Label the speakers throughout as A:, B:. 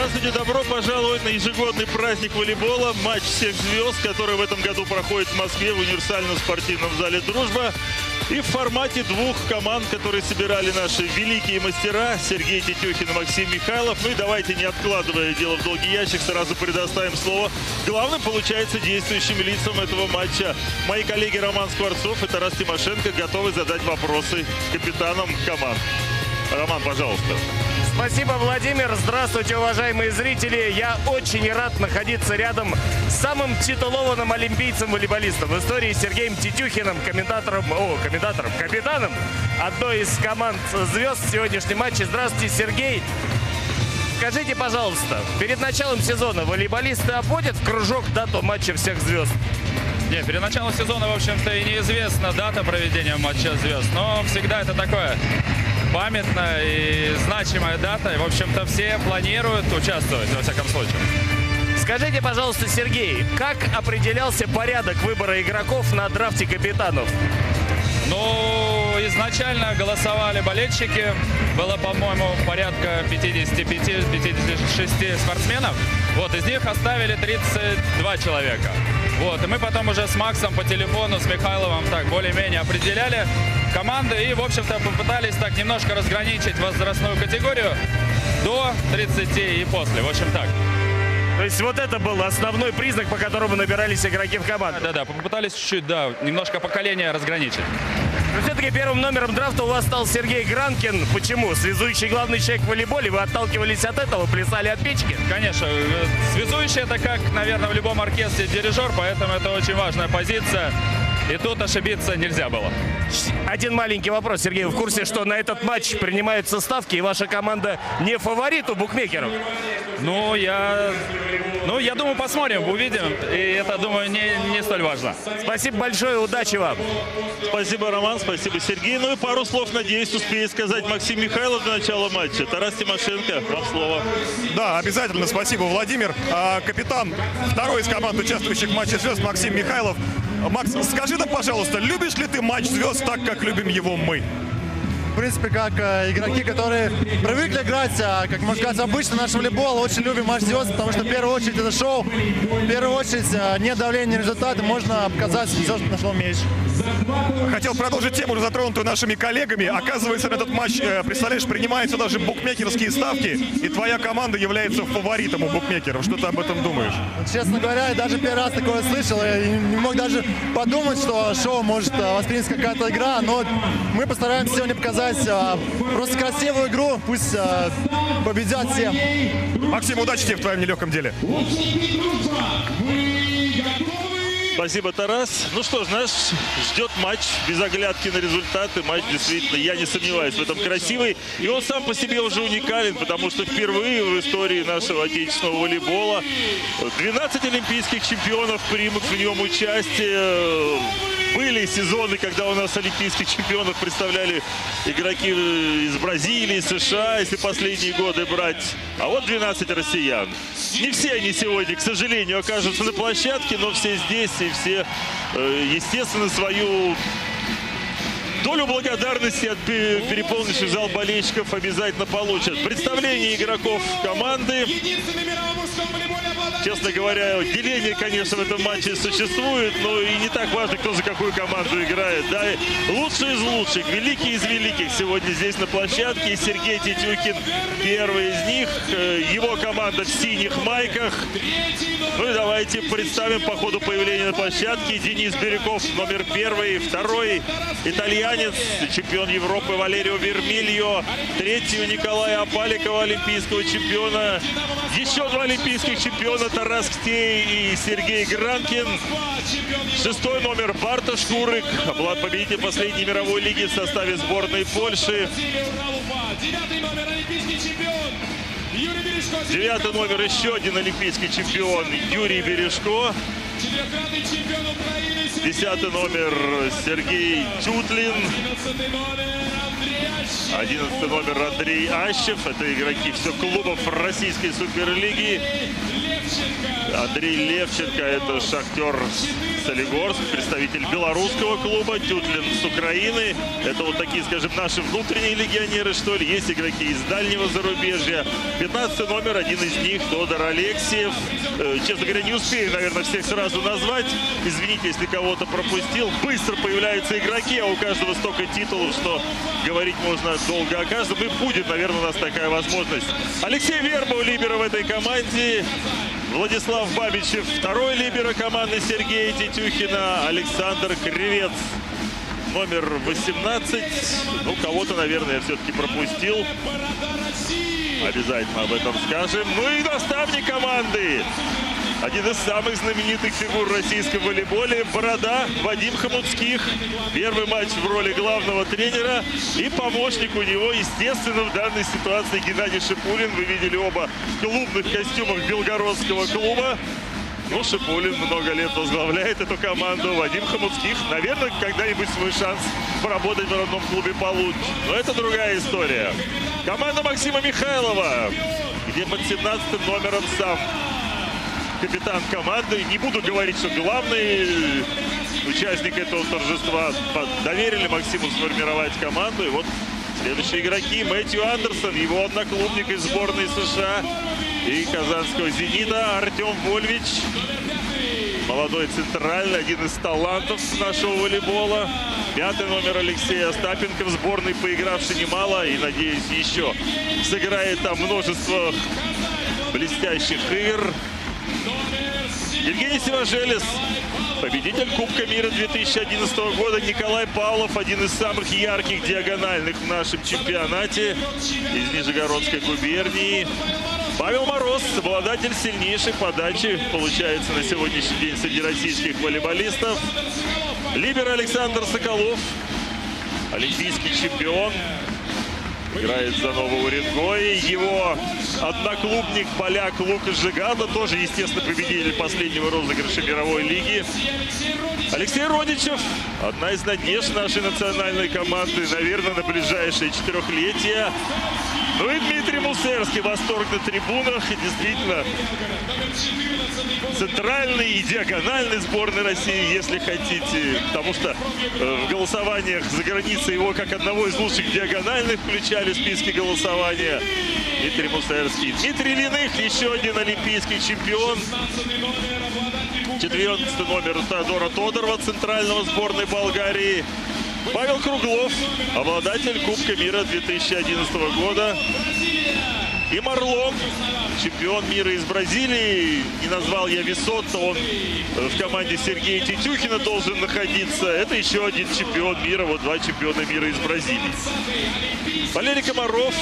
A: Здравствуйте, добро пожаловать на ежегодный праздник волейбола, матч всех звезд, который в этом году проходит в Москве в универсальном спортивном зале «Дружба». И в формате двух команд, которые собирали наши великие мастера Сергей Тетюхин и Максим Михайлов. Ну и давайте, не откладывая дело в долгий ящик, сразу предоставим слово главным, получается, действующим лицам этого матча. Мои коллеги Роман Скворцов и Тарас Тимошенко готовы задать вопросы капитанам команд. Роман, пожалуйста.
B: Спасибо, Владимир. Здравствуйте, уважаемые зрители. Я очень рад находиться рядом с самым титулованным олимпийцем-волейболистом в истории Сергеем Тетюхиным, капитаном одной из команд звезд в сегодняшнем матче. Здравствуйте, Сергей. Скажите, пожалуйста, перед началом сезона волейболисты обводят в кружок дату матча всех звезд?
C: Нет, перед началом сезона, в общем-то, и неизвестна дата проведения матча звезд, но всегда это такое памятная и значимая дата. И, в общем-то, все планируют участвовать, во всяком случае.
B: Скажите, пожалуйста, Сергей, как определялся порядок выбора игроков на драфте капитанов?
C: Ну, изначально голосовали болельщики. Было, по-моему, порядка 55-56 спортсменов. Вот, из них оставили 32 человека. Вот, и мы потом уже с Максом по телефону, с Михайловым так более-менее определяли команды и, в общем-то, попытались так немножко разграничить возрастную категорию до 30 и после. В общем, так.
B: То есть вот это был основной признак, по которому набирались игроки в команду?
C: Да-да, попытались чуть-чуть, да, немножко поколение разграничить.
B: Но все-таки первым номером драфта у вас стал Сергей Гранкин. Почему? Связующий главный человек в волейболе. Вы отталкивались от этого, плясали от печки?
C: Конечно. Связующий — это как, наверное, в любом оркестре дирижер, поэтому это очень важная позиция. И тут ошибиться нельзя было.
B: Один маленький вопрос, Сергей. Вы в курсе, что на этот матч принимаются ставки, и ваша команда не фаворит у букмекеров?
C: Ну, я думаю, посмотрим, увидим. И это, думаю, не столь важно.
B: Спасибо большое, удачи вам.
A: Спасибо, Роман, спасибо, Сергей. Ну и пару слов, надеюсь, успеет сказать Максим Михайлов до начала матча. Тарас Тимошенко, вам слово.
D: Да, обязательно, спасибо, Владимир. Капитан второй из команд, участвующих в матче звезд, Максим Михайлов. Макс, скажи нам, пожалуйста, любишь ли ты матч звезд так, как любим его мы?
E: В принципе, как игроки, которые привыкли играть, как можно сказать, обычно наш волейбол, очень любим матч звезд, потому что в первую очередь это шоу, в первую очередь нет давления на результаты, можно показать все, что на что умеешь.
D: Хотел продолжить тему, уже затронутую нашими коллегами. Оказывается, на этот матч, представляешь, принимаются даже букмекерские ставки, и твоя команда является фаворитом у букмекеров. Что ты об этом думаешь?
E: Честно говоря, я даже первый раз такое слышал, я не мог даже подумать, что шоу может воспринять какая-то игра, но мы постараемся сегодня показать просто красивую игру, пусть победят все.
D: Максим, удачи тебе в твоем нелегком деле.
A: Спасибо, Тарас. Ну что ж, нас ждет матч без оглядки на результаты. Матч действительно, я не сомневаюсь, в этом красивый. И он сам по себе уже уникален, потому что впервые в истории нашего отечественного волейбола 12 олимпийских чемпионов примут в нем участие. Были сезоны, когда у нас олимпийских чемпионов представляли игроки из Бразилии, США, если последние годы брать. А вот 12 россиян. Не все они сегодня, к сожалению, окажутся на площадке, но все здесь, и все, естественно, свою долю благодарности от переполнивших зал болельщиков обязательно получат. Представление игроков команды. Честно говоря, деление, конечно, в этом матче существует, но и не так важно, кто за какую команду играет. Да, и лучшие из лучших, великие из великих сегодня здесь на площадке. И Сергей Тетюхин первый из них. Его команда в синих майках. Ну и давайте представим по ходу появления на площадке. Денис Бирюков, номер 1, второй итальянец, чемпион Европы Валерио Вермильо, третий Николая Апаликова, олимпийского чемпиона. Еще два олимпийских чемпиона, Тарас Ктей и Сергей Гранкин. 6-й номер Барта Шкурик, победитель последней мировой лиги в составе сборной Польши. 9-й номер, еще один олимпийский чемпион, Юрий Бережко. 10-й номер Сергей Тютлин. 11-й номер Андрей Ащев. Это игроки всех клубов российской суперлиги. Андрей Левченко, это Шахтер Солигорск, представитель белорусского клуба, Тютлин с Украины. Это вот такие, скажем, наши внутренние легионеры, что ли. Есть игроки из дальнего зарубежья. 15 номер, один из них, Тодор Алексеев. Честно говоря, не успею, наверное, всех сразу назвать. Извините, если кого-то пропустил. Быстро появляются игроки, а у каждого столько титулов, что говорить можно долго о каждом. И будет, наверное, у нас такая возможность. Алексей Верба, либеро в этой команде. Владислав Бабичев, второй либеро команды Сергея Тетюхина. Александр Кривец, номер 18. Ну, кого-то, наверное, я все-таки пропустил. Обязательно об этом скажем. Ну и наставник команды. Один из самых знаменитых фигур в российском волейболе. Борода Вадим Хомутских. Первый матч в роли главного тренера. И помощник у него, естественно, в данной ситуации Геннадий Шипулин. Вы видели оба в клубных костюмах белгородского клуба. Ну, Шипулин много лет возглавляет эту команду. Вадим Хомутских, наверное, когда-нибудь свой шанс поработать в родном клубе получит. Но это другая история. Команда Максима Михайлова, где под 17 номером сам капитан команды. Не буду говорить, что главный участник этого торжества. Доверили Максиму сформировать команду. И вот следующие игроки. Мэтью Андерсон, его одноклубник из сборной США и казанского «Зенита». Артем Вольвич, молодой центральный, один из талантов нашего волейбола. 5 номер Алексей Остапенко, в сборной поигравший немало. И, надеюсь, еще сыграет там множество блестящих игр. Евгений Сиважелис, победитель Кубка мира 2011 года. Николай Павлов, один из самых ярких диагональных в нашем чемпионате из Нижегородской губернии. Павел Мороз, обладатель сильнейшей подачи, получается, на сегодняшний день среди российских волейболистов. Либеро Александр Соколов, олимпийский чемпион. Играет за Новоуренгой. Его одноклубник, поляк Лукаш Жигада, тоже, естественно, победитель последнего розыгрыша мировой лиги. Алексей Родичев, одна из надежд нашей национальной команды, наверное, на ближайшее четырехлетие. Ну и Дмитрий Мусерский, восторг на трибунах. И действительно, центральный и диагональный сборной России, если хотите. Потому что в голосованиях за границей его как одного из лучших диагональных включали в списки голосования. Дмитрий Мусерский. Дмитрий Линых, еще один олимпийский чемпион. 14 номер Теодора Тодорова, центрального сборной Болгарии. Павел Круглов, обладатель Кубка мира 2011 года. И Марлон, чемпион мира из Бразилии. Не назвал я высот, то он в команде Сергея Тетюхина должен находиться. Это еще один чемпион мира, вот два чемпиона мира из Бразилии. Валерий Комаров,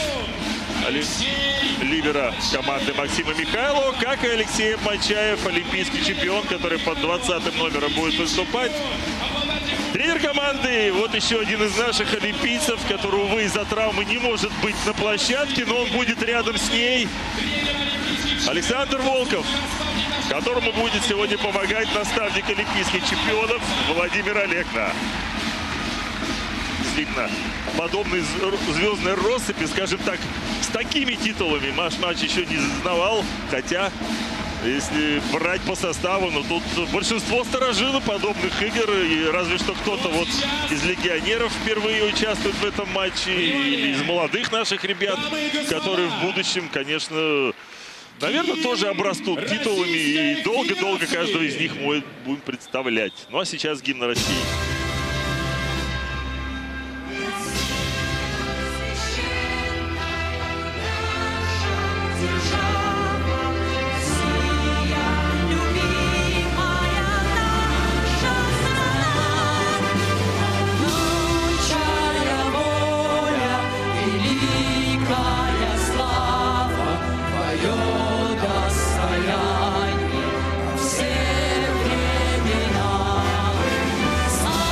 A: либеро команды Максима Михайлова, как и Алексей Мачаев, олимпийский чемпион, который под 20 номером будет выступать. Тренер команды, вот еще один из наших олимпийцев, который, увы, из-за травмы не может быть на площадке, но он будет рядом с ней. Александр Волков, которому будет сегодня помогать наставник олимпийских чемпионов Владимир Олекна. Действительно, подобной звездной россыпи, скажем так, с такими титулами матч еще не знавал, хотя... Если брать по составу, ну тут большинство старожилов подобных игр, и разве что кто-то вот из легионеров впервые участвует в этом матче, или из молодых наших ребят, которые в будущем, конечно, наверное, тоже обрастут титулами, и долго-долго каждого из них мы будем представлять. Ну а сейчас гимн России.
F: Все времена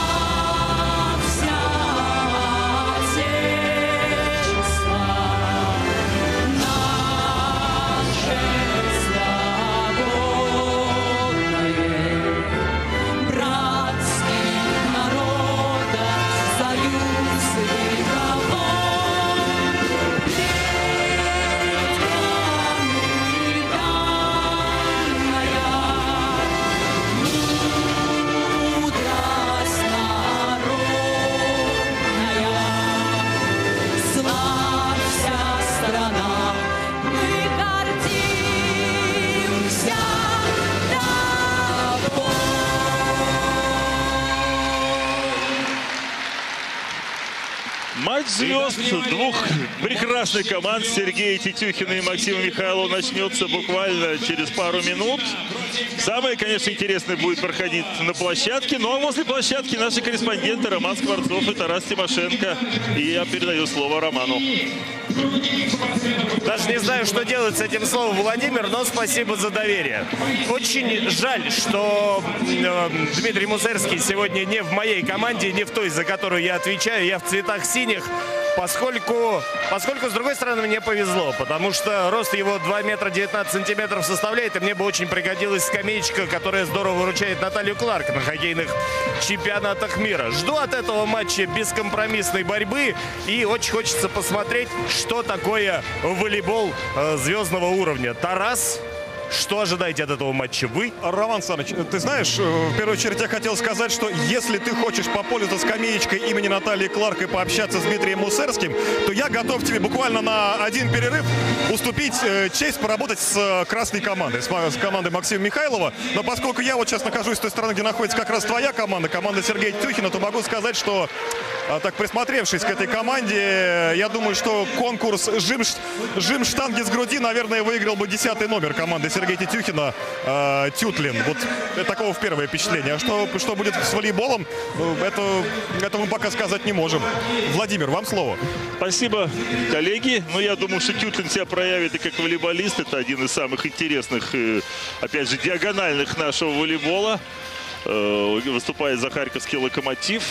A: звезд двух прекрасных команд Сергея Тетюхина и Максима Михайлова начнется буквально через пару минут. Самое, конечно, интересное будет проходить на площадке. Ну а возле площадки наши корреспонденты Роман Скворцов и Тарас Тимошенко. И я передаю слово Роману.
B: Даже не знаю, что делать с этим словом, Владимир, но спасибо за доверие. Очень жаль, что Дмитрий Мусерский сегодня не в моей команде, не в той, за которую я отвечаю. Я в цветах синих, поскольку с другой стороны, мне повезло, потому что рост его 2 метра 19 сантиметров составляет, и мне бы очень пригодилась скамеечка, которая здорово выручает Наталью Кларк на хоккейных чемпионатах мира. Жду от этого матча бескомпромиссной борьбы, и очень хочется посмотреть, что такое волейбол звездного уровня. Тарас, что ожидаете от этого матча вы?
D: Роман Саныч, ты знаешь, в первую очередь я хотел сказать, что если ты хочешь попользоваться скамеечкой имени Натальи Кларк и пообщаться с Дмитрием Мусерским, то я готов тебе буквально на один перерыв уступить честь поработать с красной командой, с командой Максима Михайлова. Но поскольку я вот сейчас нахожусь с той стороны, где находится как раз твоя команда, команда Сергея Тетюхина, то могу сказать, что, так присмотревшись к этой команде, я думаю, что конкурс жим штанги с груди, наверное, выиграл бы 10-й номер команды Сергея Тетюхина, Тютлин. Вот такого в первое впечатление. А что будет с волейболом, это мы пока сказать не можем. Владимир, вам слово.
A: Спасибо, коллеги. Ну, я думаю, что Тютлин себя проявит и как волейболист. Это один из самых интересных, опять же, диагональных нашего волейбола. Выступает за харьковский «Локомотив».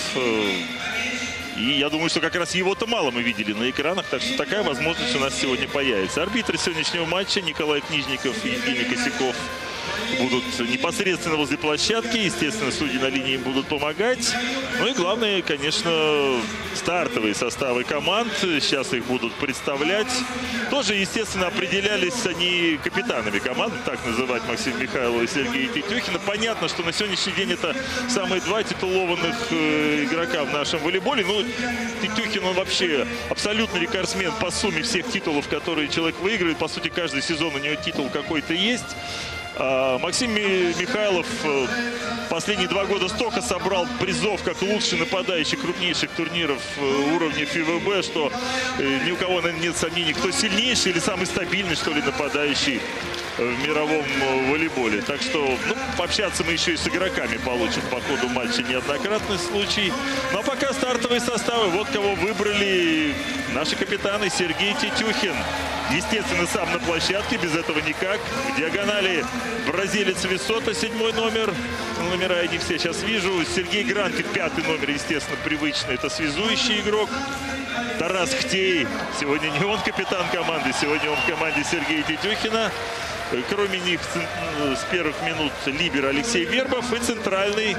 A: И я думаю, что как раз его-то мало мы видели на экранах, так что такая возможность у нас сегодня появится. Арбитры сегодняшнего матча Николай Книжников и Евгений Косяков будут непосредственно возле площадки. Естественно, судьи на линии им будут помогать. Ну и главное, конечно, стартовые составы команд. Сейчас их будут представлять. Тоже, естественно, определялись они капитанами команды, так называть Максима Михайлова и Сергея Тетюхина. Понятно, что на сегодняшний день это самые два титулованных игрока в нашем волейболе. Ну, Тетюхин, он вообще абсолютный рекордсмен по сумме всех титулов, которые человек выигрывает. По сути, каждый сезон у него титул какой-то есть. Максим Михайлов последние 2 года столько собрал призов, как лучший нападающий крупнейших турниров уровня ФИВБ, что ни у кого, наверное, нет сомнений, кто сильнейший или самый стабильный, что ли, нападающий в мировом волейболе. Так что, ну, пообщаться мы еще и с игроками получим по ходу матча, неоднократный случай. Ну, а пока стартовые составы. Вот кого выбрали наши капитаны. Сергей Тетюхин. Естественно, сам на площадке, без этого никак. В диагонали бразилец Висота, 7-й номер. Номера я не все сейчас вижу. Сергей Гранкин, 5-й номер, естественно, привычный. Это связующий игрок. Тарас Хтей. Сегодня не он капитан команды, сегодня он в команде Сергея Тетюхина. Кроме них с первых минут либер Алексей Вербов и центральный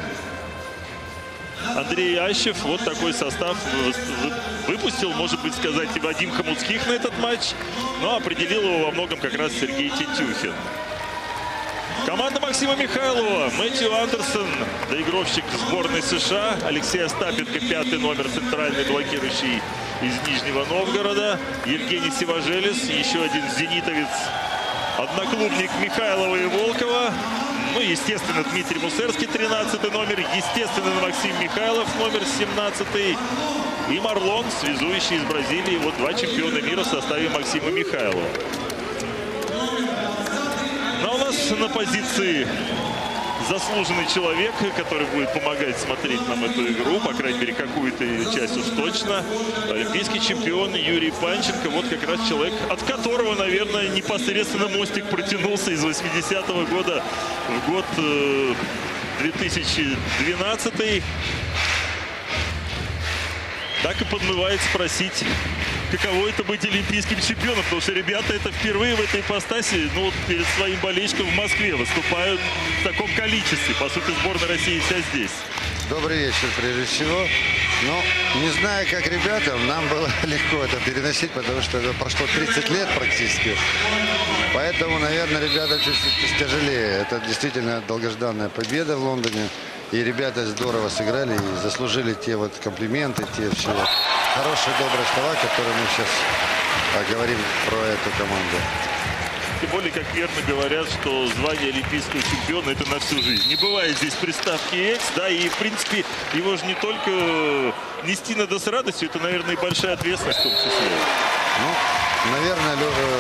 A: Андрей Ащев. Вот такой состав выпустил, может быть, сказать, и Вадим Хомутских на этот матч. Но определил его во многом как раз Сергей Тетюхин. Команда Максима Михайлова. Мэтью Андерсон, доигровщик сборной США. Алексей Остапенко, 5-й номер, центральный блокирующий из Нижнего Новгорода. Евгений Сиважелис, еще один зенитовец, одноклубник Михайлова и Волкова. Ну, естественно, Дмитрий Мусерский, 13-й номер. Естественно, Максим Михайлов, номер 17-й. И Марлон, связующий из Бразилии. Вот 2 чемпиона мира в составе Максима Михайлова. Но у нас на позиции заслуженный человек, который будет помогать смотреть нам эту игру, по крайней мере, какую-то часть уж точно. Олимпийский чемпион Юрий Панченко. Вот как раз человек, от которого, наверное, непосредственно мостик протянулся из 80-го года в год 2012. Так и подмывает спросить, каково это быть олимпийским чемпионом, потому что ребята это впервые в этой ипостаси, ну, вот перед своим болельщиком в Москве выступают в таком количестве. По сути, сборная России вся здесь.
F: Добрый вечер, прежде всего. Ну, не знаю, как ребятам, нам было легко это переносить, потому что это прошло 30 лет практически. Поэтому, наверное, ребята чуть-чуть тяжелее. Это действительно долгожданная победа в Лондоне. И ребята здорово сыграли и заслужили те вот комплименты, те все хорошие, добрые слова, которые мы сейчас говорим про эту команду.
A: Тем более, как верно говорят, что звание олимпийского чемпиона — это на всю жизнь. Не бывает здесь приставки «экс», да, и, в принципе, его же не только нести надо с радостью, это, наверное, и большая ответственность в том числе.
F: Ну, наверное,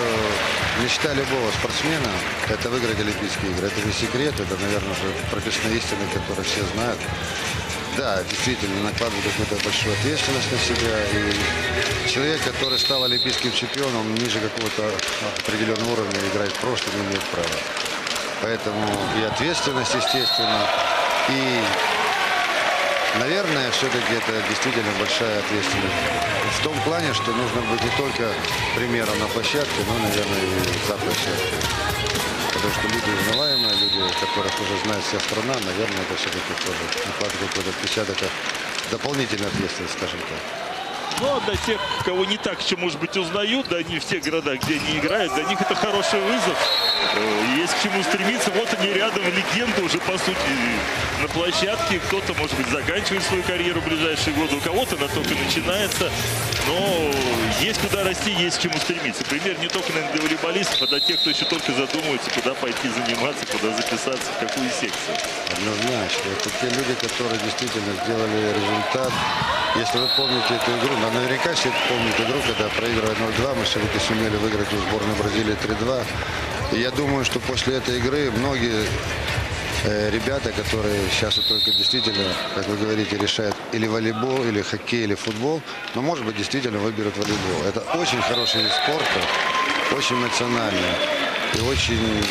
F: мечта любого спортсмена – это выиграть Олимпийские игры. Это не секрет, это, наверное, уже прописная истина, которую все знают. Да, действительно, накладывает какую-то большую ответственность на себя. И человек, который стал олимпийским чемпионом, ниже какого-то определенного уровня играть просто не имеет права. Поэтому и ответственность, естественно, и, наверное, все-таки это действительно большая ответственность. В том плане, что нужно быть не только примером на площадке, но, наверное, и за площадкой. Потому что люди узнаваемые, люди, которых уже знает вся страна, наверное, это все-таки тоже накладывает какой-то отпечаток, дополнительная ответственность, скажем так.
A: Ну, а для тех, кого не так еще, может быть, узнают, да, не в тех городах, где они играют, для них это хороший вызов. Есть к чему стремиться. Вот они рядом, легенды уже, по сути, на площадке. Кто-то, может быть, заканчивает свою карьеру в ближайшие годы, у кого-то она только начинается. Но есть куда расти, есть к чему стремиться. Пример не только, наверное, для волейболистов, а для тех, кто еще только задумывается, куда пойти заниматься, куда записаться, в какую секцию.
F: Однозначно. Это те люди, которые действительно сделали результат. Если вы помните эту игру, наверняка все помнят игру, когда проигрывая 0-2, мы все-таки сумели выиграть у сборной Бразилии 3-2. И я думаю, что после этой игры многие ребята, которые сейчас только действительно, как вы говорите, решают или волейбол, или хоккей, или футбол, но, может быть, действительно выберут волейбол. Это очень хороший вид спорта, очень эмоциональный и очень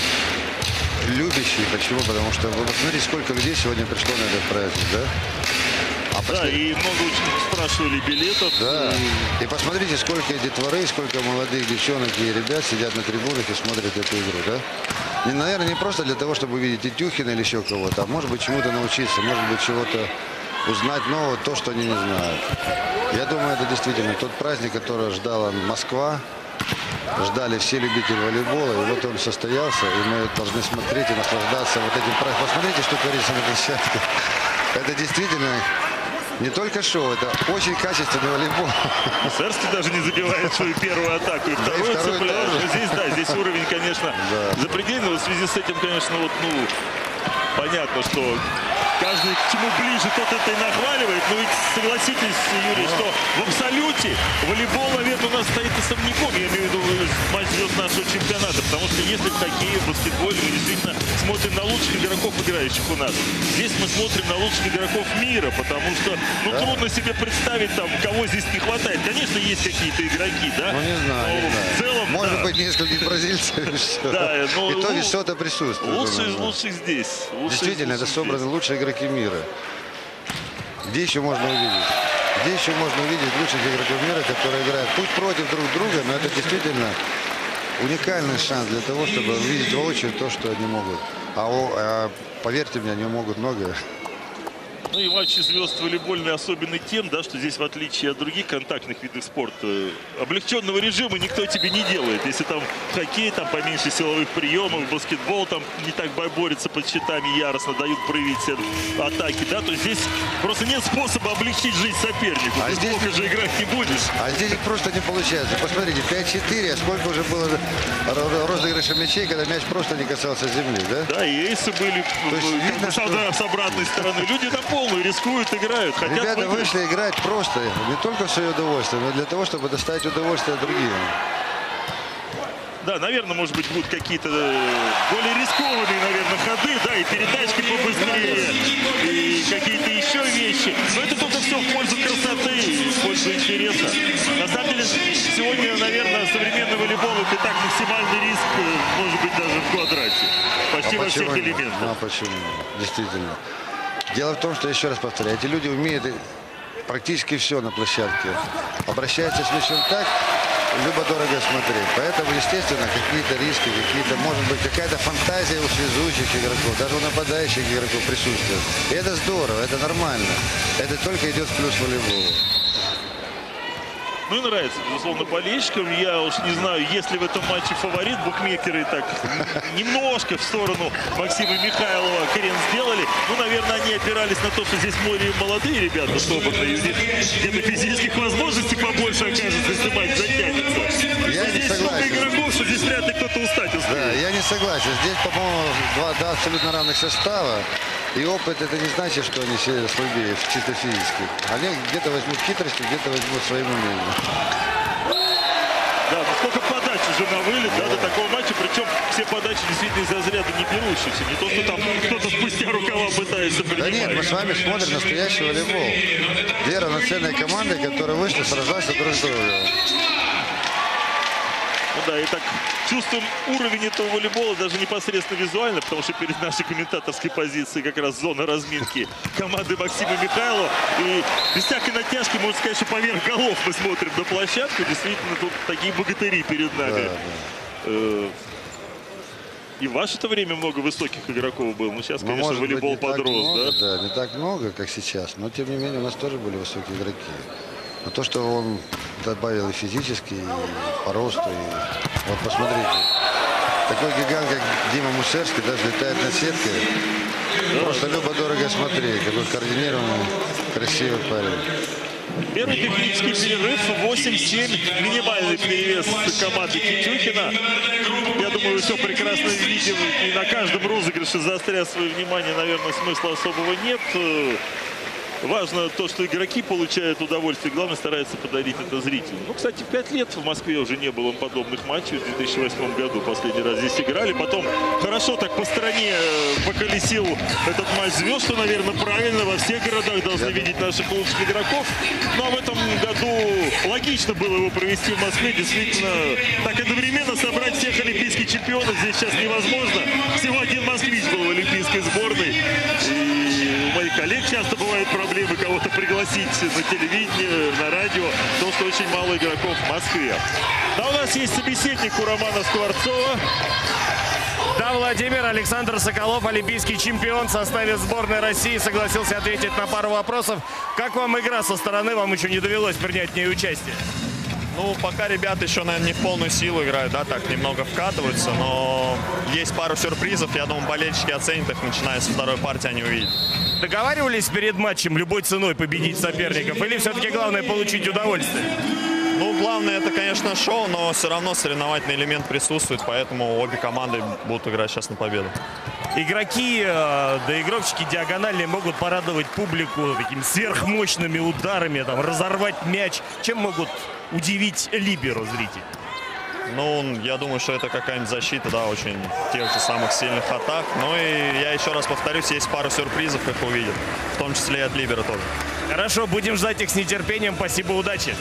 F: любящий. Почему? Потому что вы посмотрите, сколько людей сегодня пришло на этот праздник, да?
A: Да, и много очень спрашивали билетов.
F: Да. И посмотрите, сколько детворы, сколько молодых девчонок и ребят сидят на трибунах и смотрят эту игру, да? И, наверное, не просто для того, чтобы увидеть Итюхина или еще кого-то, а может быть, чему-то научиться, может быть, чего-то узнать нового, то, что они не знают. Я думаю, это действительно тот праздник, который ждала Москва, ждали все любители волейбола, и вот он состоялся, и мы должны смотреть и наслаждаться вот этим праздником. Посмотрите, что творится на площадке. Это действительно... Не только шоу, это очень качественный волейбол.
A: Мусерский даже не забивает свою первую атаку. И вторую цепляет. Здесь, да, здесь уровень, конечно, запредельный. В связи с этим, конечно, вот, ну, понятно, что каждый к чему ближе, тот это и нахваливает. Но ведь согласитесь, Юрий, что в абсолюте волейбол, наверное, у нас стоит особняком. Я имею в виду матч звезд нашего чемпионата. Потому что если в хоккее, в баскетболе мы действительно смотрим на лучших игроков, играющих у нас. Здесь мы смотрим на лучших игроков мира, потому что, ну, трудно себе представить, там, кого здесь не хватает. Конечно, есть какие-то игроки, да?
F: Ну, не знаю,
A: но в целом,
F: может быть, несколько бразильцев.
A: Да, но
F: и то ведь что-то присутствует.
A: Лучшие из лучших здесь.
F: Действительно, это собраны лучшие игроки мира. Где еще можно увидеть? Где еще можно увидеть лучших игроков мира, которые играют пусть против друг друга, но это действительно уникальный шанс для того, чтобы увидеть воочию то, что они могут. Поверьте мне, они могут многое.
A: Ну и матчи звезд волейбольный особенный тем, да, что здесь, в отличие от других контактных видов спорта, облегченного режима никто тебе не делает. Если там хоккей, там поменьше силовых приемов, баскетбол там не так борется под щитами яростно, дают проявить себе атаки, да, то здесь просто нет способа облегчить жизнь сопернику. Ты
F: здесь
A: сколько же играть не будешь.
F: А здесь просто не получается. Посмотрите, 5-4, а сколько уже было розыгрыша мячей, когда мяч просто не касался земли, да?
A: Да, и эйсы были
F: видно,
A: с обратной стороны. Люди на полную рискуют, играют, хотят
F: Ребята
A: выиграть.
F: вышли играть просто, не только в свое удовольствие, но для того, чтобы доставить удовольствие другим.
A: Да, наверное, может быть, будут какие-то более рискованные, наверное, ходы, да, и передачки побыстрее, и какие-то еще вещи. Но это только все в пользу красоты, в пользу интереса. На самом деле, сегодня, наверное, современный волейбол — это так максимальный риск, может быть, даже в квадрате. Почти во всех элементах.
F: Ну, а почему? Действительно. Дело в том, что, еще раз повторяю, эти люди умеют практически все на площадке. Обращаются с мячом так, любо-дорого смотреть. Поэтому, естественно, какие-то риски, может быть, какая-то фантазия у связующих игроков, даже у нападающих игроков присутствует. И это здорово, это нормально. Это только идет в плюс волейболу.
A: Ну и нравится, безусловно, болельщикам. Я уж не знаю, есть ли в этом матче фаворит. Букмекеры так немножко в сторону Максима Михайлова крен сделали. Ну, наверное, они опирались на то, что здесь море молодые ребята собранные. Здесь где-то физических возможностей побольше окажется, если матч затянется.
F: Я не
A: здесь столько игроков, что здесь вряд ли кто-то устать успеет.
F: Да, я не согласен. Здесь, по-моему, два абсолютно равных состава. И опыт это не значит, что они слабее чисто физически. Они где-то возьмут хитростью, где-то возьмут своим умением.
A: Да, ну сколько подач уже на вылет, да, до такого матча. Причем все подачи действительно из разряда не берущихся. Не то, что там кто-то спустя рукава пытается принимать.
F: Да нет, мы с вами смотрим настоящий волейбол. Две равноценные команды, которые вышли сражаться друг с другом.
A: Ну да, и так чувствуем уровень этого волейбола даже непосредственно визуально, потому что перед нашей комментаторской позицией как раз зона разминки команды Максима Михайлова. И без всякой натяжки, можно сказать, что поверх голов мы смотрим на площадку. Действительно, тут такие богатыри перед нами. Да. И в ваше-то время много высоких игроков было. Ну, сейчас, конечно, волейбол подрос,
F: много, да? Не так много, как сейчас. Но, тем не менее, у нас тоже были высокие игроки. Но то, что он добавил и физически, и по росту. И... Вот посмотрите. Такой гигант, как Дима Мусерский, даже летает на сетке. Да. Просто любо-дорого смотреть. Какой координированный, красивый парень.
A: Первый технический перерыв 8-7. Минимальный перевес команды Китюхина. Я думаю, вы все прекрасно видим. И на каждом розыгрыше, заостряя свое внимание, наверное, смысла особого нет. Важно то, что игроки получают удовольствие. Главное, стараются подарить это зрителю. Ну, кстати, 5 лет в Москве уже не было подобных матчей. В 2008 году последний раз здесь играли. Потом хорошо так по стране поколесил этот матч звезд, что, наверное, правильно. Во всех городах должны видеть наших лучших игроков. Ну, а в этом году логично было его провести в Москве. Действительно, так одновременно собрать всех олимпийских чемпионов здесь сейчас невозможно. Всего один москвич был в олимпийской сборной. И у моих коллег часто бывают проблемы кого-то пригласить на телевидение, на радио, потому что очень мало игроков в Москве. Да, у нас есть собеседник у Романа Скворцова.
B: Да, Владимир, Александр Соколов, олимпийский чемпион в составе сборной России, согласился ответить на пару вопросов. Как вам игра со стороны? Вам еще не довелось принять в ней участие?
G: Ну, пока ребята еще, наверное, не в полную силу играют, да, так немного вкатываются, но есть пару сюрпризов. Я думаю, болельщики оценят их, начиная со второй партии, они увидят.
B: Договаривались перед матчем любой ценой победить соперников? Или все-таки главное получить удовольствие?
G: Ну, главное, это, конечно, шоу, но все равно соревновательный элемент присутствует, поэтому обе команды будут играть сейчас на победу.
B: Игроки, доигровщики диагональные могут порадовать публику такими сверхмощными ударами, там, разорвать мяч. Чем могут удивить либеро зрителей?
G: Ну, я думаю, что это какая-нибудь защита, да, очень тех же самых сильных атак. Ну и я еще раз повторюсь, есть пару сюрпризов, их увидят, в том числе и от либеро тоже.
B: Хорошо, будем ждать их с нетерпением. Спасибо, удачи.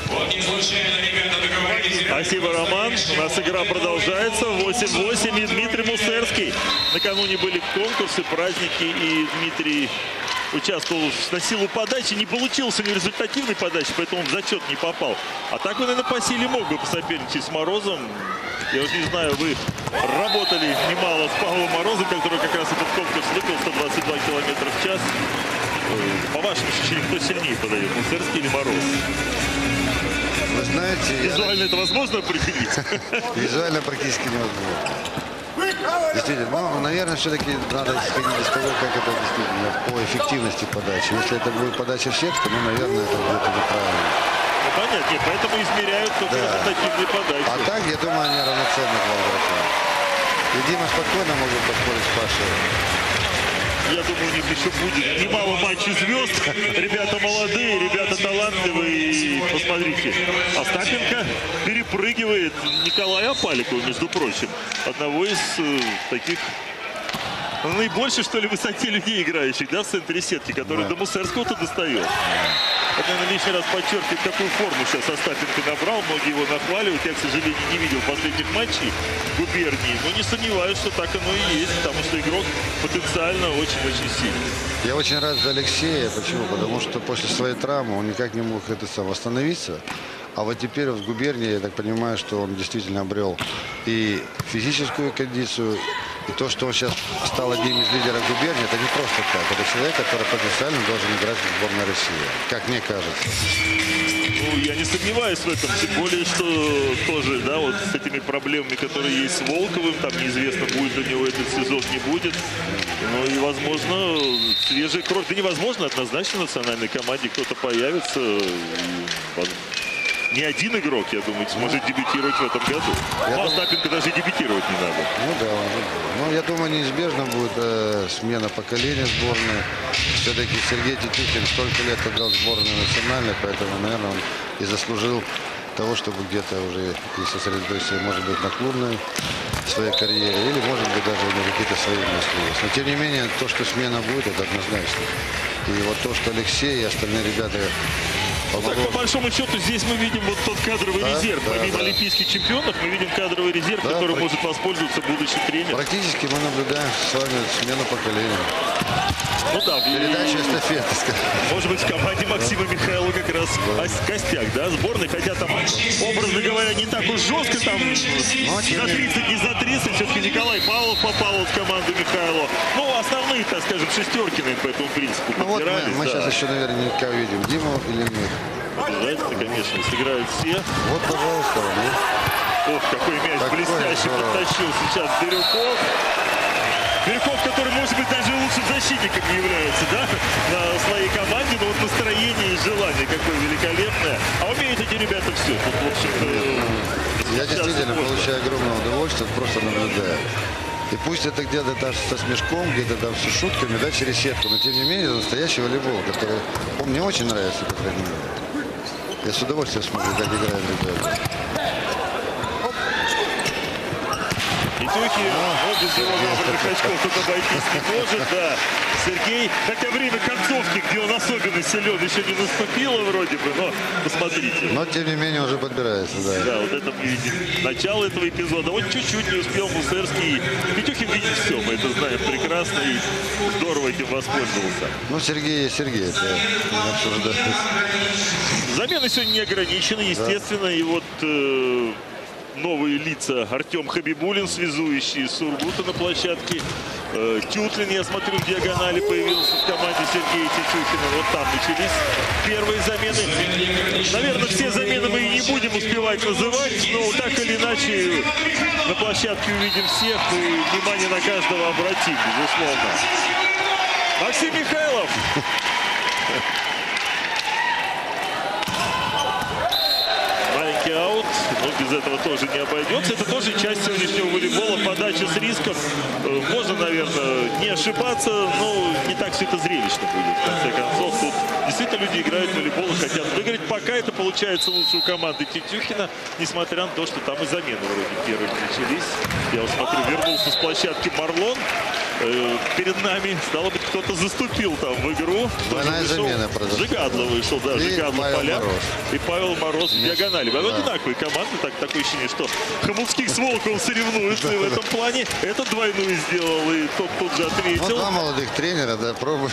A: Спасибо, Роман. У нас игра продолжается. 8-8. И Дмитрий Мусерский. Накануне были конкурсы, праздники, и Дмитрий участвовал на силу подачи. Не получился нерезультативной подачи, поэтому он в зачет не попал. А так он, наверное, по силе мог бы посоперничать с Морозом. Я уже не знаю, вы работали немало с Павлом Морозом, который как раз этот конкурс выиграл 122 км в час. По вашему ощущению, кто сильнее подает, Мусерский или Мороз?
F: Вы знаете...
A: Визуально это возможно определить?
F: Визуально практически невозможно. Действительно, ну, наверное, все-таки надо исходить из того, как это действительно по эффективности подачи. Если это будет подача в сетку, ну, наверное, это будет неправильно.
A: Ну, понятно, нет, поэтому измеряют только результативные подачи.
F: А так, я думаю, они равноценны для игрока. И Дима спокойно может поспорить с Пашей.
A: Я думаю, у них еще будет немало матчей звезд. Ребята молодые, ребята талантливые. И посмотрите, Остапенко перепрыгивает Николая Паликова, между прочим. Одного из таких наибольшей, что ли, высоте людей играющих, да, в центре сетки, который до Мусерского-то достает. Это, наверное, лишний раз подчеркивает, какую форму сейчас Остапенко набрал. Многие его нахваливают. Я, к сожалению, не видел последних матчей губернии. Но не сомневаюсь, что так оно и есть. Потому что игрок потенциально очень-очень сильный.
F: Я очень рад за Алексея. Почему? Потому что после своей травмы он никак не мог восстановиться. А вот теперь в губернии, я так понимаю, что он действительно обрел и физическую кондицию, и то, что он сейчас стал одним из лидеров губернии, это не просто так. Это человек, который потенциально должен играть в сборной России, как мне кажется.
A: Ну, я не сомневаюсь в этом. Тем более, что тоже, да, вот с этими проблемами, которые есть с Волковым, там неизвестно, будет у него этот сезон, не будет. Ну и, возможно, свежая кровь. Да невозможно, однозначно в национальной команде кто-то появится. ни один игрок, я думаю, сможет дебютировать в этом году. Остапенко даже дебютировать не надо.
F: Ну да, ну, я думаю, неизбежно будет смена поколения сборной. Все-таки Сергей Тетюхин столько лет отдал сборной национальной, поэтому, наверное, он и заслужил того, чтобы где-то уже и сосредоточиться, может быть, на клубной своей карьере, или, может быть, даже на какие-то свои мысли есть. Но, тем не менее, то, что смена будет, это однозначно. И вот то, что Алексей и остальные ребята...
A: Так, по большому счету, здесь мы видим вот тот кадровый резерв. Помимо олимпийских чемпионов, мы видим кадровый резерв, который может воспользоваться будущий тренер.
F: Практически мы наблюдаем с вами смену поколения.
A: Ну да,
F: передача эстафеты.
A: Может быть, в команде Максима Михайлова как раз костяк, да, сборной, хотя там, образно говоря, не так уж жестко, там за 30, не за 30, все-таки Николай Павлов попал в команду Михайлова. Ну, основные, так скажем, шестерки, наверное, по этому принципу подбирались.
F: Вот мы сейчас еще наверняка увидим Диму или нет.
A: Обязательно, конечно, сыграют все.
F: Вот, пожалуйста.
A: Ох, какой мяч блестящий подтащил сейчас Бирюков. Бирюков, который, может быть, даже лучшим защитником не является, да, на своей команде, но вот настроение и желание какое великолепное. А умеют эти ребята все. Тут, в общем-то,
F: я действительно получаю огромное удовольствие, просто наблюдая. И пусть это где-то со смешком, где-то там с шутками, да, через сетку, но тем не менее это настоящий волейбол, который мне очень нравится, по крайней мере. Я с удовольствием смотрю, как играют ребята.
A: Тетюхин, без его набранных очков тут обойтись не может, да. Сергей, хотя время концовки, где он особенно силен, еще не наступило вроде бы, но посмотрите.
F: Но тем не менее уже подбирается, да.
A: Да, вот это мы видим начало этого эпизода. Вот чуть-чуть не успел Мусерский. Тетюхин видит все, мы это знаем прекрасно и здорово этим воспользовался.
F: Ну, Сергей, это не обсуждается.
A: Замены сегодня не ограничены, естественно, и вот... новые лица. Артем Хабибулин, связующий Сургута на площадке. Тютлин, я смотрю, в диагонали появился в команде Сергея Тетюхина. Вот там начались первые замены. Наверное, все замены мы и не будем успевать называть, но так или иначе на площадке увидим всех и внимание на каждого обратим, безусловно. Максим Михайлов. Аут, но без этого тоже не обойдется. Это тоже часть сегодняшнего волейбола, подача с риском. Можно, наверное, не ошибаться, но не так все это зрелищно будет, в конце концов. Тут действительно люди играют в волейбол и хотят выиграть. Пока это получается лучше у команды Тетюхина, несмотря на то, что там и замены вроде первыми начались. Я вот смотрю, вернулся с площадки Марлон. Перед нами, стало быть, кто-то заступил там в игру.
F: Двойная замена произошла.
A: Жигадло вышел, да, Жигадло поляк. И Павел Мороз в диагонали. Одинаковые команды, такое ощущение, что Хомутских с Волковым соревнуются. И в этом плане этот двойную сделал, и тот тут же ответил.
F: Вот два молодых тренера, да, пробуют.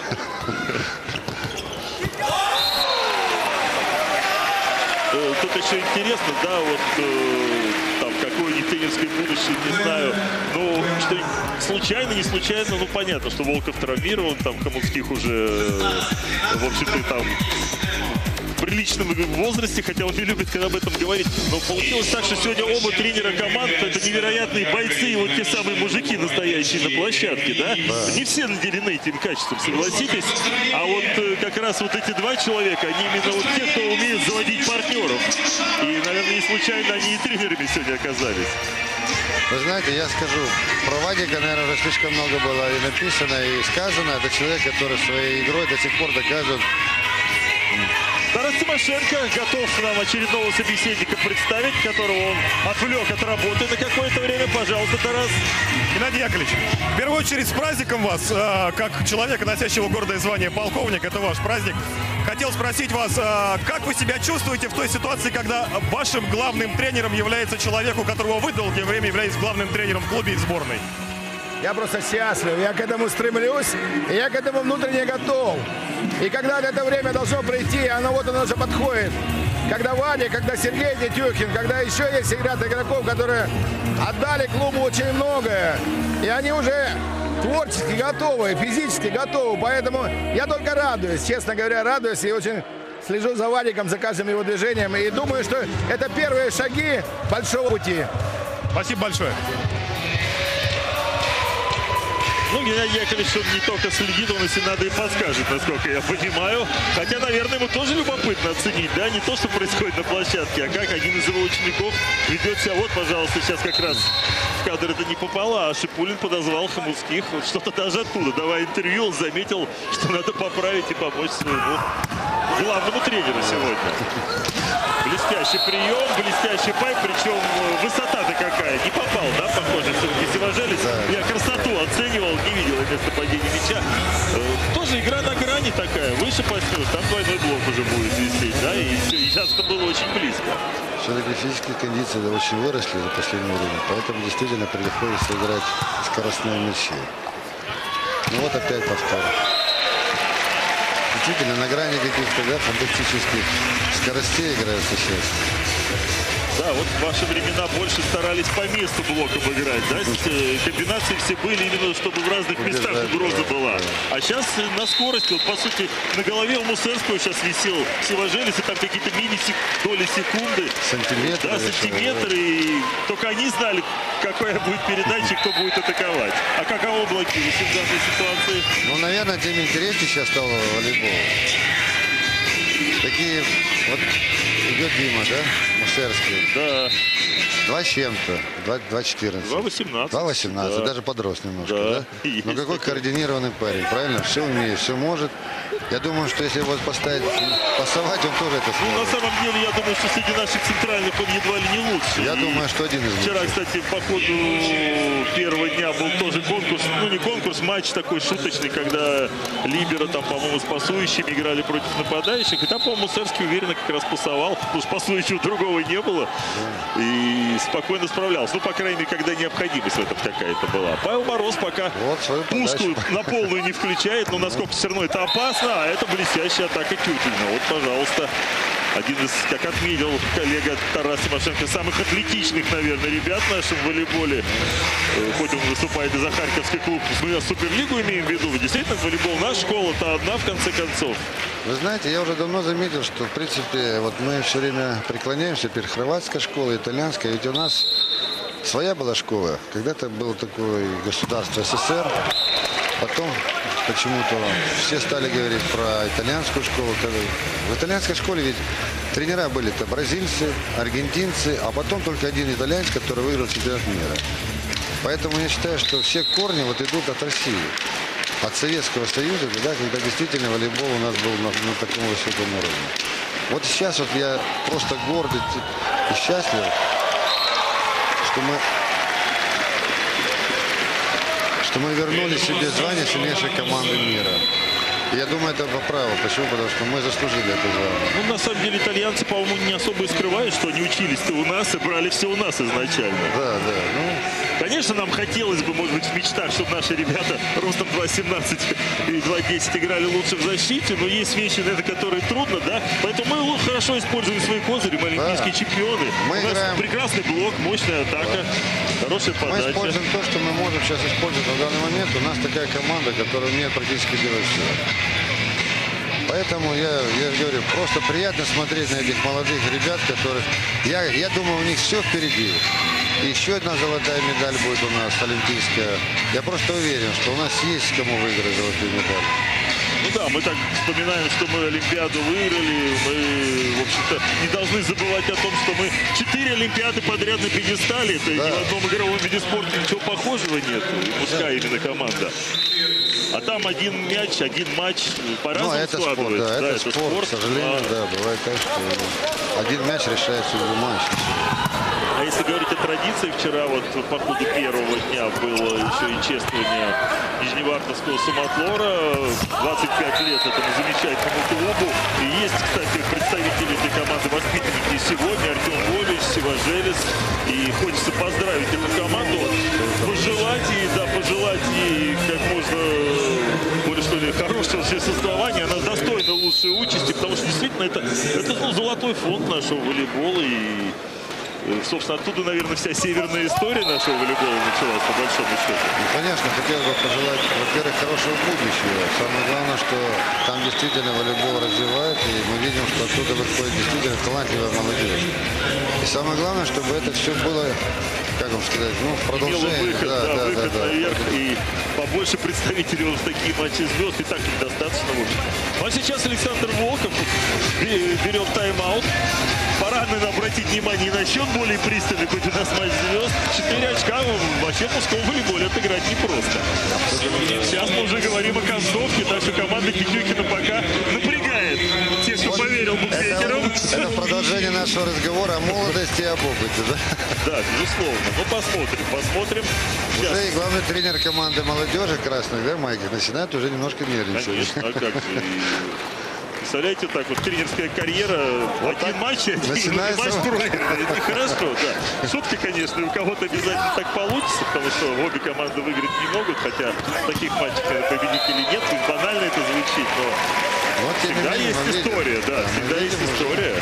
A: Тут еще интересно, да, вот там какое-нибудь тренерское будущее, не знаю. Ну, что случайно, не случайно, ну понятно, что Волков травмирован, там Хомутских уже, в общем-то, там в приличном возрасте, хотя он не любит, когда об этом говорить. Но получилось так, что сегодня оба тренера команд это невероятные бойцы, и вот те самые мужики настоящие на площадке, да? Не все наделены этим качеством, согласитесь. А вот как раз вот эти два человека, они именно вот те, кто умеет заводить партнеров. И, наверное, не случайно они и тренерами сегодня оказались.
F: Вы знаете, я скажу, про Вадика, наверное, уже слишком много было и написано, и сказано. Это человек, который своей игрой до сих пор доказывает.
A: Тарас Тимошенко готов нам очередного собеседника представить, которого он отвлек от работы на какое-то время. Пожалуйста, Тарас.
D: Геннадий Яковлевич, в первую очередь с праздником вас, как человека, носящего гордое звание полковник, это ваш праздник. Хотел спросить вас, как вы себя чувствуете в той ситуации, когда вашим главным тренером является человек, у которого вы долгое время являетесь главным тренером в клубе и в сборной?
H: Я просто счастлив, я к этому стремлюсь, и я к этому внутренне готов. И когда это время должно прийти, оно уже подходит. Когда Ваня, когда Сергей Тетюхин, когда еще есть ряд игроков, которые отдали клубу очень многое. И они уже творчески готовы, физически готовы. Поэтому я только радуюсь, честно говоря, радуюсь и очень слежу за Вадиком, за каждым его движением. И думаю, что это первые шаги большого пути.
D: Спасибо большое.
A: Ну, Геннадий Яковлевич, он не только следит, он, если надо, и подскажет, насколько я понимаю. Хотя, наверное, ему тоже любопытно оценить, да, не то, что происходит на площадке, а как один из его учеников ведет себя. Вот, пожалуйста, сейчас как раз в кадр это не попало, а Шипулин подозвал Хомутских. Вот что-то даже оттуда, давая интервью, он заметил, что надо поправить и помочь своему главному тренеру сегодня. Блестящий прием, блестящий пайп, причем высота-то какая. Не попал, да, похоже, все-таки Севажелец. Я красоту оценивал, не видел место падения мяча. Тоже игра на грани такая, выше паснешь, там двойной блок уже будет висеть, да, и все, и сейчас это было очень близко.
F: Все-таки физические кондиции очень выросли за последнее время, поэтому действительно приходится играть скоростные мячи. Ну вот опять повтор. Действительно, на грани каких-то, да, фантастических скоростей играется сейчас.
A: Да, вот в ваши времена больше старались по месту блоком играть, да? Комбинации все были именно, чтобы в разных местах угроза была. А сейчас на скорости, вот по сути, на голове у Мусерского сейчас висел Севажелец, и там какие-то доли секунды.
F: Сантиметры.
A: Да, сантиметры. И только они знали, какая будет передача и кто будет атаковать. А каково блокировать в данной ситуации?
F: Ну, наверное, тем интереснее сейчас стал волейбол. Такие, вот идет Дима, да, Мусерский.
A: Да.
F: 2 с чем-то, 2.14.
A: 2.18.
F: 2.18,
A: да.
F: Даже подрос немножко,
A: Да.
F: да? Но какой координированный парень, правильно? Все умеет, все может. Я думаю, что если его поставить, пасовать, он тоже это
A: Ну, на
F: сможет.
A: самом деле, я думаю, что среди наших центральных он едва ли не лучший.
F: Я
A: И
F: думаю, что один из
A: вчера,
F: лучших.
A: кстати, по ходу первого дня был тоже конкурс, ну не конкурс, матч такой шуточный, когда либеро там, по-моему, с пасующими играли против нападающих. И там, по-моему, Мусерский уверенно как раз пасовал, потому что пасующего другого не было. И спокойно справлялся. Ну, по крайней мере, когда необходимость в этом какая-то была. Павел Мороз пока
F: Вот свою
A: пушку
F: подачу.
A: на полную не включает, но насколько все равно это опасно, а это блестящая атака Тютина. Вот, пожалуйста, один из, как отметил коллега Тарас Тимошенко, самых атлетичных, наверное, ребят в нашем волейболе. Хоть он выступает и за Харьковский клуб, мы Суперлигу имеем в виду. Действительно, волейбол наша школа-то одна, в конце концов.
F: Вы знаете, я уже давно заметил, что, в принципе, вот мы все время преклоняемся перед хорватской школой, итальянской. Ведь у нас своя была школа. Когда-то было такое государство СССР. Потом почему-то все стали говорить про итальянскую школу. В итальянской школе ведь тренера были-то бразильцы, аргентинцы, а потом только один итальянец, который выиграл чемпионат мира. Поэтому я считаю, что все корни вот идут от России. От Советского Союза, да, когда действительно волейбол у нас был на таком высоком уровне. Вот сейчас вот я просто горд и счастлив, что мы вернули себе звание сильнейшей команды мира. И я думаю, это по праву. Почему? Потому что мы заслужили это звание.
A: Ну, на самом деле, итальянцы, по-моему, не особо и скрывают, что они учились-то у нас и брали все у нас изначально.
F: Да, да. Ну,
A: конечно, нам хотелось бы, может быть, в мечтах, чтобы наши ребята ростом 2.17 и 2.10 играли лучше в защите, но есть вещи, наверное, которые трудно, да? Поэтому мы хорошо используем свои козыри, мы олимпийские чемпионы.
F: Мы
A: у нас
F: играем...
A: прекрасный блок, мощная атака, хорошая
F: Мы
A: подача.
F: используем то, что мы можем сейчас использовать на данный момент. У нас такая команда, которая умеет практически делать все. Поэтому я же говорю, просто приятно смотреть на этих молодых ребят, которых, я думаю, у них все впереди. И еще одна золотая медаль будет у нас, олимпийская. Я просто уверен, что у нас есть кому выиграть золотую медаль.
A: Ну да, мы так вспоминаем, что мы Олимпиаду выиграли. Мы, в общем-то, не должны забывать о том, что мы 4 Олимпиады подряд на пьедестале. Это ни в одном игровом виде спорта ничего похожего нет. Пускай именно команда. А там один мяч, один матч по-разному складывается.
F: Спорт, да, это спорт, к сожалению, да, бывает так, что один мяч решает судьбу матча.
A: А если говорить о традиции, вчера вот по ходу первого дня было еще и чествование Нижневартовского Самотлора. 25 лет этому замечательному клубу. И есть, кстати, представители этой команды, воспитанники сегодня. Артем Вович, Севажелец. И хочется поздравить эту команду. Пожелать ей как можно более, что ли, хорошего существования. Она достойна лучшей участи, потому что действительно это золотой фонд нашего волейбола. И собственно, оттуда, наверное, вся северная история нашего волейбола началась, по большому счету.
F: Ну, конечно, хотел бы пожелать, во-первых, хорошего будущего. Самое главное, что там действительно волейбол развивают, и мы видим, что оттуда выходит действительно талантливая молодежь. И самое главное, чтобы это все было как вам сказать, ну,
A: Имела
F: продолжение.
A: выход, выход наверх. И побольше представителей он в такие матчи звезд. И так недостаточно. Ну а сейчас Александр Волков берет тайм-аут. Пора, наверное, обратить внимание на счет более пристально, хоть у нас матч звезд. 4 очка вообще в мужском волейболе отыграть непросто. Сейчас мы уже говорим о концовке, так что команда Петюхина пока напрягает тех, кто поверил букмекерам.
F: Это продолжение нашего разговора о молодости и об опыте, да?
A: Да, безусловно. Ну, посмотрим. Сейчас.
F: Уже и главный тренер команды молодежи красных, да, Майк, начинает уже немножко нервничать.
A: Конечно, а как же. Представляете, так вот тренерская карьера, вот один матч, один матч проигранный. Это нехорошо, да. Шутка, конечно, у кого-то обязательно так получится, потому что обе команды выиграть не могут, хотя в таких матчах победителей нет, пусть банально это звучит, но вот, всегда есть история, да, всегда есть история.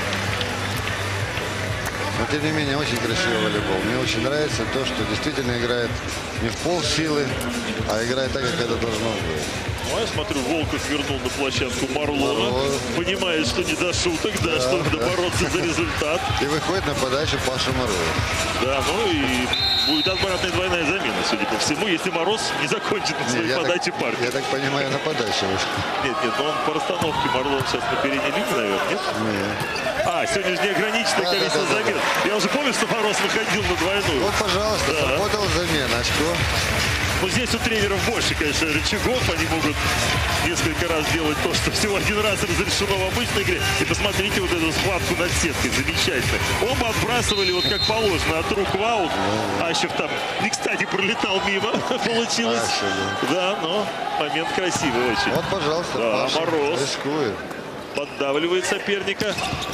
F: Но тем не менее, очень красивый волейбол. Мне очень нравится то, что действительно играет не в полсилы, а играет так, как это должно быть.
A: Ну, я смотрю, Волков вернул на площадку Марлона, понимает, что не до шуток, да, что надо бороться за результат.
F: И выходит на подачу Паша Мороз.
A: Да, ну и будет обратная двойная замена, судя по всему, если Мороз не закончит на своей подаче партии.
F: Я так понимаю, на подаче.
A: Нет, но он по расстановке Марлон сейчас на передней линии, наверное, нет?
F: Нет.
A: А, сегодня же неограниченное количество замен. Я уже помню, что Мороз выходил на двойную.
F: Вот, пожалуйста, сработал замена. Очко.
A: Ну, здесь у тренеров больше, конечно, рычагов. Они могут несколько раз делать то, что всего один раз разрешено в обычной игре. И посмотрите вот эту схватку над сеткой. Замечательно. Оба отбрасывали вот как положено от рук в аут. Ащев там, не кстати, пролетал мимо. Получилось. Да, но момент красивый очень.
F: Вот, пожалуйста,
A: да,
F: Паша
A: Мороз
F: рискует.
A: поддавливает соперника.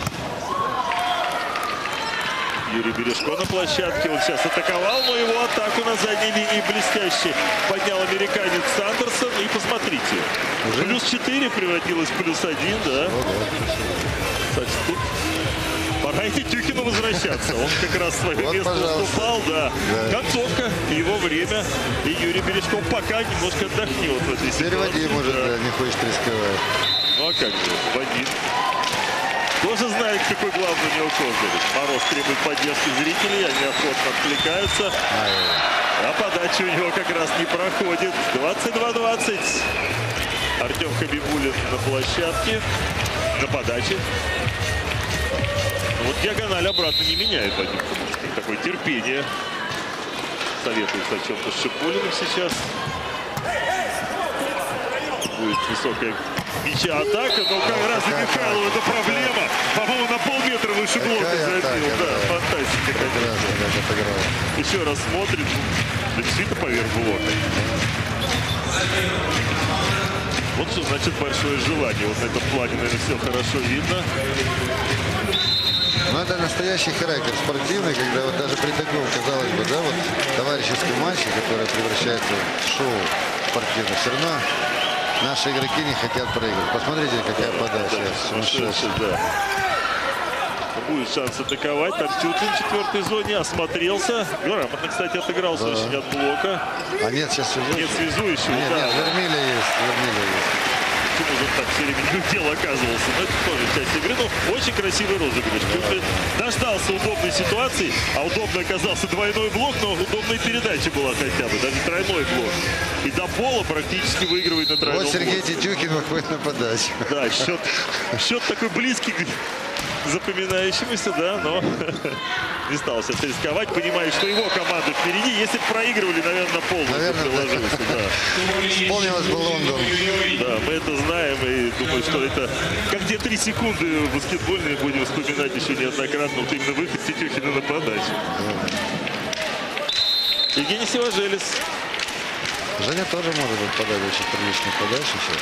A: Юрий Бережко на площадке. Он сейчас атаковал, но его атаку на задней линии блестяще поднял американец Сандерсон. И посмотрите, плюс 4 превратилось в плюс 1, да. Кстати, тут пора и Петюхину возвращаться. Он как раз свое место уступал, да. Концовка, его время. И Юрий Бережко пока немножко отдохнет в этой ситуации.
F: Переводи, может, да, не хочет рисковать.
A: Ну а как же, Вадим тоже знает, какой главный у него козырь. Мороз требует поддержки зрителей, они охотно откликаются. А подача у него как раз не проходит. 22-20. Артем Хабибулин на площадке. На подаче. Вот диагональ обратно не меняет Вадим. Такое терпение. Советуется о чем-то с Шипулиным сейчас. Будет высокая мяча атака, но как раз и Михайлов это проблема. По-моему, на полметра выше блока забил. Да, фантастика, конечно. Еще раз смотрит. Да, действительно поверх блока. Вот что значит большое желание. Вот на этом плане, наверное, все хорошо видно.
F: Ну, это настоящий характер спортивный, когда вот даже при таком, казалось бы, да, вот товарищеском матче, который превращается в шоу спортивное, все равно наши игроки не хотят проигрывать. Посмотрите, какая подача.
A: Да. Будет шанс атаковать. Там Тютин в четвертой зоне осмотрелся. Грамотно, кстати, отыгрался очень от блока.
F: А нет, сейчас связующий.
A: Нет, связующий.
F: Нет,
A: да.
F: нет, Вермиля есть.
A: Почему же так все время не дело оказывался? Но это тоже часть игры. Но очень красивый розыгрыш. Дождался удобной ситуации, а удобно оказался двойной блок, но удобная передача была хотя бы. Даже тройной блок. И до пола практически выигрывает на тройном.
F: Вот Сергей
A: блоке.
F: Тетюхин выходит на подачу.
A: Да, счет такой близкий к запоминающемуся, да, но не стал сейчас рисковать, понимая, что его команда впереди. Если бы проигрывали, наверное, полностью приложился. Да.
F: Вспомнилось бы Лондон.
A: Да, мы это знаем и думаю, что это как те 3 секунды баскетбольные будем вспоминать еще неоднократно. Вот именно выход Тетюхина на подачу. Евгений Сиважелис.
F: Женя тоже может быть подать очень приличную подачу сейчас.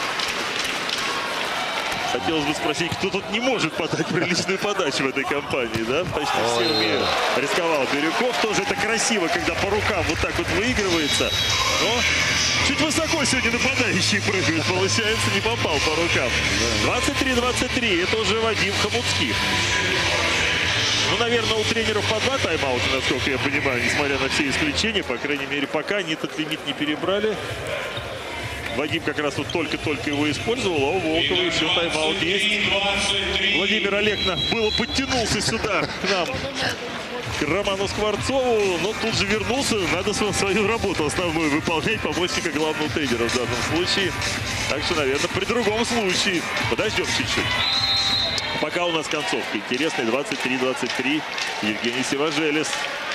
A: Хотелось бы спросить, кто тут не может подать приличную подачу в этой компании, да? Почти все умеют. Рисковал Бирюков. Тоже это красиво, когда по рукам вот так вот выигрывается. Но чуть высоко сегодня нападающие прыгают. Получается, не попал по рукам. 23-23. Это уже Вадим Хомутских. Ну, наверное, у тренеров по 2 тайм-аута, насколько я понимаю, несмотря на все исключения. По крайней мере, пока они этот лимит не перебрали. Вадим как раз вот только-только его использовал, а у Волкова еще тайм-аут есть. Владимир Олекна было подтянулся сюда к нам к Роману Скворцову, но тут же вернулся. Надо свою работу основную выполнять, помощника главного тренера в данном случае. Так что, наверное, при другом случае. Подождем чуть-чуть. Пока у нас концовка интересная. 23-23. Евгений Сиважелис.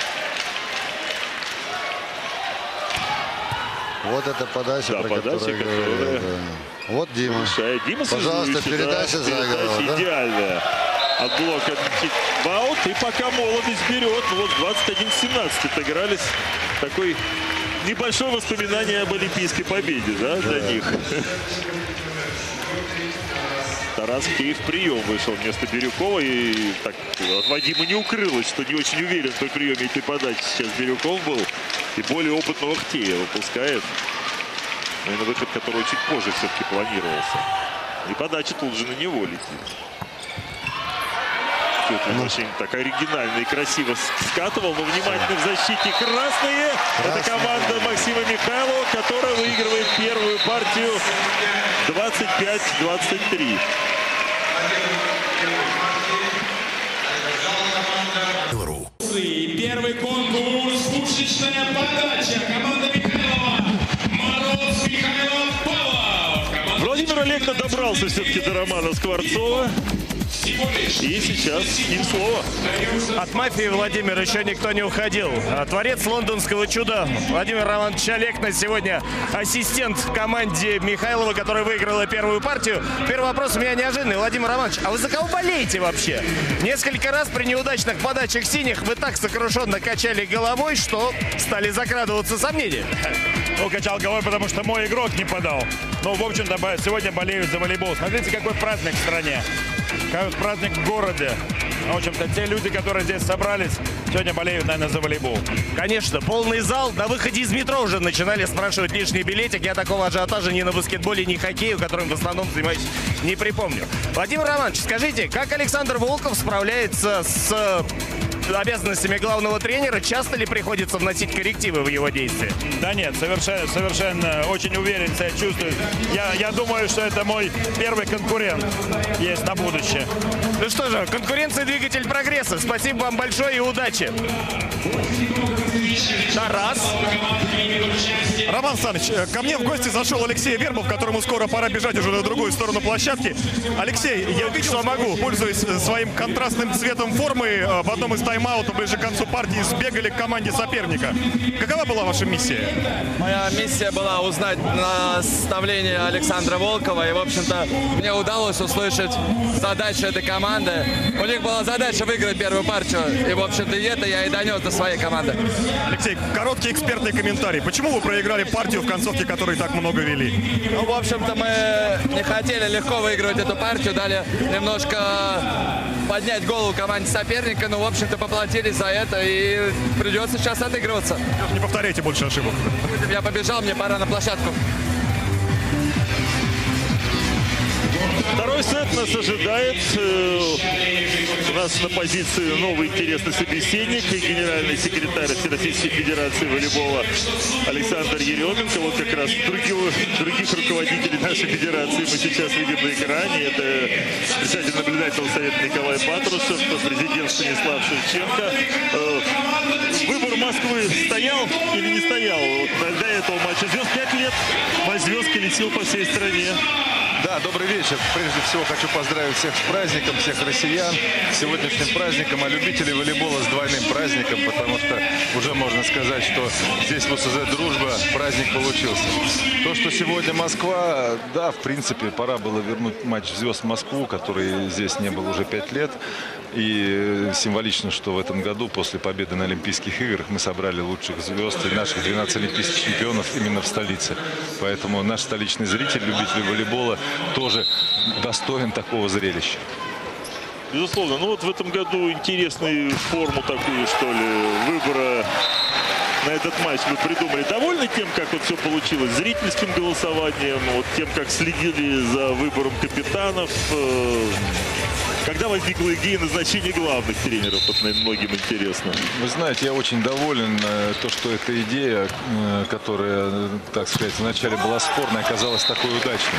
F: Вот эта подача,
A: Да,
F: про
A: подача,
F: которую
A: которая...
F: говорили, да. Вот Дима.
A: Дима,
F: Пожалуйста, передача заиграла, да?
A: Идеальная. От блока Баут. И пока молодость берет. Вот 21-17 отыгрались. Такой небольшое воспоминание об олимпийской победе, да, для них. Тарас Киев прием вышел вместо Бирюкова. И так от Вадима не укрылось, что не очень уверен в приеме этой подачи. Сейчас Бирюков был. И более опытного Хтея выпускает. Но выход, который чуть позже все-таки планировался. И подача тут же на него летит. Очень так оригинально и красиво скатывал, но внимательно в защите красные. Это команда Максима Михайлова, которая выигрывает первую партию 25-23.
I: Первый конкурс. Пушечная подача. Команда Михайлова. Мороз, Михайлов, Павлов.
A: Владимир Олекна добрался все-таки до Романа Скворцова. И сейчас им слово.
B: От мафии, Владимир, еще никто не уходил. Творец лондонского чуда Владимир Романович Олекна сегодня ассистент в команде Михайлова, которая выиграла первую партию. Первый вопрос у меня неожиданный. Владимир Романович, а вы за кого болеете вообще? Несколько раз при неудачных подачах синих вы так сокрушенно качали головой, что стали закрадываться сомнения.
J: Ну, качал головой, потому что мой игрок не подал. Но, в общем-то, сегодня болеют за волейбол. Смотрите, какой праздник в стране. Какой праздник в городе. В общем-то, те люди, которые здесь собрались, сегодня болеют, наверное, за волейбол.
B: Конечно, полный зал. На выходе из метро уже начинали спрашивать лишний билетик. Я такого ажиотажа ни на баскетболе, ни хоккею, которым в основном занимаюсь, не припомню. Владимир Романович, скажите, как Александр Волков справляется с обязанностями главного тренера? Часто ли приходится вносить коррективы в его действия?
J: Да нет, совершенно очень уверен себя чувствую. Я думаю, что это мой первый конкурент есть на будущее.
B: Ну что же, конкуренция — двигатель прогресса. Спасибо вам большое и удачи. Тарас.
D: Роман Саныч, ко мне в гости зашел Алексей Вербов, которому скоро пора бежать уже на другую сторону площадки. Алексей, я увидел, что могу, пользуясь своим контрастным цветом формы, в одном из тайм-аутов ближе к концу партии сбегали к команде соперника. Какова была ваша миссия?
K: Моя миссия была узнать наставление Александра Волкова. И, в общем-то, мне удалось услышать задачу этой команды. У них была задача выиграть первую партию. И, в общем-то, это я и донес до своей команды.
D: Алексей, короткий экспертный комментарий. Почему вы проиграли партию, в концовке которой так много вели?
K: Ну, в общем-то, мы не хотели легко выигрывать эту партию. Дали немножко поднять голову команде соперника. Ну, в общем-то, поплатились за это. И придется сейчас отыгрываться.
D: Не повторяйте больше ошибок.
K: Я побежал, мне пора на площадку.
A: Второй сет нас ожидает. У нас на позиции новый интересный собеседник и генеральный секретарь Всероссийской Федерации волейбола Александр Еременко. Вот как раз других руководителей нашей федерации мы сейчас видим на экране. Это председатель наблюдательного совета Николай Патрушев, президент Станислав Шевченко. Выбор Москвы стоял или не стоял? Вот до этого матча звезд 5 лет. Матч звезд колесил по всей стране.
L: Да, добрый вечер. Прежде всего хочу поздравить всех с праздником, всех россиян, с сегодняшним праздником, а любителей волейбола с двойным праздником, потому что уже можно сказать, что здесь в УСЗ «Дружба» праздник получился. То, что сегодня Москва, да, в принципе, пора было вернуть матч звезд в Москву, который здесь не был уже 5 лет. И символично, что в этом году, после победы на Олимпийских играх, мы собрали лучших звезд и наших 12 олимпийских чемпионов именно в столице. Поэтому наш столичный зритель, любитель волейбола, тоже достоин такого зрелища.
A: Безусловно. Ну вот в этом году интересную форму такую, что ли, выбора на этот матч вы придумали. Довольны тем, как вот все получилось? Зрительским голосованием, вот тем, как следили за выбором капитанов? Когда возникла идея назначения главных тренеров? Вот, наверное, многим интересно.
L: Вы знаете, я очень доволен, то, что эта идея, которая, так сказать, вначале была спорной, оказалась такой удачной.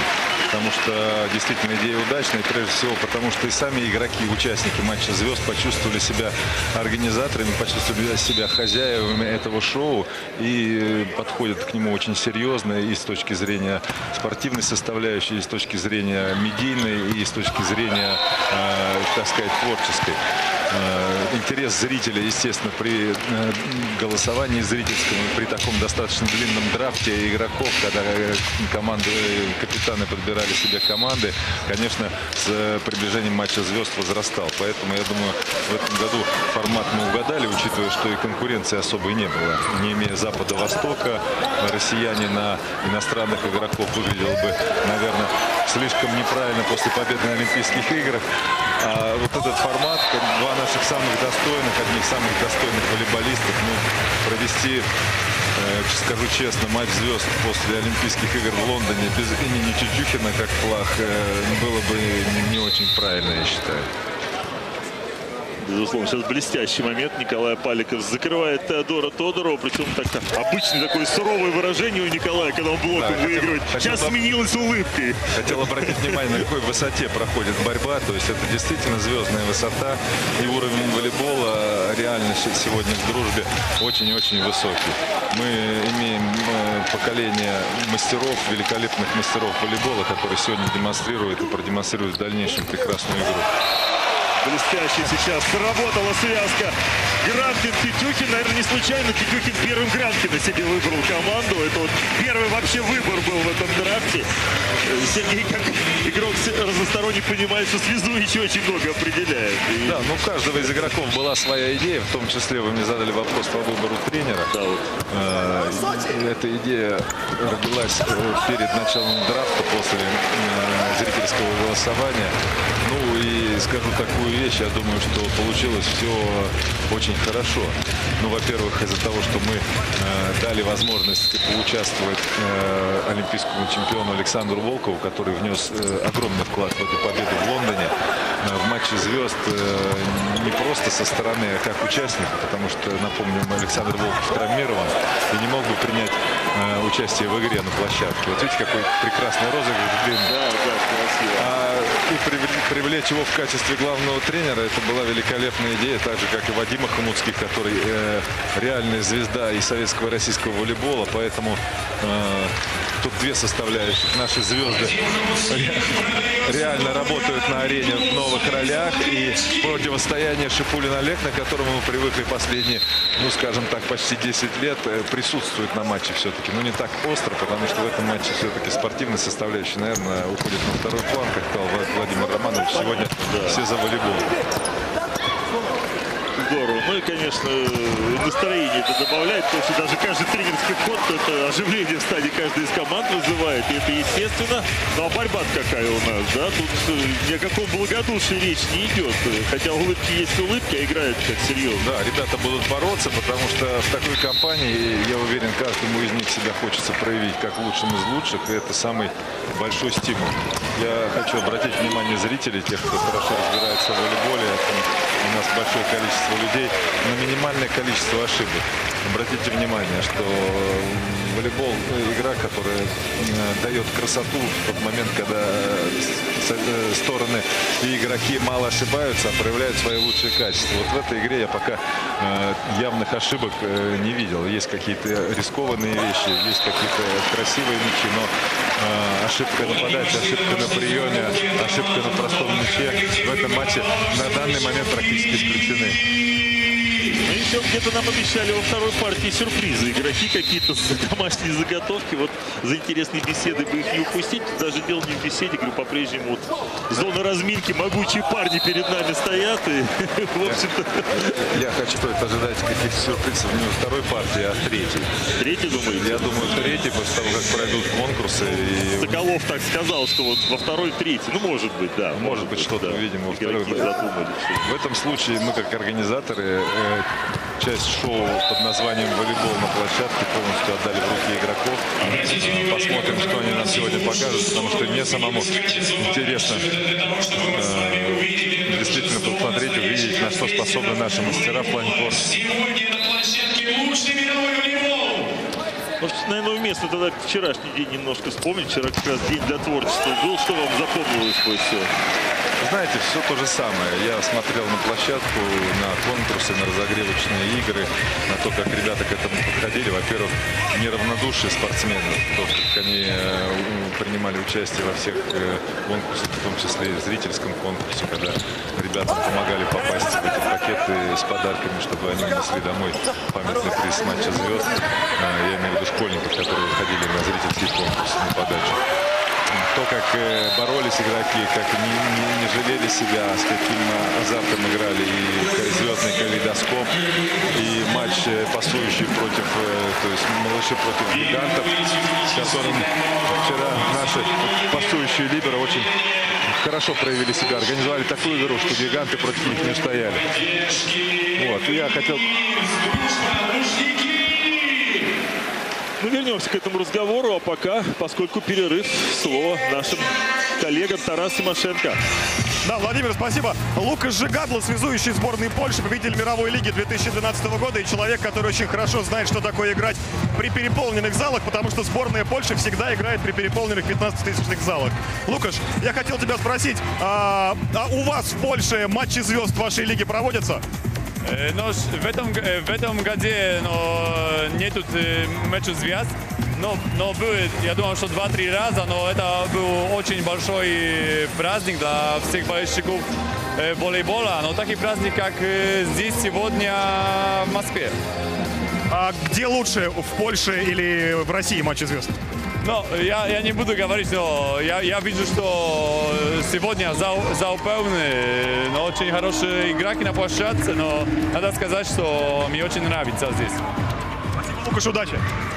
L: потому что действительно идея удачная, прежде всего потому, что и сами игроки, участники матча звезд почувствовали себя организаторами, почувствовали себя хозяевами этого шоу и подходят к нему очень серьезно и с точки зрения спортивной составляющей, и с точки зрения медийной, и с точки зрения, так сказать, творческой. Интерес зрителя, естественно, при голосовании зрительском, при таком достаточно длинном драфте игроков, когда команды, капитаны подбирали себе команды, конечно, с приближением матча звезд возрастал. Поэтому, я думаю, в этом году формат мы угадали, учитывая, что и конкуренции особой не было. Не имея Запада-Востока, россияне на иностранных игроков выглядел бы, наверное, слишком неправильно после победы на Олимпийских играх. А вот этот формат, два наших самых достойных, одних самых достойных волейболистов, ну, провести, скажу честно, матч звезд после Олимпийских игр в Лондоне без имени Тютюхина как флаг было бы не очень правильно, я считаю.
A: Безусловно, сейчас блестящий момент. Николай Паликов закрывает Теодора Тодорова. Причем так обычное такое суровое выражение у Николая, когда он блоком выигрывает. Сейчас сменилось улыбкой.
L: Хотел обратить внимание, на какой высоте проходит борьба. То есть это действительно звездная высота. И уровень волейбола реально сегодня в дружбе очень-очень высокий. Мы имеем поколение мастеров, великолепных мастеров волейбола, которые сегодня демонстрируют и продемонстрируют в дальнейшем прекрасную игру.
A: Блестяще сейчас сработала связка. Гранкин, Тютюхин. Наверное, не случайно Тютюхин первым Гранкина себе выбрал команду. Это вот первый вообще выбор был в этом драфте. Сергей, как игрок разносторонне, понимает, что связующий очень много определяет.
L: Да, ну у каждого из игроков была своя идея. В том числе вы мне задали вопрос по выбору тренера.
A: Да, вот.
L: Эта идея родилась перед началом драфта, после зрительского голосования. Ну и скажу такую вещь, я думаю, что получилось все очень хорошо. Ну, во-первых, из-за того, что мы дали возможность поучаствовать олимпийскому чемпиону Александру Волкову, который внес огромный вклад в эту победу в Лондоне, в матче звезд не просто со стороны, а как участника, потому что, напомню, Александр Волков травмирован и не мог бы принять участие в игре на площадке. Вот видите, какой прекрасный розыгрыш длинный.
A: Да, красиво.
L: И привлечь его в качестве главного тренера, это была великолепная идея, так же, как и Вадима Хомутских, который реальная звезда и советского и российского волейбола, поэтому тут две составляющих. Наши звезды реально работают на арене в новых ролях, и противостояние Шипулин-Олег, на котором мы привыкли последние, ну, скажем так, почти 10 лет, присутствует на матче все-таки. Но не так остро, потому что в этом матче все-таки спортивная составляющая, наверное, уходит на второй план, как сказал Владимир Романович. Сегодня все за волейбол.
A: Здорово. Ну и, конечно, настроение это добавляет, потому что даже каждый тренерский ход, это оживление в стадии каждой из команд вызывает. И это естественно. Ну а борьба какая у нас, да? Тут ни о каком благодушии речь не идет. Хотя улыбки есть улыбки, а играют как серьезно.
L: Да, ребята будут бороться, потому что в такой компании, я уверен, каждому из них себя хочется проявить как лучшим из лучших. И это самый большой стимул. Я хочу обратить внимание зрителей, тех, кто хорошо разбирается в волейболе. У нас большое количество людей, на минимальное количество ошибок. Обратите внимание, что волейбол – игра, которая дает красоту в тот момент, когда стороны и игроки мало ошибаются, а проявляют свои лучшие качества. Вот в этой игре я пока явных ошибок не видел. Есть какие-то рискованные вещи, есть какие-то красивые мячи, но ошибка на подаче, ошибка на приеме, ошибка на простом мяче в этом матче на данный момент практически исключены.
A: Еще где-то нам обещали во второй партии сюрпризы. Игроки какие-то домашние заготовки. Вот за интересные беседы бы их не упустить. Даже дело не в беседе, говорю, по-прежнему вот зона разминки, могучие парни перед нами стоят. И, в общем-то...
L: Я хочу ожидать каких-то сюрпризов не во второй партии, а в третьей.
A: Третий, думаете?
L: Я думаю, в третьей, после того, как пройдут конкурсы. И...
A: Соколов так сказал, что вот во второй, третий. Ну, может быть, да.
L: Может быть, что-то увидим во второй. В этом случае мы, как организаторы, часть шоу под названием «Волейбол на площадке» полностью отдали в руки игроков. Посмотрим, что они нам сегодня покажут, потому что мне самому интересно действительно посмотреть, увидеть, на что способны наши мастера в плане творчества.
A: Может, наверное, уместно тогда вчерашний день немножко вспомнить. Вчера как раз день для творчества был. Что вам запомнилось больше всего?
L: Знаете, все то же самое. Я смотрел на площадку, на конкурсы, на разогревочные игры, на то, как ребята к этому подходили. Во-первых, неравнодушие спортсменов, то, как они принимали участие во всех конкурсах, в том числе и в зрительском конкурсе, когда ребятам помогали попасть в эти пакеты с подарками, чтобы они унесли домой памятный приз матча звезд. Я имею в виду школьников, которые выходили на зрительские конкурсы на подачу. То, как боролись игроки, как не жалели себя, с каким азартом играли, и звездный калейдоскоп, и матч пасующий против, то есть малыши против гигантов, с которым вчера наши пасующие либеро очень хорошо проявили себя, организовали такую игру, что гиганты против них не стояли. Вот, и я хотел...
A: Ну, вернемся к этому разговору, а пока, поскольку перерыв, слово нашим коллегам Тарас Тимошенко.
D: Да, Владимир, спасибо. Лукаш Жигадло, связующий сборной Польши, победитель мировой лиги 2012 года и человек, который очень хорошо знает, что такое играть при переполненных залах, потому что сборная Польши всегда играет при переполненных 15-тысячных залах. Лукаш, я хотел тебя спросить, а у вас в Польше матчи звезд вашей лиги проводятся?
M: No, w этом году нету матча звезд, но было, я думаю, что 2-3 раза, но это был очень большой праздник для всех болельщиков волейбола, но такой праздник, как здесь сегодня в Москве.
D: А где лучше, в Польше или в России матчи звезд?
M: Ну, я не буду говорить, но я вижу, что сегодня зал полный, но очень хорошие игроки на площадке, но надо сказать, что мне очень нравится здесь.
D: Спасибо, Лукаш, удачи.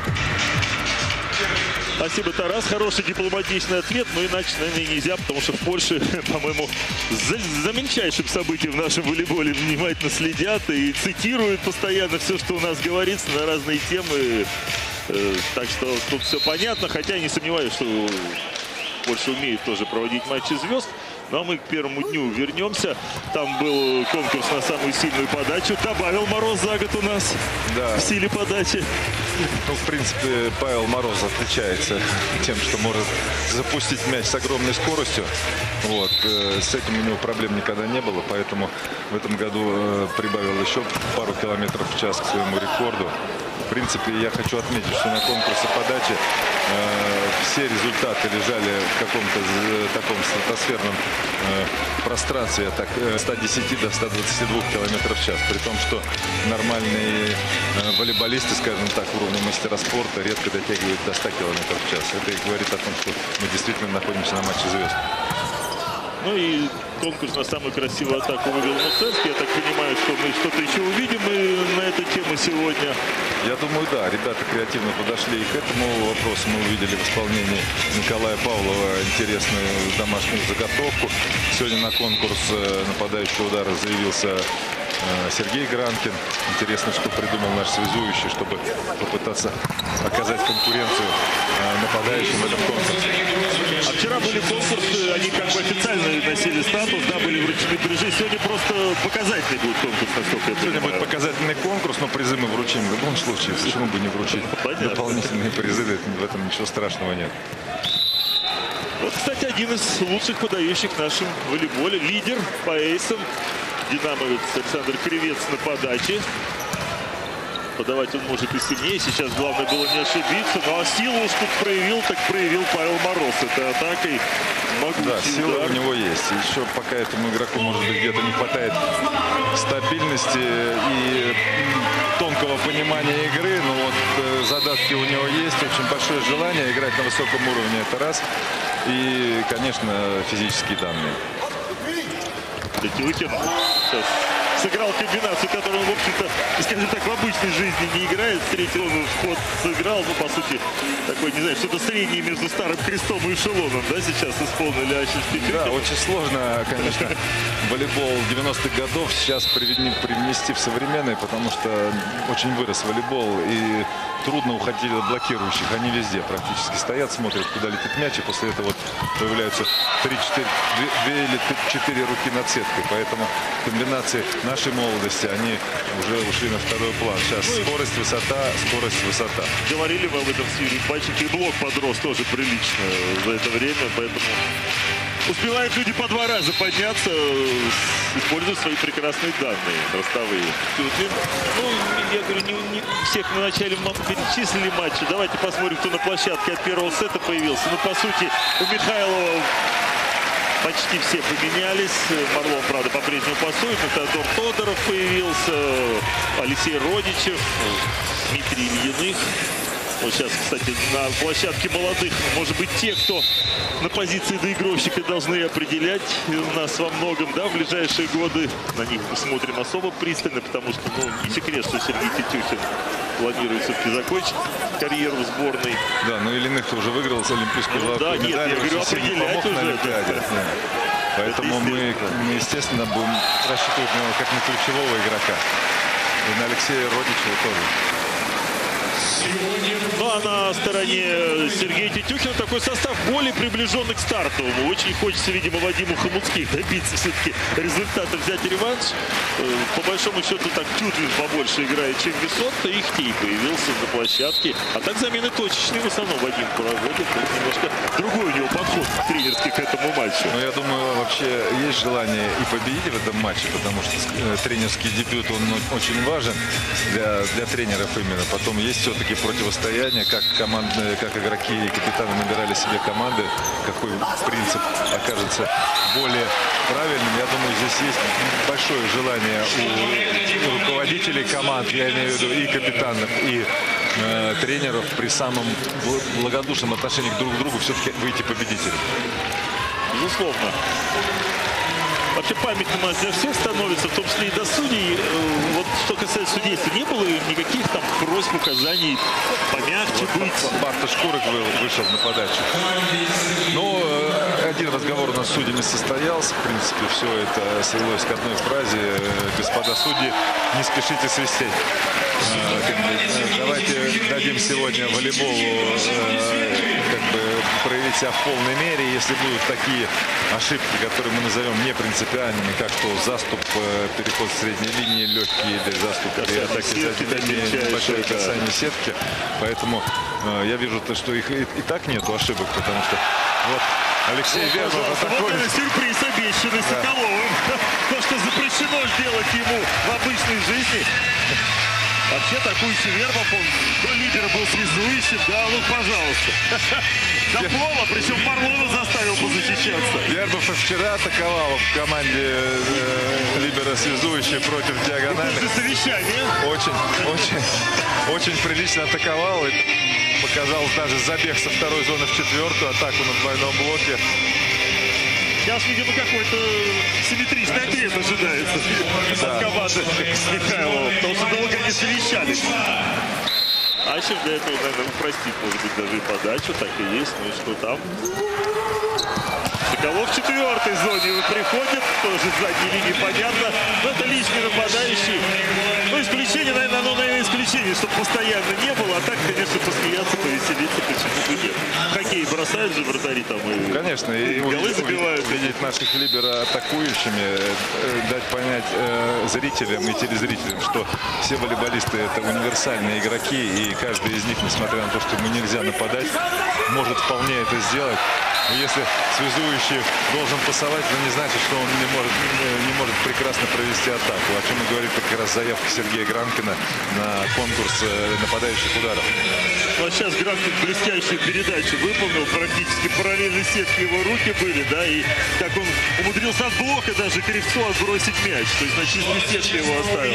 A: Спасибо, Тарас. Хороший дипломатичный ответ, но иначе, наверное, нельзя, потому что в Польше, по-моему, за мельчайшим событием в нашем волейболе внимательно следят и цитируют постоянно все, что у нас говорится на разные темы. Так что тут все понятно, хотя я не сомневаюсь, что Польша умеет тоже проводить матчи звезд. Ну а мы к первому дню вернемся. Там был конкурс на самую сильную подачу. Добавил Мороз за год у нас в силе подачи.
L: Ну, в принципе, Павел Мороз отличается тем, что может запустить мяч с огромной скоростью. Вот. С этим у него проблем никогда не было, поэтому в этом году прибавил еще пару километров в час к своему рекорду. В принципе, я хочу отметить, что на конкурсе подачи все результаты лежали в каком-то таком стратосферном пространстве, так, 110 до 122 километров в час. При том, что нормальные волейболисты, скажем так, уровня мастера спорта редко дотягивают до 100 километров в час. Это и говорит о том, что мы действительно находимся на матче звезд.
A: Ну и конкурс на самую красивую атаку вывел Мусерский. Я так понимаю, что мы что-то еще увидим и на эту тему сегодня.
L: Я думаю, да. Ребята креативно подошли и к этому вопросу. Мы увидели в исполнении Николая Павлова интересную домашнюю заготовку. Сегодня на конкурс нападающего удара заявился Сергей Гранкин. Интересно, что придумал наш связующий, чтобы попытаться оказать конкуренцию нападающим в этом конкурсе.
A: А вчера были конкурсы, они как бы официально носили статус, да, были вручены призы. Сегодня просто показательный будет конкурс, насколько я понимаю.
L: Сегодня будет показательный конкурс, но призы мы вручим в любом случае. Почему бы не вручить дополнительные призы? В этом ничего страшного нет.
A: Вот, кстати, один из лучших подающих в нашем волейболе. Лидер по эйсам. Динамовец Александр Кривец на подаче. Подавать он может и сильнее. Сейчас главное было не ошибиться. Ну а силу уж тут проявил, так проявил Павел Мороз. Это атакой могучий
L: Да, сила
A: удар.
L: у него есть. Еще пока этому игроку, может быть, где-то не хватает стабильности и тонкого понимания игры. Но вот задатки у него есть. Очень большое желание играть на высоком уровне. Это раз. И, конечно, физические данные.
A: Тетюхин сейчас сыграл комбинацию, которую он, в общем-то, скажем так, в обычной жизни не играет. Третий он вход сыграл, ну, по сути, такой, не знаю, что-то среднее между старым крестом и эшелоном, да, сейчас исполнили Ачис Тетюхин.
L: Да, очень сложно, конечно, волейбол 90-х годов сейчас привнести в современный, потому что очень вырос волейбол, и трудно уходить от блокирующих. Они везде практически стоят, смотрят, куда летит мяч, и после этого вот появляются 2 или 4 руки над сеткой. Поэтому комбинации нашей молодости, они уже ушли на второй план. Сейчас скорость, высота.
A: Говорили мы об этом с Юрием Пальченко, и блок подрос тоже прилично за это время, поэтому успевают люди по 2 раза подняться, используя свои прекрасные данные ростовые. Ну, я говорю, не всех мы вначале перечислили матчи. Давайте посмотрим, кто на площадке от первого сета появился. Ну, по сути, у Михайлова почти все поменялись. Марлон, правда, по-прежнему пасует. Теодор Тодоров появился, Алексей Родичев, Дмитрий Ильиных. Вот сейчас, кстати, на площадке молодых, может быть, те, кто на позиции доигровщика должны определять нас во многом, да, в ближайшие годы. На них мы смотрим особо пристально, потому что, ну, не секрет, что Сергей Тетюхин планирует все-таки закончить карьеру в сборной.
L: Да, но Ильиных уже выиграл олимпийскую золотую медаль.
A: Да, нет, я говорю, определять уже.
L: Поэтому мы, естественно, будем рассчитывать на него как на ключевого игрока. И на Алексея Родичева тоже.
A: Ну, а на стороне Сергея Тетюхина такой состав более приближенный к стартовому. Очень хочется, видимо, Вадиму Хомутских добиться все-таки результата, взять реванш. По большому счету, так Тютлин побольше играет, чем Висотто. Ихтей появился на площадке. А так замены точечные в основном Вадим проводит. Немножко другой у него подход тренерский к этому матчу.
L: Ну, я думаю, вообще есть желание и победить в этом матче, потому что тренерский дебют, он очень важен для тренеров именно. Потом есть все-таки противостояние, как команды, как игроки и капитаны набирали себе команды, какой принцип окажется более правильным. Я думаю, здесь есть большое желание у руководителей команд, я имею в виду и капитанов, и тренеров при самом благодушном отношении друг к другу все-таки выйти победителем.
A: Безусловно. Вообще памятный матч для всех становится, в том числе и до судей. Вот что касается судейства, не было никаких там просьб, указаний помягче быть.
L: Барта Шкурок вышел на подачу. Но один разговор у нас с судьями состоялся. В принципе, все это свелось к одной фразе. Господа судьи, не спешите свистеть. Давайте дадим сегодня волейболу проявить себя в полной мере. Если будут такие ошибки, которые мы назовем не принципиальными, как то заступ, переход в средней линии, легкие заступы, небольшое касание сетки. Поэтому я вижу, что их и так нету ошибок, потому что вот Алексей Вербов атакует.
A: Вот сюрприз обещанный Соколовым. То, что запрещено делать ему в обычной жизни. Вообще атакующий Вербов, он до лидера был связующим, да, ну пожалуйста. До пола, причем Марлона заставил позащищаться.
L: Вербов вчера атаковал в команде либера связующий против диагонали.
A: Совещание.
L: Очень прилично атаковал и показал даже забег со второй зоны в четвертую, атаку на двойном блоке.
A: Сейчас, видимо, какой-то симметричный ответ ожидается от команды Михайлова, потому что долго не совещались. Ачев для этого, наверное, упростит, может быть, даже и подачу, так и есть. Ну и что там? Соколов в четвертой зоне приходит, тоже с задней линии понятно. Но это лишний нападающий. Ну, исключение, наверное, оно, исключение, чтобы постоянно не было. А так, конечно, посмеяться, повеселиться, почему бы нет. Хоккей бросают же вратари там и
L: конечно, и
A: голы забивают.
L: Увидеть наших либера атакующими, дать понять зрителям и телезрителям, что все волейболисты это универсальные игроки, и каждый из них, несмотря на то, что ему нельзя нападать, может вполне это сделать. И если связующий должен пасовать, это не значит, что он не может прекрасно провести атаку. О чем и говорит как раз заявка Сергея Гранкина на конкурс нападающих ударов.
A: Ну, а сейчас Гранкин блестящую передачу выполнил, практически параллельно сетке его руки были, да, и как он умудрился от блока даже Кривцу отбросить мяч, то есть на чистой сетке его оставил.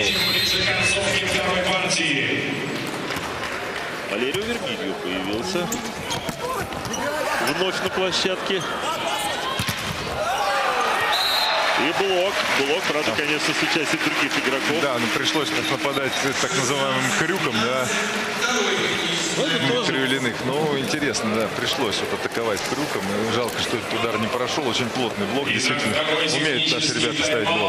A: Валерий Вермидио появился вновь на площадке. И блок, правда, конечно, с участием других игроков.
L: Да, но пришлось нападать так называемым крюком, да. Дмитрию или иных. Но интересно, да, пришлось вот атаковать крюком. И жалко, что этот удар не прошел. Очень плотный блок. Действительно, умеют наши ребята ставить блок.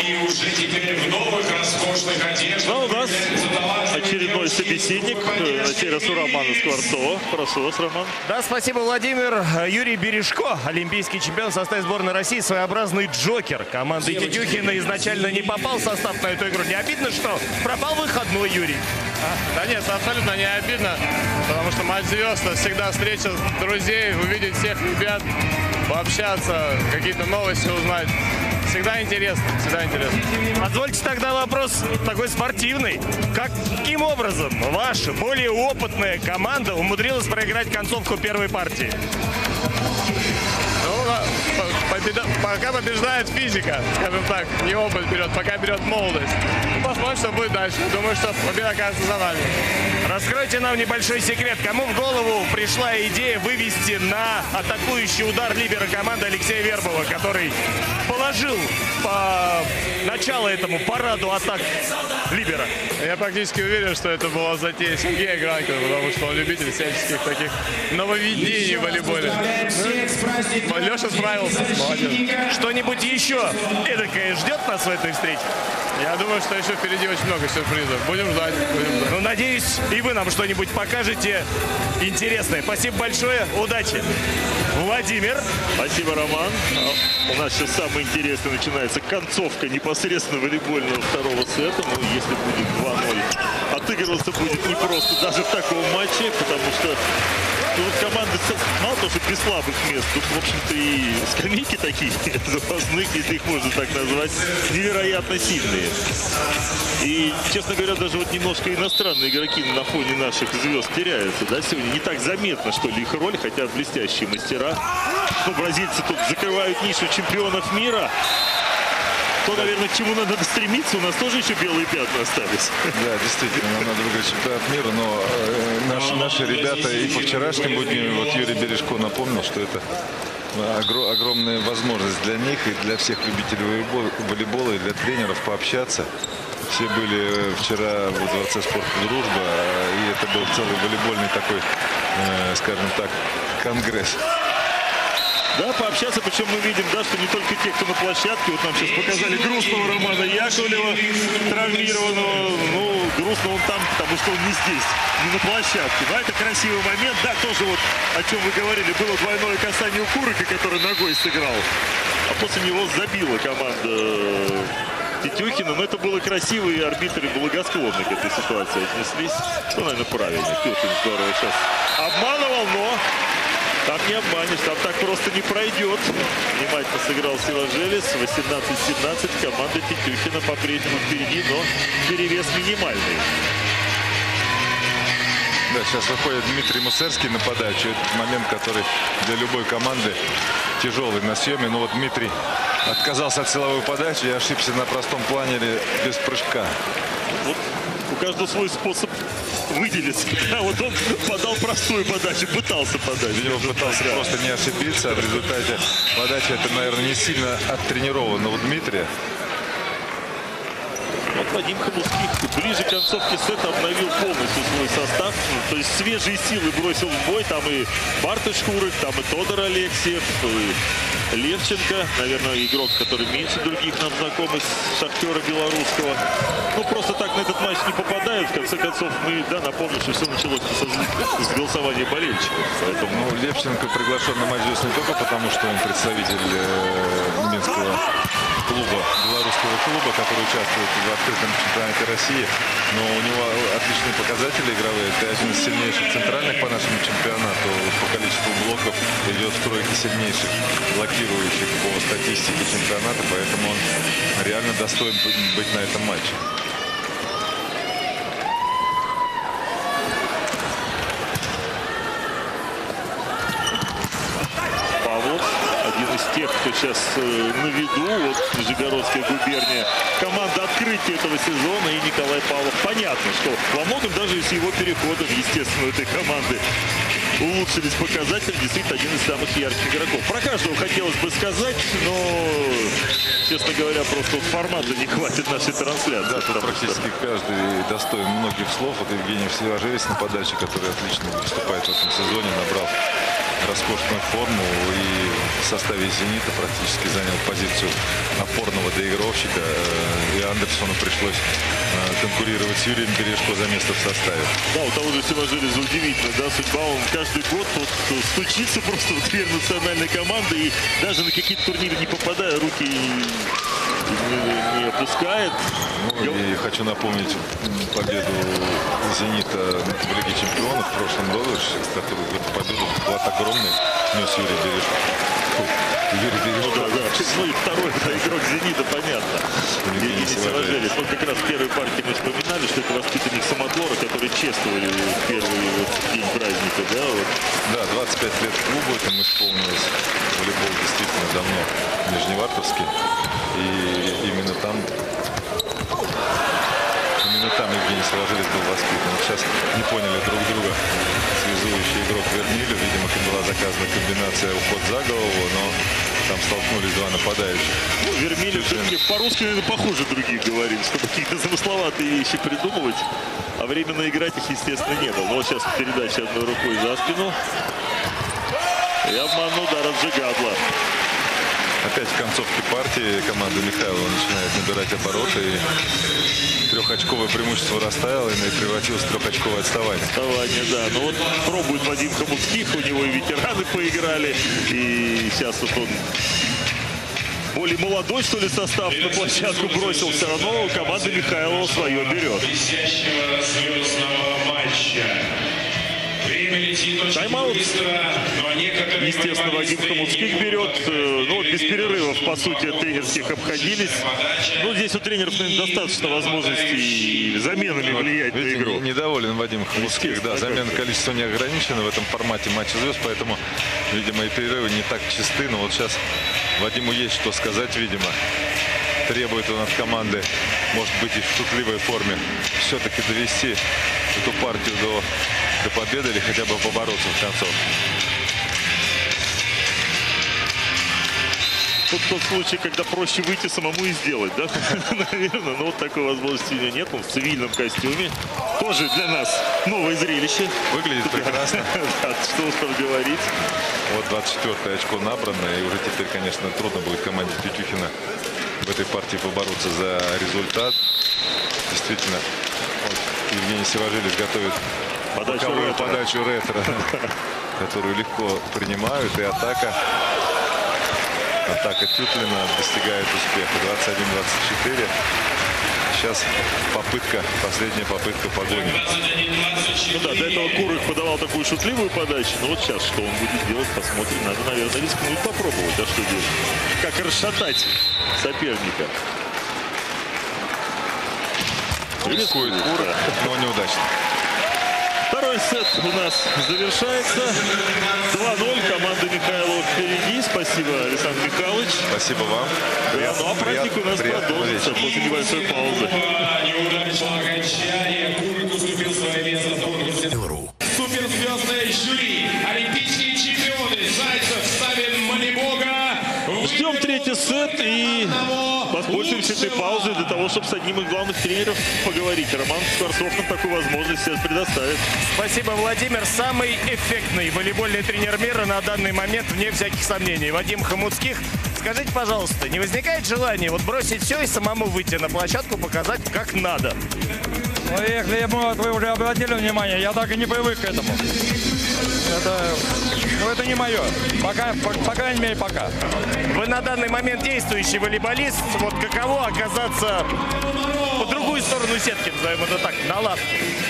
A: Ну, у нас очередной собеседник. На сей раз у Романа Скворцова. Прошу вас, Роман.
B: Да, спасибо, Владимир. Юрий Бережко, олимпийский чемпион в составе сборной России, своеобразный джокер команды Тетюхина, изначально не попал в состав на эту игру. Не обидно, что пропал выходной, Юрий?
N: Да нет, абсолютно не обидно, потому что матч звезд, всегда встреча друзей, увидеть всех ребят, пообщаться, какие-то новости узнать. Всегда интересно, всегда интересно.
B: Позвольте тогда вопрос такой спортивный. Каким образом ваша более опытная команда умудрилась проиграть концовку первой партии?
N: Пока побеждает физика, скажем так, не опыт берет, пока берет молодость. Посмотрим, что будет дальше. Думаю, что победа окажется за нами.
B: Раскройте нам небольшой секрет. Кому в голову пришла идея вывести на атакующий удар либера команды Алексея Вербова, который положил по начало этому параду атак либера?
N: Я практически уверен, что это была затея Сергея Гранкова, потому что он любитель всяческих таких нововведений в волейболе. Леша справился. Молодец.
B: Что-нибудь еще эдакое ждет нас в этой встрече?
N: Я думаю, что еще впереди очень много сюрпризов. Будем ждать.
B: Ну, надеюсь, и вы нам что-нибудь покажете интересное. Спасибо большое. Удачи. Владимир.
A: Спасибо, Роман. У нас сейчас самое интересное начинается. Концовка непосредственно волейбольного второго сета. Ну, если будет 2-0, отыгрываться будет непросто даже в таком матче, потому что команды мало того, что без слабых мест, тут, в общем-то, и скамейки такие запасных, если их можно так назвать, невероятно сильные. И, честно говоря, даже вот немножко иностранные игроки на фоне наших звезд теряются, да, сегодня не так заметно, что ли, их роль, хотя блестящие мастера. Ну, бразильцы тут закрывают нишу чемпионов мира. То, наверное, к чему надо стремиться, у нас тоже еще белые пятна остались.
L: Да, действительно, нам надо выиграть чемпионат мира, но наши ребята и по вчерашнему дню, вот Юрий Бережко напомнил, что это огромная возможность для них и для всех любителей волейбола, и для тренеров пообщаться. Все были вчера в Дворце спорта «Дружба», и это был целый волейбольный такой, скажем так, конгресс.
A: Да, пообщаться, причем мы видим, да, что не только те, кто на площадке, вот нам сейчас показали грустного Романа Яковлева, травмированного, ну, грустно он там, потому что он не здесь, не на площадке. Да, это красивый момент, да, тоже вот, о чем вы говорили, было двойное касание у Курыка, который ногой сыграл, а после него забила команда Тетюхина, но это было красиво, и арбитры благосклонно к этой ситуации отнеслись. Ну, наверное, правильно, Тетюхин здорово сейчас обманывал, но... Там не обманешь, там так просто не пройдет. Внимательно сыграл Силожелец. 18-17. Команда Тетюхина по-прежнему впереди, но перевес минимальный.
L: Да, сейчас выходит Дмитрий Мусерский на подачу. Это момент, который для любой команды тяжелый на съеме. Но вот Дмитрий отказался от силовой подачи и ошибся на простом планере без прыжка.
A: Вот у каждого свой способ выделиться. Да, вот он подал простую подачу, пытался подать.
L: Видимо, пытался просто не ошибиться. А в результате подача это, наверное, не сильно оттренирована у Дмитрия.
A: Вот Вадим Хамовских ближе к концовке сета обновил полностью свой состав. То есть свежие силы бросил в бой. Там и Бартыш Курык, там и Тодор Алексеев, и Левченко. Наверное, игрок, который меньше других нам знаком из Шахтера белорусского. Ну, просто так на этот матч не попадают. В конце концов, мы, да, напомню, что все началось с голосования болельщиков. Поэтому...
L: Ну, Левченко приглашен на матч здесь не только потому, что он представитель Минского клуба, белорусского клуба, который участвует в открытом чемпионате России, но у него отличные показатели игровые. Это один из сильнейших центральных по нашему чемпионату. По количеству блоков идет в тройке сильнейших блокирующих по статистике чемпионата, поэтому он реально достоин быть на этом матче.
A: Из тех, кто сейчас на виду, вот Нижегородская губерния, команда открытия этого сезона, и Николай Павлов. Понятно, что во многом даже с его переходом, естественно, этой команды улучшились показатели. Действительно, один из самых ярких игроков. Про каждого хотелось бы сказать, но, честно говоря, просто вот формата не хватит нашей трансляции.
L: Да, тут практически каждый достоин многих слов. Вот Евгений Всевожилец на подаче, который отлично выступает в этом сезоне, набрал роскошную форму и в составе «Зенита» практически занял позицию опорного доигровщика. И Андерсону пришлось конкурировать с Юрием Бережко за место в составе.
A: Да, у того же Всевожилец удивительно, да, судьба, он каждый год вот стучится просто в дверь национальной команды и даже на какие-то турниры не попадая, руки не опускает.
L: Ну, и хочу напомнить победу «Зенита» в Лиге чемпионов в прошлом году, который в эту победу вклад огромный нес Юрий Бережко. Юрий Бережко.
A: Ну, да. Ну и второй игрок «Зенита», понятно. Евгений Всевожилец. Вот как раз в первой партии мы вспоминали, что это воспитанник Самотлора, который чествовали в первый день праздника. Да, вот.
L: Да, 25 лет клубу, этому исполнилось. Волейбол действительно давно нижневартовский. И именно там Евгений Всевожилец был воспитан. Сейчас не поняли друг друга связующий игрок Вермилю. Видимо, была заказана комбинация уход за голову, но там столкнулись два нападающих.
A: Ну, Вермилю все-таки по-русски, наверное, похуже других говорит, чтобы какие-то замысловатые вещи придумывать. А временно играть их, естественно, не было. Но вот сейчас передача одной рукой за спину. И обман удар от Жигадла.
L: Опять в концовке партии команда Михайлова начинает набирать обороты. И трехочковое преимущество растаяло и превратилось в трехочковое отставание.
A: Отставание, да. Ну вот пробует Вадим Хомутских, у него и ветераны поиграли. И сейчас вот он более молодой, что ли, состав на площадку бросил. Все равно команда Михайлова свое берет. Тайм-аут, естественно, Вадим Хомутских берет. Ну, вот без перерывов, по сути, тренерских обходились. Ну, здесь у тренеров, наверное, достаточно возможностей заменами влиять на игру.
L: Недоволен Вадим Хомутских. Да, замена количества не ограничена в этом формате матча звезд, поэтому, видимо, и перерывы не так чисты. Но вот сейчас Вадиму есть что сказать, видимо. Требует он от команды, может быть, и в шутливой форме, все-таки довести эту партию до победы или хотя бы побороться в концовке.
A: Тут тот случай, когда проще выйти самому и сделать, да? Наверное, но вот такой возможности у него нет. Он в цивильном костюме. Тоже для нас новое зрелище.
L: Выглядит прекрасно.
A: Что уж там говорить.
L: Вот 24-е очко набрано. И уже теперь, конечно, трудно будет команде Тютюхина в этой партии побороться за результат. Действительно, вот Евгений Всевожилец готовит боковую подачу ретро, которую легко принимают. И атака Тютлина достигает успеха. 21-24. Сейчас последняя попытка погони.
A: Ну да, до этого Курых подавал такую шутливую подачу. Но вот сейчас что он будет делать, посмотрим. Надо, наверное, рискнуть, попробовать. А что делать? Как расшатать соперника.
L: Рискует Курых, но неудачно.
A: Второй сет у нас завершается. 2-0. Команда Михайлова впереди. Спасибо, Александр Михайлович.
L: Спасибо вам.
A: Да, ну а праздник у нас продолжится после небольшой паузы.
I: Суперзвездное жюри. Олимпийские чемпионы. Зайцев, Савин, Малибога.
A: Ждем третий сет и воспользуемся этой паузой для того, чтобы с одним из главных тренеров поговорить. Роман Скворцов нам такую возможность сейчас предоставит.
B: Спасибо, Владимир. Самый эффектный волейбольный тренер мира на данный момент, вне всяких сомнений. Вадим Хомутских. Скажите, пожалуйста, не возникает желания вот бросить все и самому выйти на площадку, показать, как надо?
O: Ну, если вы уже обратили внимание, я так и не привык к этому. Это не мое. Пока, по крайней мере, пока.
B: Вы на данный момент действующий волейболист. Вот каково оказаться по другую сторону сетки, назовем это так, на лавке?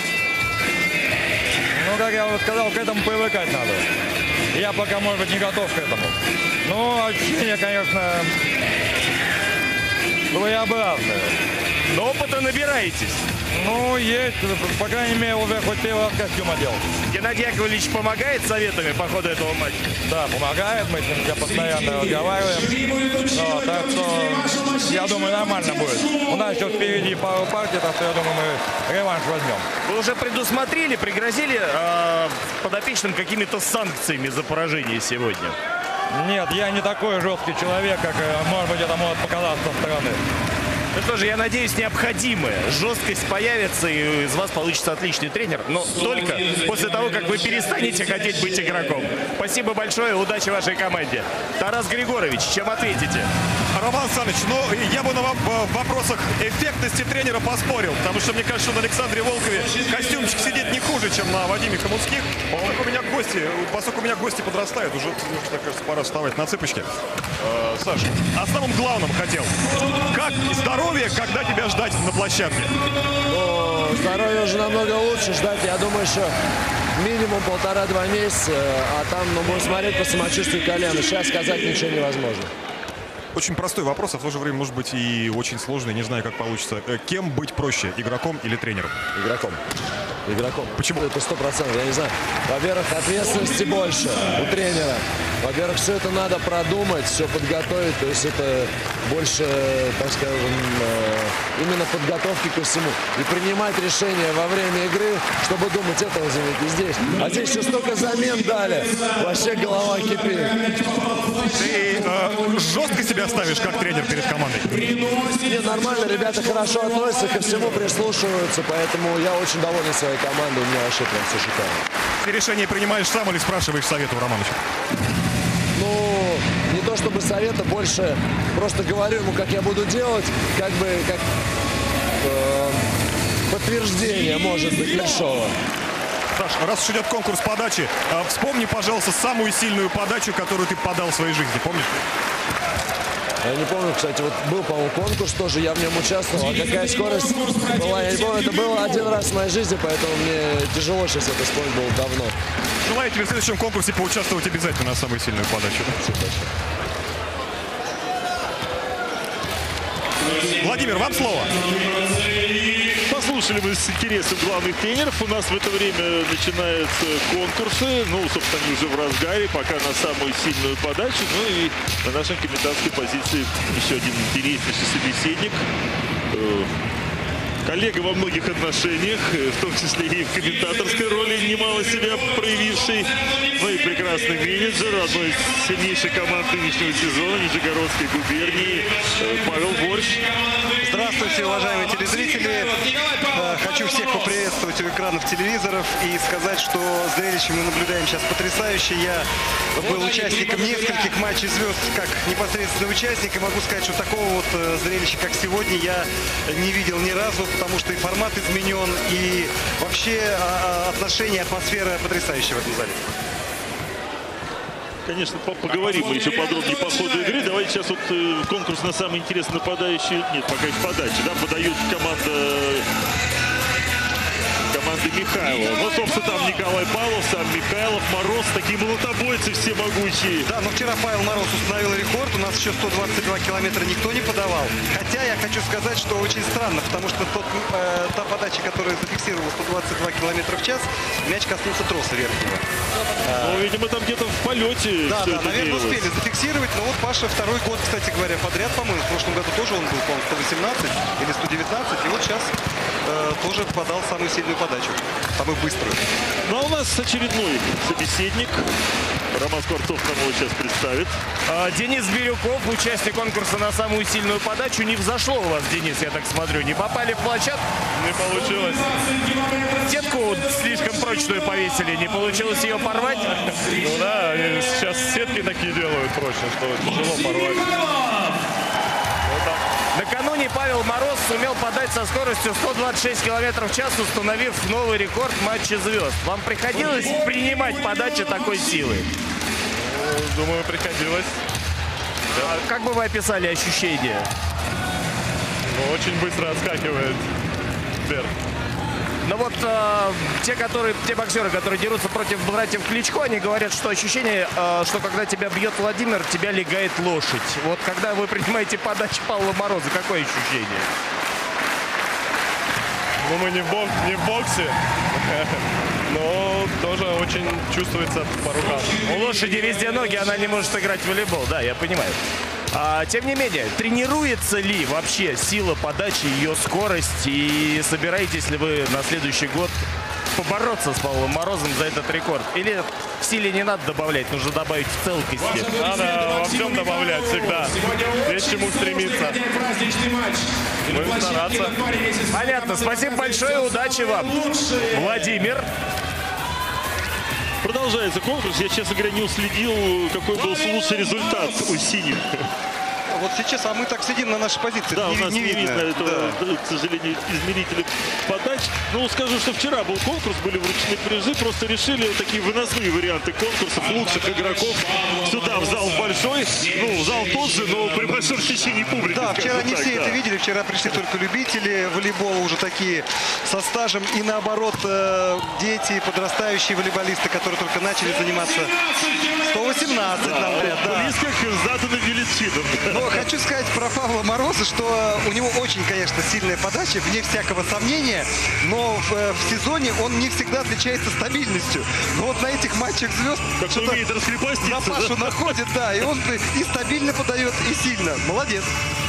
O: Ну, как я вот сказал, к этому привыкать надо. Я пока, может быть, не готов к этому. Ну, ощущение, конечно, своеобразное.
B: Но опыта набираетесь.
O: Ну, есть. По крайней мере, уже хоть первый раз костюм одел.
B: Геннадий Яковлевич помогает советами по ходу этого матча?
O: Да, помогает. Мы с ним постоянно разговариваем. Но, так что, я думаю, нормально будет. У нас еще впереди пару партий, так что, я думаю, мы реванш возьмем.
B: Вы уже предусмотрели, пригрозили подопечным какими-то санкциями за поражение сегодня?
O: Нет, я не такой жесткий человек, как, может быть, это может показаться со стороны.
B: Ну что же, я надеюсь, необходимая жесткость появится, и из вас получится отличный тренер, но только после того, как вы перестанете хотеть быть игроком. Спасибо большое, удачи вашей команде. Тарас Григорович, чем ответите?
D: Роман Саныч, ну, я бы на вопросах эффектности тренера поспорил, потому что мне кажется, что на Александре Волкове костюмчик сидит не хуже, чем на Вадиме Хомутских. Поскольку у меня гости подрастают, уже, мне кажется, пора вставать на цыпочки. Саша, о самом главном хотел. Как здоровье, когда тебя ждать на площадке?
P: Ну, здоровье уже намного лучше ждать, я думаю, еще минимум 1,5-2 месяца, а там, ну, будем смотреть по самочувствию колена. Сейчас сказать ничего невозможно.
D: Очень простой вопрос, а в то же время, может быть, и очень сложный. Не знаю, как получится. Кем быть проще, игроком или тренером?
P: Игроком. Игроком.
D: Почему?
P: Это 100%. Я не знаю. Во-первых, ответственности больше у тренера. Во-первых, все это надо продумать, все подготовить. То есть это больше, так скажем, именно подготовки ко всему. И принимать решения во время игры, чтобы думать, этого заметить здесь. А здесь еще столько замен дали. Вообще голова кипит.
D: Ты жестко себя ставишь как тренер перед командой?
P: Нет, нормально. Ребята хорошо относятся, ко всему прислушиваются. Поэтому я очень доволен своей командой. У меня вообще прям все шикарно.
D: Ты решение принимаешь сам или спрашиваешь совета у Романовича?
P: Ну, не то чтобы совета, больше просто говорю ему, как я буду делать, как подтверждение, может быть, Лешова.
D: Саш, раз уж идет конкурс подачи, вспомни, пожалуйста, самую сильную подачу, которую ты подал в своей жизни. Помнишь?
P: Я не помню, кстати, вот был, по-моему, конкурс тоже, я в нем участвовал. А какая скорость была, я не помню. Это было один раз в моей жизни, поэтому мне тяжело сейчас это вспомнить, было давно.
D: Желаю тебе в следующем конкурсе поучаствовать обязательно на самую сильную подачу. Владимир, вам слово.
A: Послушали мы с интересом главных тренеров. У нас в это время начинаются конкурсы. Ну, собственно, они уже в разгаре, пока на самую сильную подачу. Ну и на нашей комментаторской позиции еще один интереснейший собеседник. Коллега во многих отношениях, в том числе и в комментаторской роли, немало себя проявивший. Ну и прекрасный менеджер одной из сильнейших команд нынешнего сезона Нижегородской губернии Павел Борщ.
Q: Здравствуйте, уважаемые телезрители. Хочу всех поприветствовать у экранов телевизоров и сказать, что зрелище мы наблюдаем сейчас потрясающее. Я был участником нескольких матчей звезд как непосредственный участник, и могу сказать, что такого вот зрелища, как сегодня, я не видел ни разу, потому что и формат изменен, и вообще отношение, атмосфера потрясающая в этом зале.
A: Конечно, поговорим мы еще подробнее по ходу игры. Давайте сейчас вот конкурс на самый интересный нападающий. Нет, пока еще подачи, да, подают команды Михайлова. Ну, собственно, там Николай Павлов, сам Михайлов, Мороз, такие молотобойцы все могучие.
Q: Да, но вчера Павел Мороз установил рекорд. У нас еще 122 километра никто не подавал. Хотя я хочу сказать, что очень странно, потому что та подача, которая зафиксировала 122 километра в час, мяч коснулся троса верхнего.
A: Ну, видимо, там где-то в полете.
Q: Да, наверное, успели зафиксировать. Но вот Паша второй год, кстати говоря, подряд, по-моему, в прошлом году тоже он был, по-моему, 118 или 119. И вот сейчас тоже подал самую сильную подачу, самую быструю.
A: Ну, а у нас очередной собеседник. Роман Скворцов нам его сейчас представит.
B: Денис Бирюков, участник конкурса на самую сильную подачу. Не взошло у вас, Денис, я так смотрю. Не попали в площадку?
M: Не получилось.
B: Сетку слишком прочную повесили. Не получилось ее порвать?
M: Ну да, сейчас сетки такие делают прочно, что тяжело порвать.
B: Накануне Павел Мороз сумел подать со скоростью 126 км в час, установив новый рекорд матча звезд. Вам приходилось принимать подачи такой силы?
M: Думаю, приходилось.
B: А как бы вы описали ощущения?
M: Ну, очень быстро отскакивает вверх.
B: Ну вот те боксеры, которые дерутся против братьев Кличко, они говорят, что ощущение, что когда тебя бьет Владимир, тебя легает лошадь. Вот когда вы принимаете подачу Павла Мороза, какое ощущение?
N: Ну, мы не в боксе, но тоже очень чувствуется по рукам.
B: У лошади везде ноги, она не может играть в волейбол, да, я понимаю. Тем не менее, тренируется ли вообще сила подачи, ее скорость? И собираетесь ли вы на следующий год побороться с Павлом Морозом за этот рекорд? Или в силе не надо добавлять, нужно добавить в целкости?
N: Надо во всем добавлять всегда. Есть к чему стремиться. Будем стараться.
B: Понятно. Спасибо большое. Удачи вам. Владимир.
A: Продолжается конкурс. Я, честно говоря, не уследил, какой был лучший результат у синих.
Q: Вот сейчас, а мы так сидим на нашей позиции.
A: Да, у нас не видно этого,
Q: да.
A: к сожалению, измерителя подач. Но скажу, что вчера был конкурс, были вручены призы. Просто решили вот такие выносные варианты конкурсов лучших игроков сюда, в зал большой. Ну, в зал тот же, но при большом течении публики.
Q: Да, вчера не все
A: да.
Q: это видели. Вчера пришли только любители волейбола, уже такие со стажем. И наоборот, дети, подрастающие волейболисты, которые только начали заниматься. 118,
A: да,
Q: нам говорят, да.
A: Близко к заданным величинам.
Q: Но хочу сказать про Павла Мороза, что у него очень, конечно, сильная подача, вне всякого сомнения. Но в сезоне он не всегда отличается стабильностью. Но вот на этих матчах звезд на Пашу находит, да. И он и стабильно подает, и сильно. Молодец.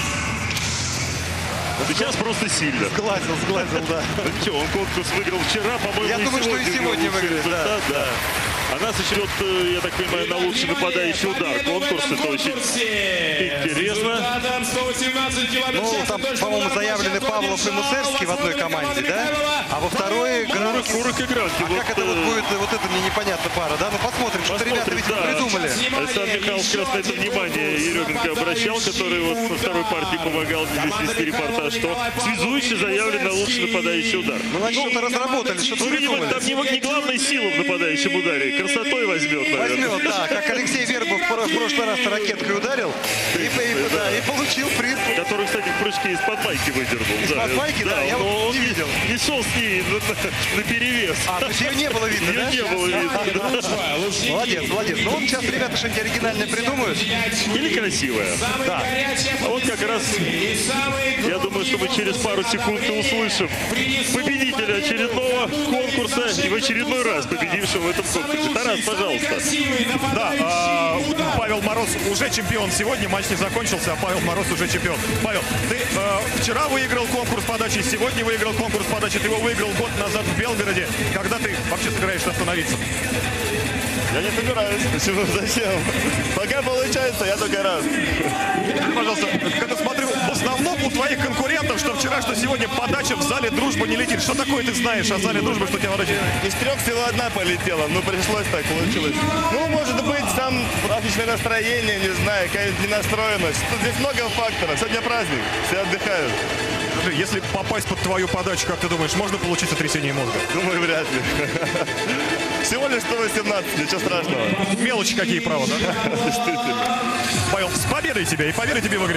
A: Сейчас просто сильно.
Q: Сглазил, да.
A: Ну ничего, он конкурс выиграл вчера, по-моему,
Q: Я думаю, что и сегодня выиграет, да.
A: А нас еще, я так понимаю, на лучший нападающий удар конкурс. Это очень интересно.
Q: Ну, там, по-моему, заявлены Павлов и Мусерский в одной команде, да? А во второй Гранки.
A: Курок и Гранки.
Q: А как это вот будет, вот это мне непонятно пара, да? Ну, посмотрим, что ребята ведь придумали.
A: Александр Михайлович как раз на это внимание Еременко обращал, который вот во второй партии помогал здесь вести репортаж, что связующий заявлен на лучший нападающий удар.
Q: Ну, они что-то разработали, что-то
A: видимо, там не главная сила в нападающем ударе. Красотой возьмет, наверное.
Q: Возьмет, да. Как Алексей Вербов в прошлый раз ракеткой ударил и получил приз.
A: Который, кстати, в прыжке из-под майки выдернул.
Q: Из-под майки, да, я вот не видел.
A: Не шел с ней на перевес.
Q: То есть ее не было видно, да?
A: Ее не было видно.
Q: Молодец. Ну, вот сейчас ребята что-нибудь оригинальное придумают.
A: Или красивое.
Q: Да.
A: А вот как раз, я думаю, что мы через пару секунд услышим победителя очередного конкурса и в очередной раз победившего в этом конкурсе. Тарас, пожалуйста.
D: Да, Павел Мороз уже чемпион сегодня. Матч не закончился, а Павел Мороз уже чемпион. Павел, ты вчера выиграл конкурс подачи, сегодня выиграл конкурс подачи. Ты его выиграл год назад в Белгороде. Когда ты вообще собираешься остановиться?
N: Я не собираюсь. Почему? Зачем? Пока получается, я только рад.
D: Пожалуйста, когда смотрю, в основном у твоих конкурентов, что вчера, что сегодня подача в зале «Дружба» не летит. Что такое ты знаешь о зале «Дружбы», что у тебя подача?
N: Из 3 всего одна полетела, ну пришлось так, получилось. Ну, может быть, там праздничное настроение, не знаю, какая-то ненастроенность. Тут здесь много факторов. Сегодня праздник, все отдыхают.
D: Если попасть под твою подачу, как ты думаешь, можно получить сотрясение мозга?
N: Думаю, вряд ли. Всего лишь 118, ничего страшного.
D: Мелочи какие, право, да?
N: Действительно.
D: Павел, с победой тебя и победой тебе в игре.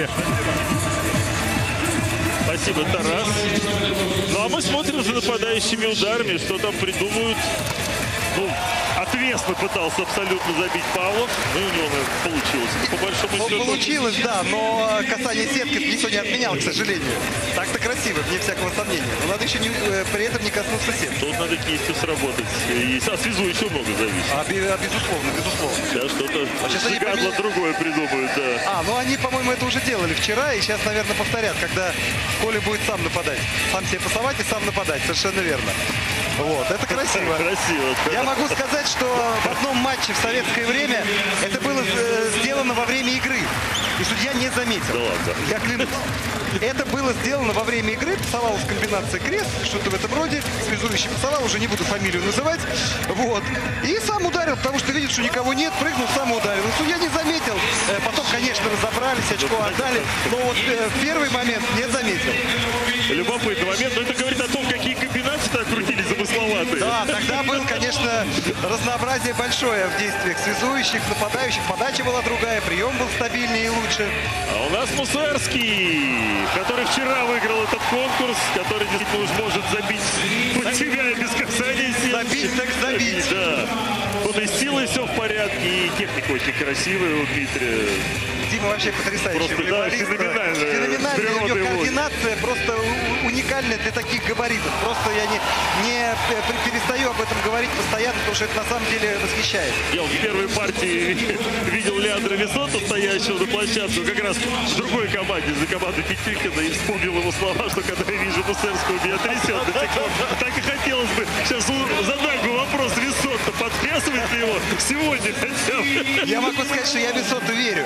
A: Спасибо, Тарас. Ну, а мы смотрим за нападающими ударами, что там придумают. Ну, отвесно пытался абсолютно забить Павлов, но у него, наверное, получилось. По большому счету.
Q: Получилось, да, но касание сетки никто не отменял, к сожалению. Так-то красиво, вне всякого сомнения. Но надо еще при этом не коснуться сетки.
A: Тут надо кистью сработать. И от связующего много зависит.
Q: Безусловно.
A: Да, что-то гадло другое придумают, да.
Q: Ну они, по-моему, это уже делали вчера, и сейчас, наверное, повторят, когда Коля будет сам нападать. Сам себе пасовать и сам нападать, совершенно верно. Вот, это красиво.
A: Красиво.
Q: Я могу сказать, что в одном матче в советское время это было сделано во время игры. И судья не заметил.
A: Да ладно.
Q: Я клянусь. Это было сделано во время игры, пасовалась комбинация крест, что-то в этом роде. Связующий пасовал, уже не буду фамилию называть. Вот. И сам ударил, потому что видит, что никого нет, прыгнул, сам ударил. Но судья не заметил. Потом, конечно, разобрались, очко отдали. Но вот в первый момент не заметил.
A: Любопытный момент, но это говорит о том, какие комбинации-то крутились замысловатые.
Q: Да, тогда был, конечно, разнообразие большое в действиях связующих, нападающих. Подача была другая, прием был стабильнее и лучше.
A: А у нас Мусерский, который вчера выиграл этот конкурс, который действительно уж может забить под себя без касания сил.
Q: Забить так забить.
A: Да. Вот и с силой все в порядке, и техника очень красивая у Дмитрия.
Q: Дима вообще потрясающий
A: Просто, да,
Q: волейболист.
A: феноменальная
Q: Феноменальная, у него
A: природа его.
Q: координация просто уникальная для таких габаритов. Просто я не перестаю об этом говорить постоянно, потому что это на самом деле восхищает.
A: Я в первой партии видел Леандра Висотто, стоящего на площадке, как раз в другой команде, за командой Петюхина, и вспомнил его слова, что когда я вижу Мусерского, меня трясет. Так и хотелось бы сейчас задать бы вопрос Висотто, подписывает ли его сегодня хотя бы.
Q: Я могу сказать, что я Висотто верю.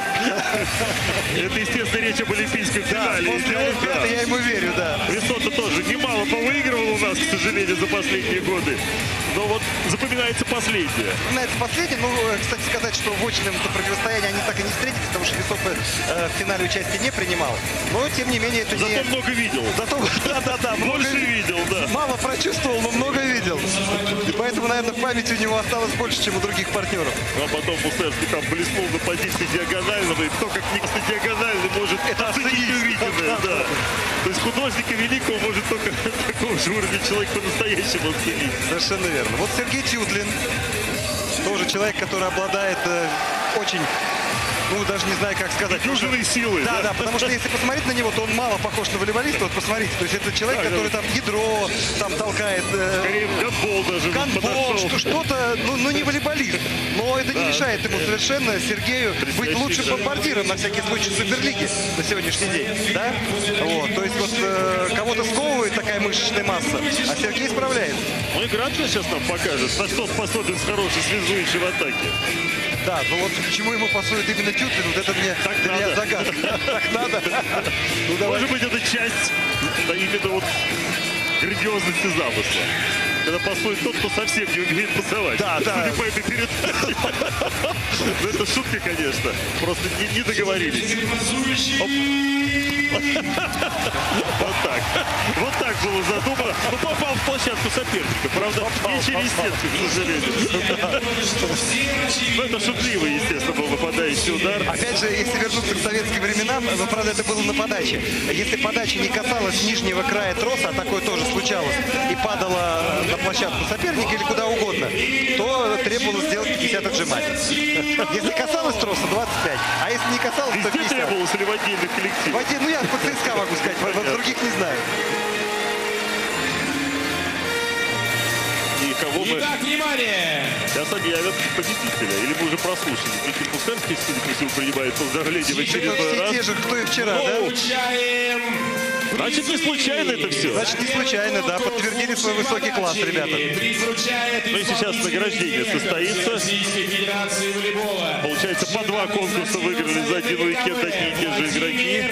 A: Это, естественно, речь об олимпийском финале.
Q: После Олимпиады я ему верю, да.
A: Висотто тоже немало повыигрывал у нас, к сожалению, за последние годы. Но вот запоминается последнее.
Q: Запоминается последнее. Ну, кстати сказать, что в очном противостоянии они так и не встретились, потому что Висотто в финале участия не принимал. Но, тем не менее, это не...
A: Зато много видел.
Q: Зато, да.
A: Больше видел, да.
Q: Мало прочувствовал, но много видел. И поэтому, наверное, в памяти у него осталось больше, чем у других партнеров.
A: А потом Мусерский там блеснул на позиции диагонального, и кто как никто диагональный может это оценить увиденное. Да. То есть художника великого может только такого же уровня человек по-настоящему оценить.
Q: Совершенно верно. Вот Сергей Тюдлин, тоже человек, который обладает очень... Ну, даже не знаю, как сказать.
A: Южные силы.
Q: Да, потому что если посмотреть на него, то он мало похож на волейболиста. Вот посмотрите, то есть это человек, который там ядро там толкает.
A: Скорее, гандбол даже.
Q: Гандбол, что-то, ну не волейболист. Но это не мешает ему совершенно, Сергею, быть лучшим бомбардиром, на всякий случай, Суперлиги на сегодняшний день. Да? Вот, то есть вот кого-то сковывает такая мышечная масса, а Сергей справляется.
A: Ну и Гранчо сейчас нам покажет, на что способен с хорошей связующей в атаке.
Q: Да, но вот почему ему пасует именно Тютлин, вот это мне, для меня загадка. Так надо.
A: Может быть, это часть именно вот грандиозности замысла. Когда пасует тот, кто совсем не умеет пасовать.
Q: Да.
A: Судя по этой передаче. Ну, это шутка, конечно. Просто не договорились. Вот так. Вот так было задумано. Ну, попал в площадку соперника. Правда, не через сетку, к сожалению. Ну, это шутливый, естественно, был нападающий удар.
Q: Опять же, если вернуться к советским временам, но, правда, это было на подаче. Если подача не касалась нижнего края троса, а такое тоже случалось, и падала на площадку соперника или куда угодно, то требовалось сделать 50 отжиманий. Если касалось троса, 25. А если не касалось, то 50.
A: Везде требовалось или в отдельных коллективах?
Q: Ну, я по ЦСКА могу сказать, в других не знаю.
A: И кого мы...
I: Итак, внимание!
A: Сейчас объявят победителя. Или мы уже прослушали. Дмитрий Мусерский, судя по всему, принимает поздравления в очередной раз.
Q: Все те же, кто и вчера, да?
A: Значит, не случайно это все.
Q: Значит, не случайно, да. Подтвердили свой высокий класс, ребята.
A: Ну и сейчас награждение состоится. Получается, по 2 конкурса выиграли за один уикенд одни и те же игроки.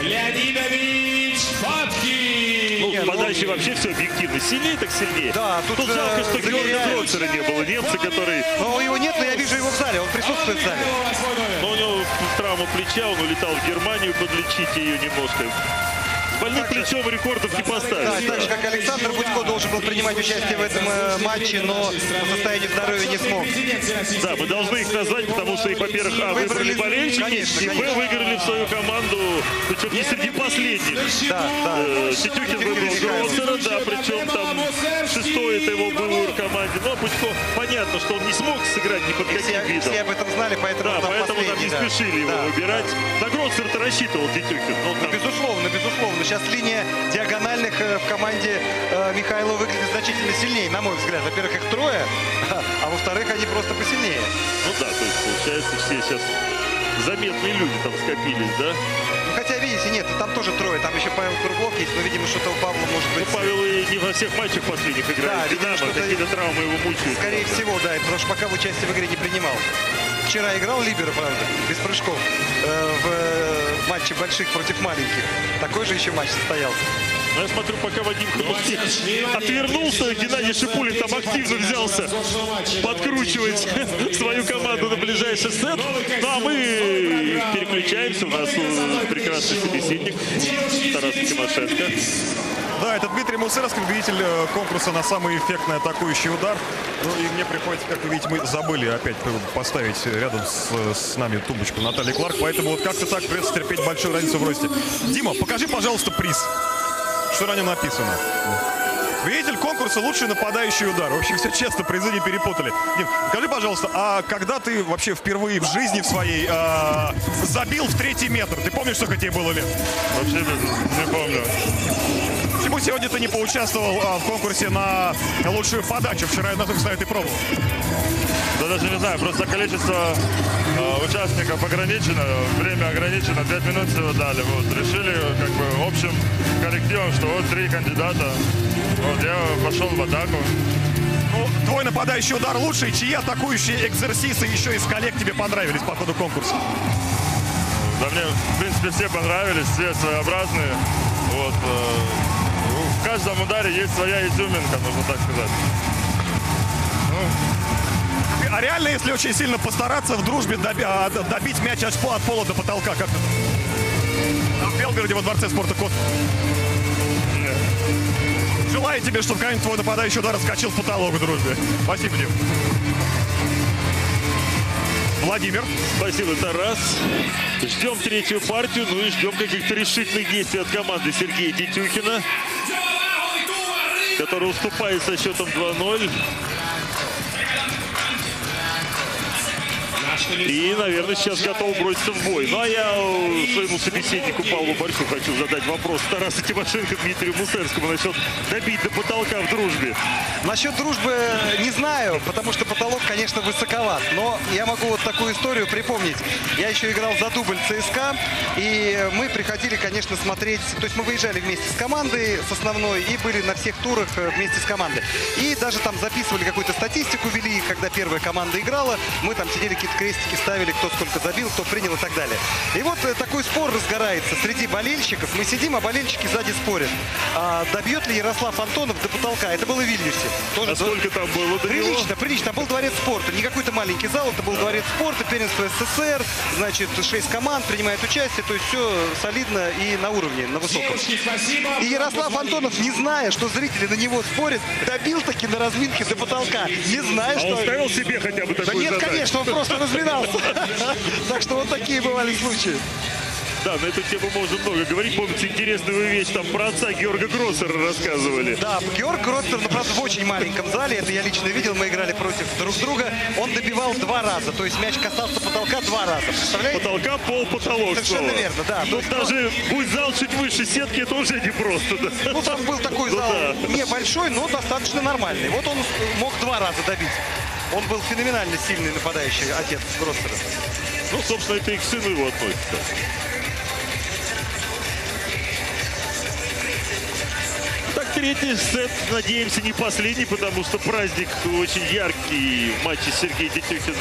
A: Ну, подачи вообще все объективно. Сильнее так сильнее.
Q: Да, тут
A: жалко, что Георгия Дротцера не было. Немца, который...
Q: Но его нет, но я вижу его в зале. Он присутствует в зале.
A: Но у него травма плеча. Он улетал в Германию подлечить ее немножко. С больным плечом рекордов не поставишь.
Q: Да, так же, как Александр Будько должен был принимать участие в этом матче, но по состоянию здоровья не смог.
A: Да, мы должны их назвать, потому что их, во-первых, выбрали болельщики, и выиграли в свою команду, причем не среди последних. Петюхин выбрал Дротцера, да, причем там 6-й это его был в команде. Но Будько, понятно, что он не смог сыграть ни под каким видом.
Q: Все об этом знали, поэтому
A: да, поэтому нам не спешили его выбирать. На Дротцера-то рассчитывал Петюхин.
Q: Безусловно. Сейчас линия диагональных в команде Михайлова выглядит значительно сильнее, на мой взгляд. Во-первых, их трое, а во-вторых, они просто посильнее.
A: Ну да, то есть, получается, все сейчас заметные люди там скопились, да?
Q: Ну, хотя, видите, нет, там тоже трое. Там еще Павел Круглов есть, но, видимо, что-то у Павла может быть...
A: Ну, Павел и не во всех матчах последних играет.
Q: Да,
A: какие-то травмы его мучают.
Q: Скорее всего, да, потому что пока в участие в игре не принимал. Вчера играл либеро, правда, без прыжков, в матче больших против маленьких. Такой же еще матч состоялся.
A: Ну, я смотрю, пока Вадим Хабовский отвернулся, Геннадий Шипулин там активно взялся подкручивать свою команду на ближайший сет. Ну, а мы переключаемся. У нас прекрасный собеседник Тарас Тимошенко.
D: Да, это Дмитрий Мусерский, победитель конкурса на самый эффектный атакующий удар. Ну и мне приходится, как вы видите, мы забыли опять поставить рядом с нами тумбочку Натальи Кларк. Поэтому вот как-то так придется терпеть большую разницу в росте. Дима, покажи, пожалуйста, приз. Что на нем написано? Победитель конкурса «Лучший нападающий удар». В общем, все честно, призы не перепутали. Дим, скажи, пожалуйста, а когда ты вообще впервые в жизни в своей забил в 3-й метр? Ты помнишь, сколько тебе было лет?
A: Вообще не помню.
D: Почему сегодня ты не поучаствовал в конкурсе на лучшую подачу? Вчера я на том, кстати, ты пробовал.
A: Да даже не знаю, просто количество участников ограничено, время ограничено, 5 минут всего дали. Вот, решили как бы общим коллективом, что вот 3 кандидата. Вот, я пошел в атаку.
D: Ну, твой нападающий удар лучший, чьи атакующие экзерсисы еще из коллег тебе понравились по ходу конкурса?
A: Да мне, в принципе, все понравились, все своеобразные. Вот, в каждом ударе есть своя изюминка, можно так сказать.
D: А реально, если очень сильно постараться, в дружбе добить мяч от пола до потолка, как это? В Белгороде во дворце спорта «Кот».
A: Нет.
D: Желаю тебе, чтобы когда-нибудь твой нападающий удар отскочил в потолок в дружбе. Спасибо, Дим. Владимир.
A: Спасибо, Тарас. Ждем 3-ю партию, ну и ждем каких-то решительных действий от команды Сергея Тетюхина, который уступает со счетом 2-0. И, наверное, сейчас готов броситься в бой. Ну, а я своему собеседнику Павлу Борщу хочу задать вопрос Тараса Тимошенко Дмитрию Мусерскому насчет добить до потолка в дружбе.
Q: Насчет дружбы не знаю, потому что потолок, конечно, высоковат. Но я могу вот такую историю припомнить. Я еще играл за дубль ЦСКА, и мы приходили, конечно, смотреть. То есть мы выезжали вместе с командой, с основной, и были на всех турах вместе с командой. И даже там записывали какую-то статистику, вели, когда первая команда играла. Мы там сидели, какие-то крестики ставили, кто сколько забил, кто принял и так далее. И вот такой спор разгорается среди болельщиков. Мы сидим, а болельщики сзади спорят. Добьет ли Ярослав Антонов до потолка? Это было в Вильнюсе. Тоже
A: а сколько там было до него?
Q: Прилично. Там был дворец спорта. Не какой-то маленький зал, это был дворец спорта, первенство СССР. Значит, 6 команд принимает участие. То есть все солидно и на уровне, на высоком. И Ярослав Антонов, не зная, что зрители на него спорят, добил таки на разминке до потолка. Не зная, что...
A: он ставил себе хотя бы такую
Q: Да нет,
A: задачу?
Q: конечно, он просто разминался. Так что вот такие бывали случаи.
A: Да, на эту тему можно много говорить. Помните, интересную вещь там про отца Георга Гроссера рассказывали.
Q: Да, Георг Гроссер, но правда в очень маленьком зале. Это я лично видел, мы играли против друг друга. Он добивал 2 раза, то есть мяч касался потолка 2 раза. Представляете?
A: Потолка, пол, потолок.
Q: Совершенно верно, да.
A: Тут даже будь зал чуть выше сетки, это уже не просто. Да?
Q: Ну, там был такой зал небольшой, но достаточно нормальный. Вот он мог 2 раза добить. Он был феноменально сильный нападающий, отец Гроссера.
A: Ну, собственно, это и к сыну его относится. Так, 3-й сет, надеемся, не последний, потому что праздник очень яркий в матче Сергея Тетюхина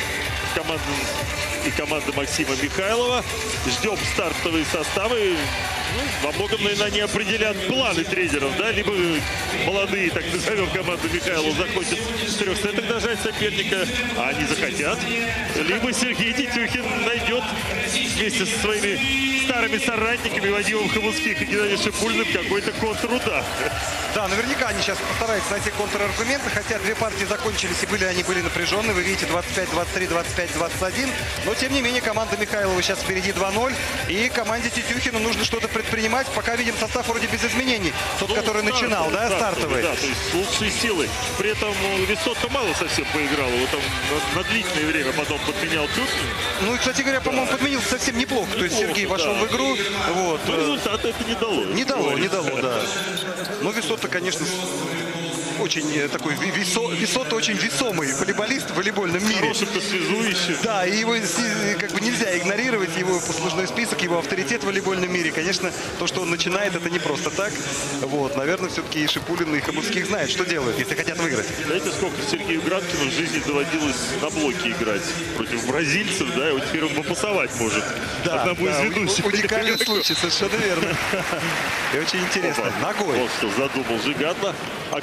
A: и команды Максима Михайлова. Ждем стартовые составы. Ну, во многом, наверное, они определят планы тренеров, да? Либо молодые, так назовем, команду Михайлова захотят в 3 сетах дожать соперника, а они захотят. Либо Сергей Тетюхин найдет вместе со своими старыми соратниками Вадимом Хомутских и Геннадием Шипульным какой-то контрудар.
Q: Да, наверняка они сейчас постараются найти контраргументы, хотя 2 партии закончились и они были напряженные. Вы видите, 25-23, 25-21. Но, тем не менее, команда Михайлова сейчас впереди 2-0. И команде Тетюхина нужно что-то предпринимать. Пока видим состав вроде без изменений. Тот, который начинал, да, стартовый.
A: Да, то есть лучшие силы. При этом Висотто мало совсем поиграл. Вот там на длительное время потом подменял Тюркин.
Q: Ну и, кстати говоря, по-моему, подменился совсем неплохо. То есть Сергей вошел в игру. Вот.
A: Но результата это не дало.
Q: Не дало, да. Но Висотто, конечно, очень такой Висотто очень весомый волейболист в волейбольном мире.
A: Хороший-то связующий.
Q: Да, и его как бы нельзя игнорировать, его послужной список, его авторитет в волейбольном мире. Конечно, то, что он начинает, это не просто так. Вот, наверное, все-таки и Шипулин, и Хомутских знают, что делают, если хотят выиграть.
A: Знаете, сколько Сергею Градкину в жизни доводилось на блоке играть против бразильцев, да, и вот теперь он попасовать может.
Q: Да,
A: одному из ведущих.
Q: Уникальный случай, совершенно верно. И очень интересно.
A: Ногой. Вот что задумал Жиганна. А, кстати, наверное,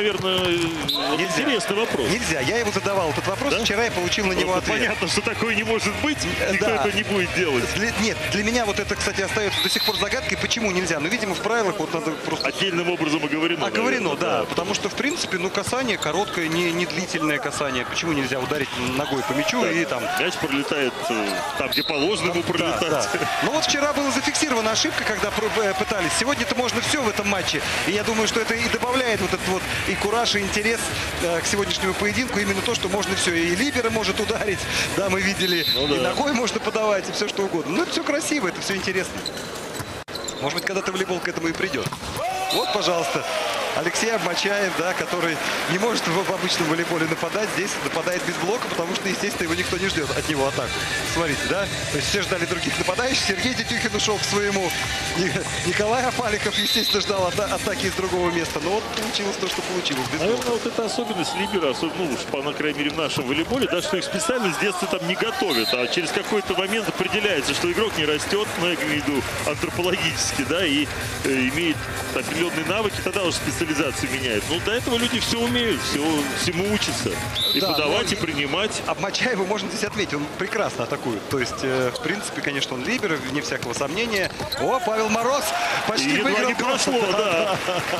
A: наверное, интересный вопрос.
Q: Нельзя. Я его задавал этот вопрос. Да? Вчера я получил на него ответ.
A: Понятно, что такое не может быть. Никто это не будет делать.
Q: Нет, для меня вот это, кстати, остается до сих пор загадкой, почему нельзя. Но, видимо, в правилах вот надо просто...
A: Отдельным образом оговорено.
Q: Оговорено, да. Потому что, в принципе, ну, касание короткое, не длительное касание. Почему нельзя ударить ногой по мячу и там...
A: Мяч пролетает там, где положено ему пролетать.
Q: Да. Ну вот вчера была зафиксирована ошибка, когда пытались. Сегодня-то можно все в этом матче. И я думаю, что это и добавляет вот этот вот и кураж, и интерес к сегодняшнему поединку. Именно то, что можно все. И либеро может ударить, да, мы видели. Ну, и ногой можно подавать, и все что угодно. Ну это все красиво, это все интересно. Может быть, когда-то волейбол к этому и придет. Вот, пожалуйста, Алексей Обмочаев, да, который не может в обычном волейболе нападать. Здесь нападает без блока, потому что, естественно, его никто не ждет от него атаку. Смотрите, да? То есть все ждали других нападающих. Сергей Детюхин ушел к своему. Николай Апаликов, естественно, ждал атаки из другого места. Но вот получилось то, что получилось.
A: Наверное, вот это особенность либера, ну, по крайней мере, в нашем волейболе, да, что их специально с детства там не готовят, а через какой-то момент определяется, что игрок не растет, ну, я имею в виду антропологически, да, и имеет определенные навыки, тогда уже специализацию меняет. Ну, до этого люди все умеют, всему учатся. И да, подавать, и принимать.
Q: Обмочаеву можно здесь отметить, он прекрасно атакует. То есть, в принципе, конечно, он либер, вне всякого сомнения. О, Павел Мороз почти выиграл.
A: Не прошло, да.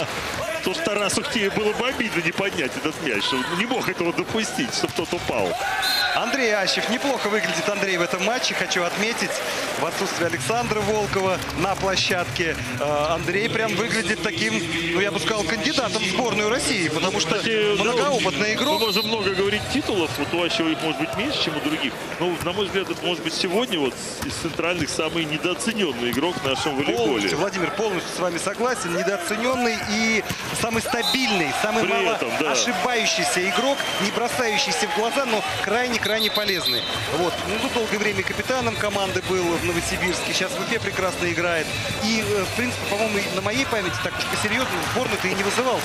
A: То, что Тарасу Хтею было бы обидно не поднять этот мяч. Он не мог этого допустить, чтобы кто-то упал.
Q: Андрей Ащев. Неплохо выглядит Андрей в этом матче. Хочу отметить, в отсутствие Александра Волкова на площадке. Андрей прям выглядит таким, ну, я бы сказал, кандидатом в сборную России. Потому что многоопытный игрок.
A: Мы можем много говорить титулов. Вот у Ащева их может быть меньше, чем у других. Но, на мой взгляд, это может быть сегодня вот из центральных самый недооцененный игрок в нашем волейболе.
Q: Полностью, Владимир, полностью с вами согласен. Недооцененный и самый стабильный, самый мало ошибающийся игрок, не бросающийся в глаза, но крайне полезный. Вот. Ну, тут долгое время капитаном команды был в Новосибирске, сейчас в Уфе прекрасно играет. И, в принципе, по-моему, на моей памяти так уж по-серьезному в сборную-то и не вызывался.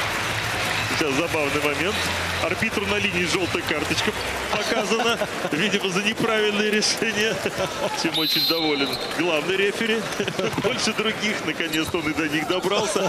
A: Сейчас забавный момент. Арбитру на линии желтая карточка показана. Видимо, за неправильные решения. Чем очень доволен главный рефери. Больше других. Наконец-то он и до них добрался.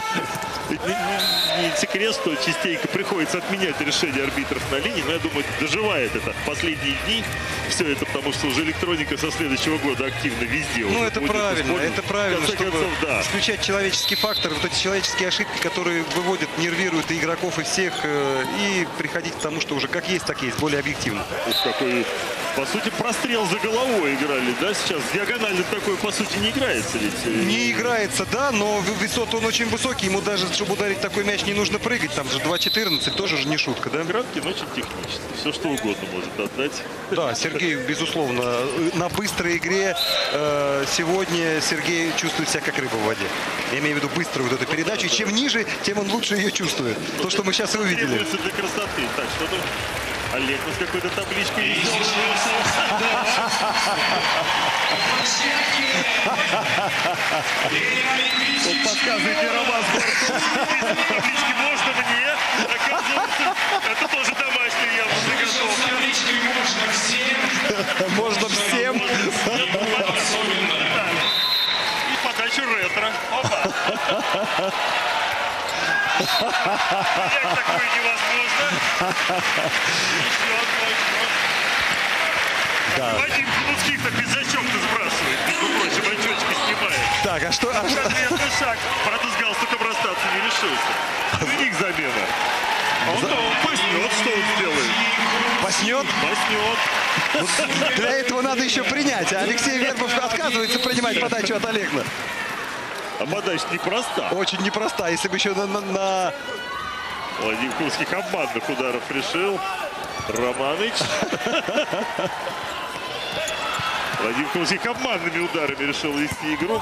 A: Не секрет, что частенько приходится отменять решения арбитров на линии. Но я думаю, доживает это последние дни. Все это потому, что уже электроника со следующего года активно везде.
Q: Ну, это правильно, чтобы исключать человеческий фактор. Вот эти человеческие ошибки, которые выводят, нервируют и игроков, и всех, и приходить к тому, что уже как есть, так есть, более объективно.
A: Ух, какой, по сути, прострел за головой играли, да, сейчас? Диагонально такое, по сути, не играется ведь?
Q: Не играется, да, но высот он очень высокий, ему даже, чтобы ударить такой мяч, не нужно прыгать, там же 2.14, тоже же не шутка, да?
A: Краткий, но очень технический, все что угодно может отдать.
Q: Да, Сергей, безусловно, на быстрой игре сегодня Сергей чувствует себя как рыба в воде. Я имею в виду быструю вот эту передачу, и чем ниже, тем он лучше ее чувствует. То, что мы сейчас и увидели.
A: Требуется для красоты. Так, что там? Олег с какой-то табличкой везет. Вот подсказывайте, Роман таблички можно мне? Оказывается, это тоже домашний явно заготовка.
Q: Можно всем.
A: И подачу ретро. Опа. Такое невозможно. Да. Вадим Кулуцких-то без очок-то сбрасывает. Между прочим, очечки снимает.
Q: Так, а что?
A: Конкретный шаг. Правда, с галстуком расстаться не решился. У них замена. Он паснет, что он сделает?
Q: Паснет?
A: Паснет.
Q: Для этого надо еще принять. А Алексей Вербов отказывается принимать подачу от Олегна.
A: А подача непроста.
Q: Очень непроста. Если бы еще на...
A: Владимир Кулуцких обманных ударов решил. Романыч. Владимир Кулуцких обманными ударами решил вести игру.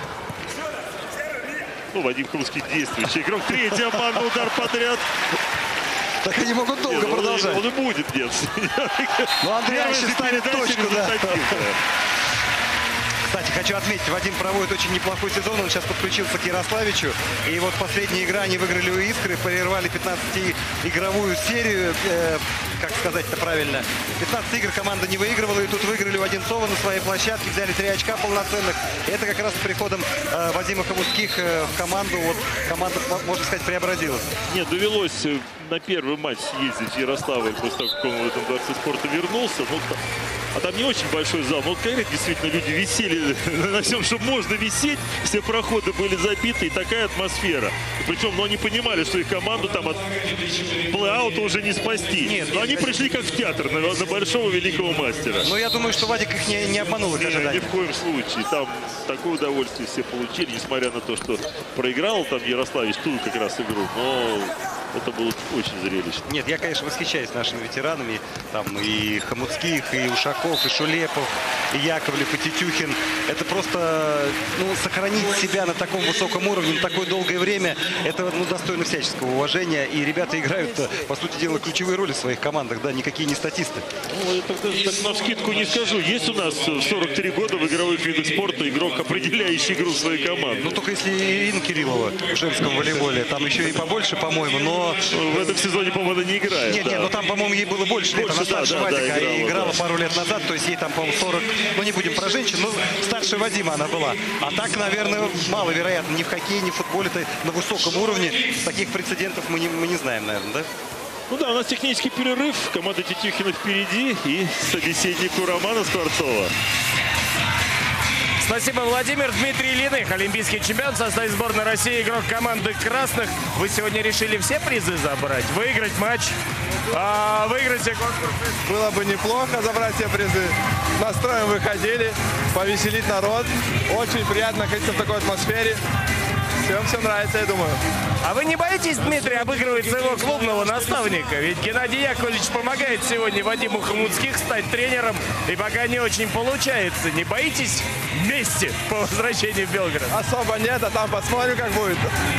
A: Ну, Вадим Кулуцких действующий игрок. Третий обманный удар подряд.
Q: Так они могут долго продолжать.
A: Он и будет, нет.
Q: Ну, Андрей Ащев ставит точку, да. Кстати, хочу отметить, Вадим проводит очень неплохой сезон. Он сейчас подключился к Ярославичу. И вот последняя игра они выиграли у Искры, прервали 15-игровую серию. Как сказать-то правильно? 15 игр команда не выигрывала, и тут выиграли у Одинцова на своей площадке, взяли 3 очка полноценных. И это как раз с приходом Вадима Хомутских в команду. Вот команда, можно сказать, преобразилась.
A: Нет, довелось на первый матч съездить в Ярославль после того, как он в этом дворце спорта вернулся. Ну, а там не очень большой зал. Но вот когда действительно люди висели на всем, что можно висеть. Все проходы были забиты, и такая атмосфера. Причем, ну, они понимали, что их команду там от плей-аута уже не спасти.
Q: Нет,
A: но они пришли как в театр на большого великого мастера.
Q: Но я думаю, что Вадик их не обманул.
A: Ни в коем случае. Там такое удовольствие все получили, несмотря на то, что проиграл там Ярославич ту как раз игру. Но это было очень зрелищно.
Q: Нет, я, конечно, восхищаюсь нашими ветеранами. Там и Хомутских, и Ушаков, и Шулепов, и Яковлев, и Тетюхин. Это просто, ну, сохранить себя на таком высоком уровне на такое долгое время, это, ну, достойно всяческого уважения. И ребята играют, по сути дела, ключевые роли в своих командах, да, никакие не статисты.
A: Ну, это даже так навскидку не скажу. Есть у нас в 43 года в игровых видах спорта игрок, определяющий игру в своей команде.
Q: Ну, только если Ирина Кириллова в женском волейболе. Там еще и побольше, по-моему, но...
A: В этом сезоне, по-моему, она не играет.
Q: Нет, нет, но там, по-моему, ей было больше лет. Она старше Вадика и играла пару лет назад. То есть ей там, по-моему, 40... Ну, не будем про женщин, но старше Вадима она была. А так, наверное, маловероятно. Ни в хоккее, ни в футболе-то на высоком уровне. Таких прецедентов мы не знаем, наверное, да?
A: Ну да, у нас технический перерыв. Команда Тетюхина впереди. И собеседник у Романа Скворцова.
B: Спасибо, Владимир. Дмитрий Ильиных, олимпийский чемпион в составе сборной России, игрок команды красных. Вы сегодня решили все призы забрать, выиграть матч, выиграть все конкурсы?
R: Было бы неплохо забрать все призы. Настроем выходили, повеселить народ. Очень приятно находиться в такой атмосфере. Всем нравится, я думаю.
B: А вы не боитесь, Дмитрий, обыгрывать своего клубного наставника? Ведь Геннадий Яковлевич помогает сегодня Вадиму Хомутских стать тренером, и пока не очень получается. Не боитесь вместе по возвращению в Белгород?
R: Особо нет, а там посмотрим, как будет.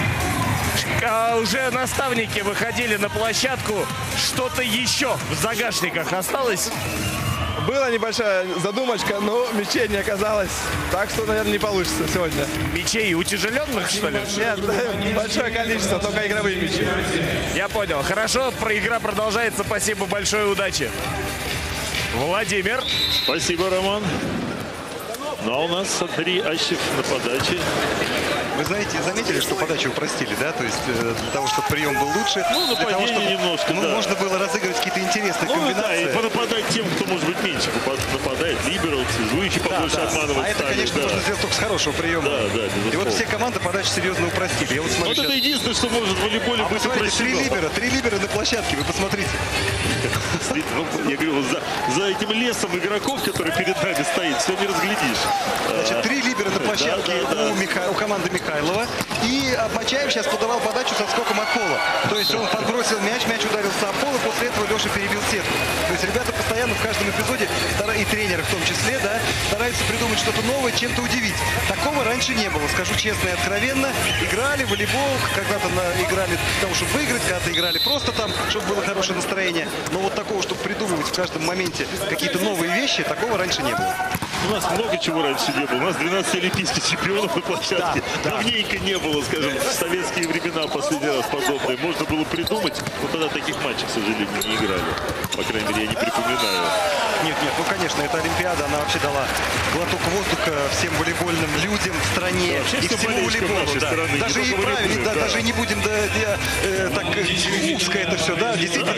B: Уже наставники выходили на площадку. Что-то еще в загашниках осталось?
R: Была небольшая задумочка, но мячей не оказалось. Так что, наверное, не получится сегодня.
B: Мячей утяжеленных, что ли?
R: Нет, большое количество, только игровые мячи.
B: Я понял. Хорошо, игра продолжается. Спасибо большое, удачи. Владимир.
A: Спасибо, Роман. Ну, а у нас Андрей Ащев на подаче.
Q: Вы знаете, заметили, что подачу упростили, да? То есть для того, чтобы прием был лучше,
A: ну,
Q: для того, чтобы
A: немножко, да.
Q: Можно было разыгрывать какие-то интересные комбинации.
A: Да, и понападать тем, кто, может быть, меньше нападает. Либералцы, Зуичи побольше обманывать.
Q: А это, конечно, можно сделать только с хорошего приема.
A: Да, безусловно.
Q: И вот все команды подачи серьезно упростили. Я вот смотрю,
A: вот это единственное, что может в волейболе быть упрощено.
Q: Три либера на площадке, вы посмотрите.
A: Я говорю, за этим лесом игроков, который перед нами стоит, все не разглядишь.
Q: Значит, 3 либера на площадке у команды Михайлова. И Мачаев сейчас подавал подачу со скоком от пола. То есть он подбросил мяч ударился о пол, и после этого Леша перебил сетку. То есть ребята постоянно в каждом эпизоде, и тренеры в том числе, да, стараются придумать что-то новое, чем-то удивить. Такого раньше не было, скажу честно и откровенно. Играли в волейбол, когда-то играли для того, чтобы выиграть, когда-то играли просто там, чтобы было хорошее настроение. Но вот такого, чтобы придумывать в каждом моменте какие-то новые вещи, такого раньше не было.
A: У нас много чего раньше не было. У нас 12 олимпийских чемпионов на площадке. Давненько не было, скажем, в советские времена последний раз подобное. Можно было придумать, но тогда таких матчей, к сожалению, не играли. По крайней мере, я не припоминаю.
Q: Нет, ну, конечно, эта Олимпиада, она вообще дала глоток воздуха всем волейбольным людям в стране.
A: Да,
Q: и всему волейболу. Да. Даже и правильно, да, даже не будем так узко это все, да, действительно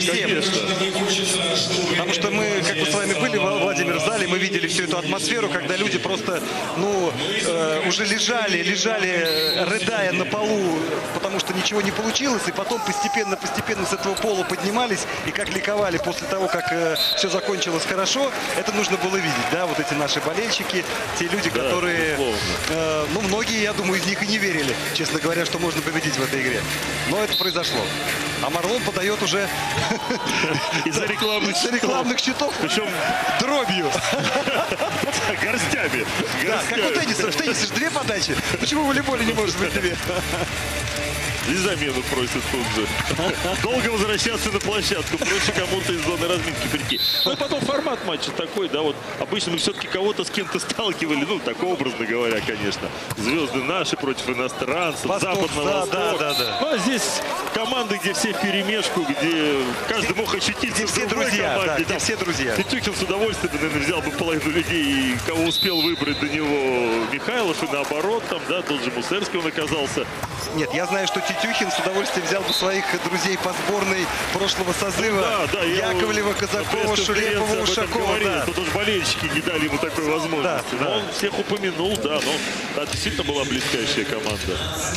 Q: всем. Потому что мы, как мы с вами были, Владимир, в зале, мы видели всю эту атмосферу, когда люди просто, ну, уже лежали, рыдая на полу, потому что ничего не получилось, и потом постепенно с этого пола поднимались, и как ликовали после того, как все закончилось хорошо. Это нужно было видеть, да, вот эти наши болельщики, те люди, которые, ну, многие, я думаю, из них и не верили, честно говоря, что можно победить в этой игре. Но это произошло. А Марлон подает уже
A: из-за рекламных
Q: щитов,
A: причем
Q: дробью.
A: Горстями.
Q: Да, как у тенниса. В теннисе же 2 подачи. Почему в волейболе не может быть 2?
A: И замену просит тут же. Долго возвращаться на площадку. Проще кому-то из зоны разминки прийти. Но потом формат матча такой, да, вот обычно мы все-таки кого-то с кем-то сталкивали, ну, так образно говоря, конечно. Звезды наши против иностранцев, Запад на Восток.
F: Да.
A: Ну, а здесь команды, где все вперемешку, где каждый мог ощутиться в другой команде.
F: Да, все друзья.
A: Тютюхин с удовольствием, наверное, взял бы половину людей, кого успел выбрать до него Михайлов, и наоборот, там, да, тот же Мусерский он оказался.
F: Нет, я знаю, что Тютюхин с удовольствием взял бы своих друзей по сборной прошлого созыва.
A: Да,
F: Яковлева, Казакова, Шулепова, Ушакова.
A: Да. Тут уж болельщики не дали ему такой возможности. Но он всех упомянул, да, но действительно была блестящая команда.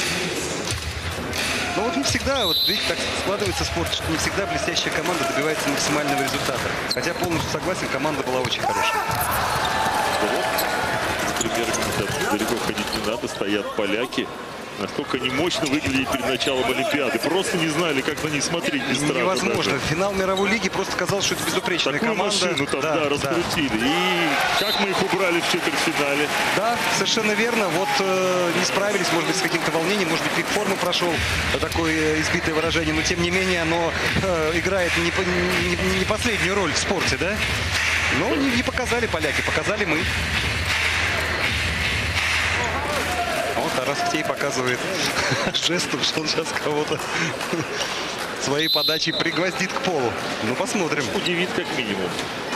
F: Но вот не всегда, вот видите, как складывается спорт, что не всегда блестящая команда добивается максимального результата. Хотя полностью согласен, команда была очень хорошая.
A: Например, далеко ходить не надо, стоят поляки. Насколько они мощно выглядели перед началом Олимпиады. Просто не знали, как на них смотреть без страха.
F: Невозможно. Финал мировой лиги просто казалось, что это безупречная
A: такую
F: команда.
A: Машину там, да, раскрутили. И как мы их убрали в четвертьфинале.
F: Да, совершенно верно. Вот не справились, может быть, с каким-то волнением. Может быть, пик формы прошел. Такое избитое выражение. Но, тем не менее, оно играет не последнюю роль в спорте, да? Но не показали поляки, показали мы. Вот Тарас Ктей показывает жестом, что он сейчас кого-то своей подачей пригвоздит к полу. Ну, посмотрим.
A: Удивит как минимум.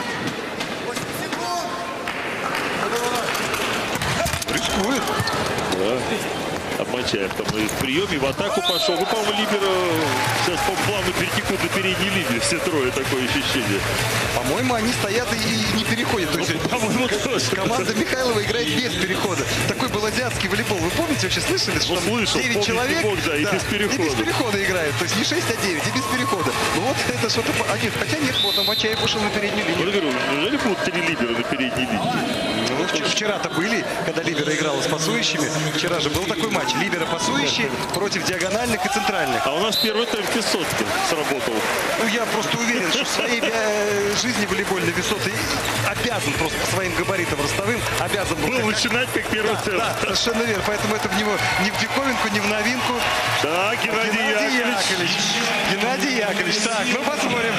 F: Рискует.
A: Да. Обмачаев там и в приеме, в атаку пошел. Ну, по-моему, либеро сейчас плавно перетекут на передней линии. Все трое, такое ощущение.
F: По-моему, они стоят и не переходят. То есть,
A: по-моему, тоже.
F: Команда Михайлова играет без перехода. Такой был азиатский волейбол. Вы помните, вообще слышали, что там 9 человек
A: и без перехода.
F: И без перехода играют. То есть не 6, а 9, и без перехода. Ну вот это что-то... Хотя нет, вот Обмачаев ушел на переднюю линию.
A: Я говорю, неужели будут 3 либера на передней линии?
F: Ну, вчера-то были, когда либера играла с пасующими. Вчера же был такой матч. Либера пасующие против диагональных и центральных.
A: А у нас первый тайм Высоцкий сработал.
F: Ну, я просто уверен, что в своей жизни волейбольной Высоцкий обязан просто по своим габаритам ростовым, обязан был
A: начинать как первый тайм.
F: Да, совершенно верно. Поэтому это в него ни в диковинку, ни в новинку.
A: Да, Геннадий Яковлевич.
F: Геннадий Яковлевич. Так, ну посмотрим.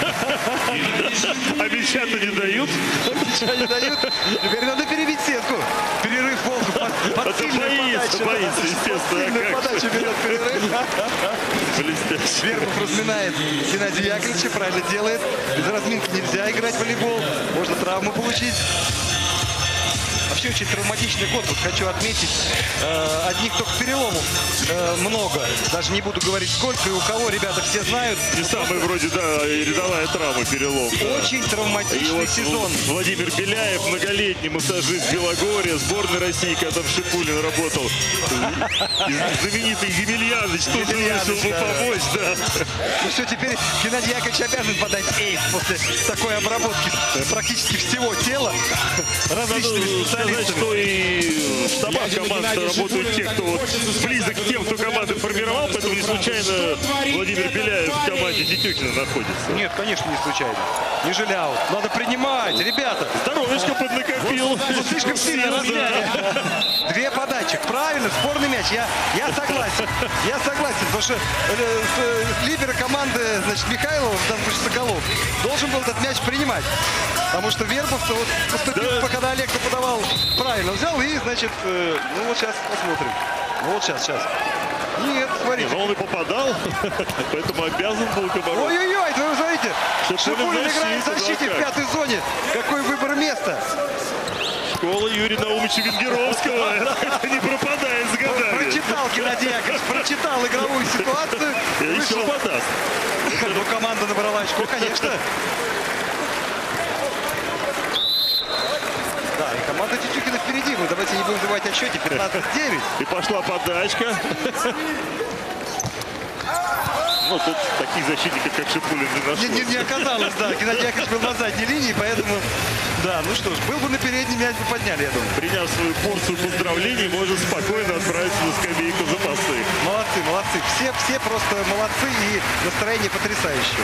A: А мяча-то не дают?
F: Мяча не дают. Теперь надо перебить сетку. Перерыв Волков под сильную подачу.
A: Боится, естественно.
F: Сильную подачу берет перерыв.
A: Блестяще.
F: Вербов разминает Геннадия Яковлевича, правильно делает. Без разминки нельзя играть в волейбол. Можно травму получить. Вообще очень травматичный год, вот хочу отметить. Одних только переломов много. Даже не буду говорить сколько и у кого, ребята все знают.
A: Не самый вроде, да, рядовая травма, перелом.
F: Очень травматичный
A: вот
F: сезон.
A: Владимир Беляев, многолетний массажист Белогорья, сборной России, когда там Шипулин работал. Знаменитый Емельяныч тут вышел бы помочь, да.
F: Ну все, теперь Геннадий Яковлевич обязан подать эйс после такой обработки практически всего тела различными специалистами.
A: Сказать, что и в штабах команд работают те, кто вот близок к тем, кто команды формировал, поэтому не случайно Владимир Беляев в команде Тютюхина находится.
F: Нет, конечно, не случайно. Не жалял. Надо принимать, ребята.
A: Здоровечко поднакопил.
F: Слишком сильно разняли. 2 подачи. Правильно, спорный мяч. Я согласен. Я согласен, потому что либера команды, значит, Михайлова, в данном случае Соколов, должен был этот мяч принимать. Потому что Вербов-то вот поступил, когда Олег-то подавал, правильно взял и, значит, ну вот сейчас посмотрим. Ну вот сейчас. Нет, смотрите.
A: Но он и попадал, поэтому обязан был к оборону.
F: Ой-ой-ой, вы смотрите. Шипулин играет в защите в 5-й зоне. Какой выбор места.
A: Школа Юрия Наумовича Венгеровского. Это не пропадает с годами.
F: Прочитал Геннадий Яковлевич, прочитал игровую ситуацию.
A: И еще подаст.
F: Ну, команда набрала очко, конечно. Да, и команда Тютюхина впереди. Мы давайте не будем забывать о счете. 15-9.
A: И пошла подачка. Ну, тут таких защитников, как Шипулин, не нашлось.
F: Не оказалось, да. Геннадий Яковлевич был на задней линии, поэтому... Да, ну что ж, был бы на передней, мяч бы подняли, я думаю.
A: Приняв свою порцию поздравлений, можно спокойно отправиться на скамейку запасных.
F: Молодцы. Все просто молодцы, и настроение потрясающее.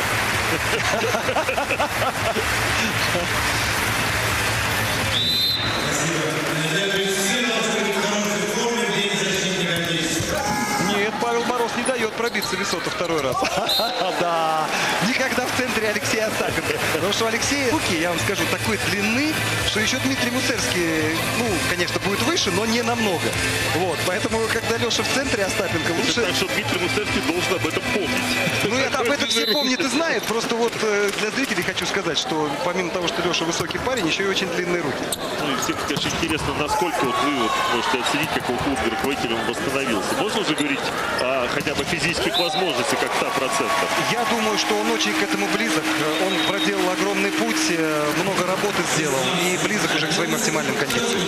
F: Нет, Павел Мороз не дает
Q: Висота второй раз. Да, никогда в центре Алексея Остапенко. Потому что у Алексея руки, я вам скажу, такой длины, что еще Дмитрий Мусерский, ну, конечно, будет выше, но не намного. Вот, поэтому, когда Леша в центре Остапенко, лучше...
A: Так что Дмитрий Мусерский должен об этом помнить.
Q: Ну, это об этом все помнят и знают. Просто вот для зрителей хочу сказать, что помимо того, что Леша высокий парень, еще и очень длинные руки.
A: Ну и всем, конечно, интересно, насколько вот вы можете оценить, какого клуба руководителя он восстановился. Можно уже говорить о хотя бы физических возможностях, как 100%?
Q: Я думаю, что он очень к этому близок. Он проделал огромный путь, много работы сделал и близок уже к своим оптимальным кондициям.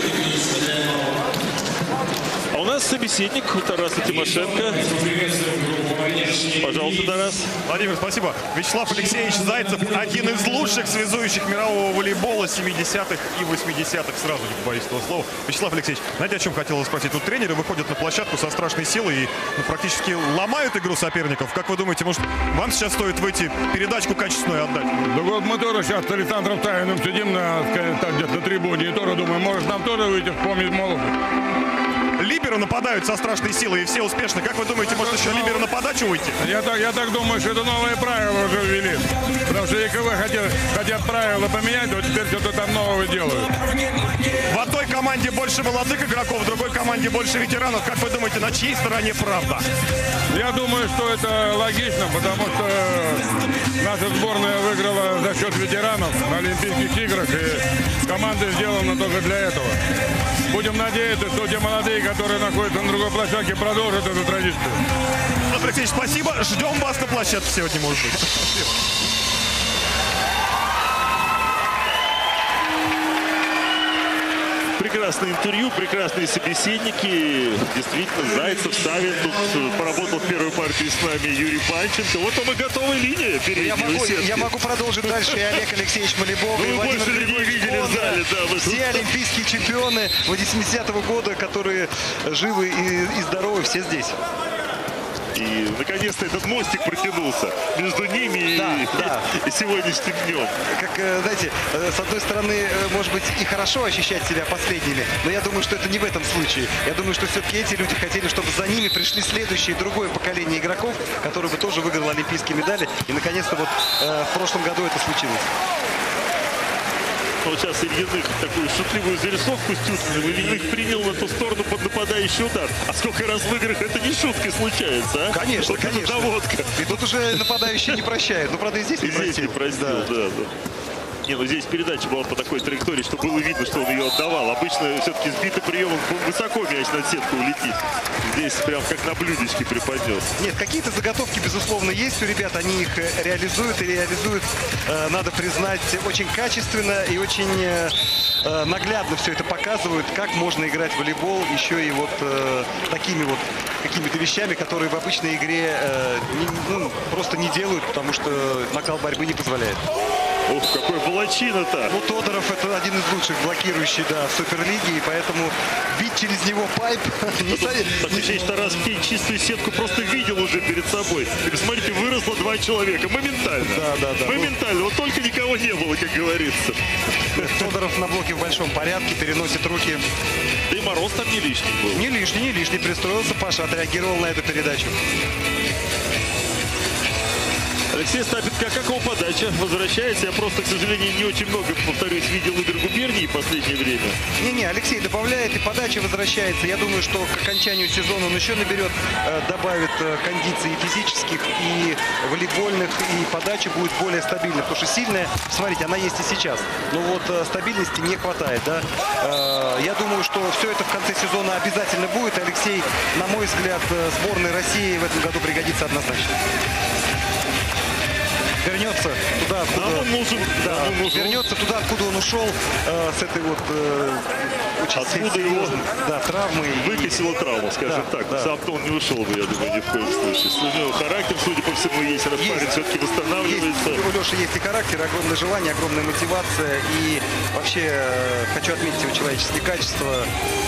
A: А у нас собеседник Тараса Тимошенко. Пожалуйста, Тарас.
D: Владимир, спасибо. Вячеслав Алексеевич Зайцев, один из лучших связующих мирового волейбола 70-х и 80-х, сразу не побоюсь этого слова. Вячеслав Алексеевич, знаете, о чем хотел спросить? Тут тренеры выходят на площадку со страшной силой и практически ломают игру соперников. Как вы думаете, может, вам сейчас стоит выйти, передачку качественную отдать?
S: Да вот мы тоже сейчас с Александром Тавиным сидим где-то на трибуне и тоже думаем, может нам тоже выйти вспомнить молодость.
D: Либеры нападают со страшной силой, и все успешны. Как вы думаете, может еще либеры на подачу выйти?
S: Я так думаю, что это новые правила уже ввели. Потому что ЕКВ хотят правила поменять, вот теперь что-то там нового делают.
D: В одной команде больше молодых игроков, в другой команде больше ветеранов. Как вы думаете, на чьей стороне правда?
S: Я думаю, что это логично, потому что наша сборная выиграла за счет ветеранов на Олимпийских играх, и команда сделана только для этого. Будем надеяться, что те молодые, которые находятся на другой площадке, продолжат эту традицию.
D: Алексей, спасибо. Ждем вас на площадке сегодня, может быть.
A: Прекрасное интервью, прекрасные собеседники. Действительно, Зайцев, Савин. Тут поработал в первую партию с нами Юрий Панченко. Вот он и готовая линия передней.
Q: Я могу продолжить дальше. И Олег Алексеевич Малибов, и Владимир Григорьевич. Все олимпийские чемпионы 80-го года, которые живы и здоровы, все здесь.
A: И, наконец-то, этот мостик протянулся между ними и сегодняшним днем.
Q: Как, знаете, с одной стороны, может быть, и хорошо ощущать себя последними, но я думаю, что это не в этом случае. Я думаю, что все-таки эти люди хотели, чтобы за ними пришли следующее, другое поколение игроков, которые бы тоже выиграли олимпийские медали. И, наконец-то, вот в прошлом году это случилось.
A: Вот сейчас Ильиных такую шутливую зарисовку стюснули. Ильиных принял на ту сторону под нападающий удар. А сколько раз в играх это не шутки случается, а?
Q: Конечно,
A: вот
Q: конечно.
A: Наводка.
Q: И тут уже нападающий не прощает. Ну, правда, и здесь не простил.
A: Да. Не, ну здесь передача была по такой траектории, что было видно, что он ее отдавал. Обычно все-таки сбитый приемом высоко мяч на сетку улетит. Здесь прям как на блюдечке преподнес.
Q: Нет, какие-то заготовки, безусловно, есть у ребят. Они их реализуют и реализуют, надо признать, очень качественно и очень наглядно все это показывают, как можно играть в волейбол еще и вот такими вот какими-то вещами, которые в обычной игре просто не делают, потому что накал борьбы не позволяет.
A: Ух, какой волочина-то!
Q: Ну, Тодоров — это один из лучших блокирующих, в Суперлиге, и поэтому бить через него пайп...
A: Ощущение, что Тарас чистую сетку просто видел уже перед собой. И, смотрите, выросло два человека моментально.
Q: Да.
A: Моментально. Вот только никого не было, как говорится.
Q: Тодоров на блоке в большом порядке, переносит руки.
A: Да и Мороз там не лишний был.
Q: Не лишний. Пристроился Паша, отреагировал на эту передачу.
A: Алексей Остапенко, как его подача возвращается? Я просто, к сожалению, не очень много, повторюсь, видел игр губернии в последнее время.
Q: Не, Алексей добавляет, и подача возвращается. Я думаю, что к окончанию сезона он еще наберет, добавит кондиций физических, и волейбольных, и подача будет более стабильной. Потому что сильная, смотрите, она есть и сейчас. Но вот стабильности не хватает, да. Я думаю, что все это в конце сезона обязательно будет. Алексей, на мой взгляд, сборной России в этом году пригодится однозначно. Вернется туда, откуда он нужен. Вернется туда, откуда он ушел, с этой вот очень серьезной травмой.
A: Выкосила травму, скажем так. Сам-то он не ушел бы, я думаю, ни в коем случае. У него характер, судя по всему, есть. Распарин все-таки восстанавливается.
Q: У Леши есть и характер, огромное желание, огромная мотивация. И вообще хочу отметить его человеческие качества.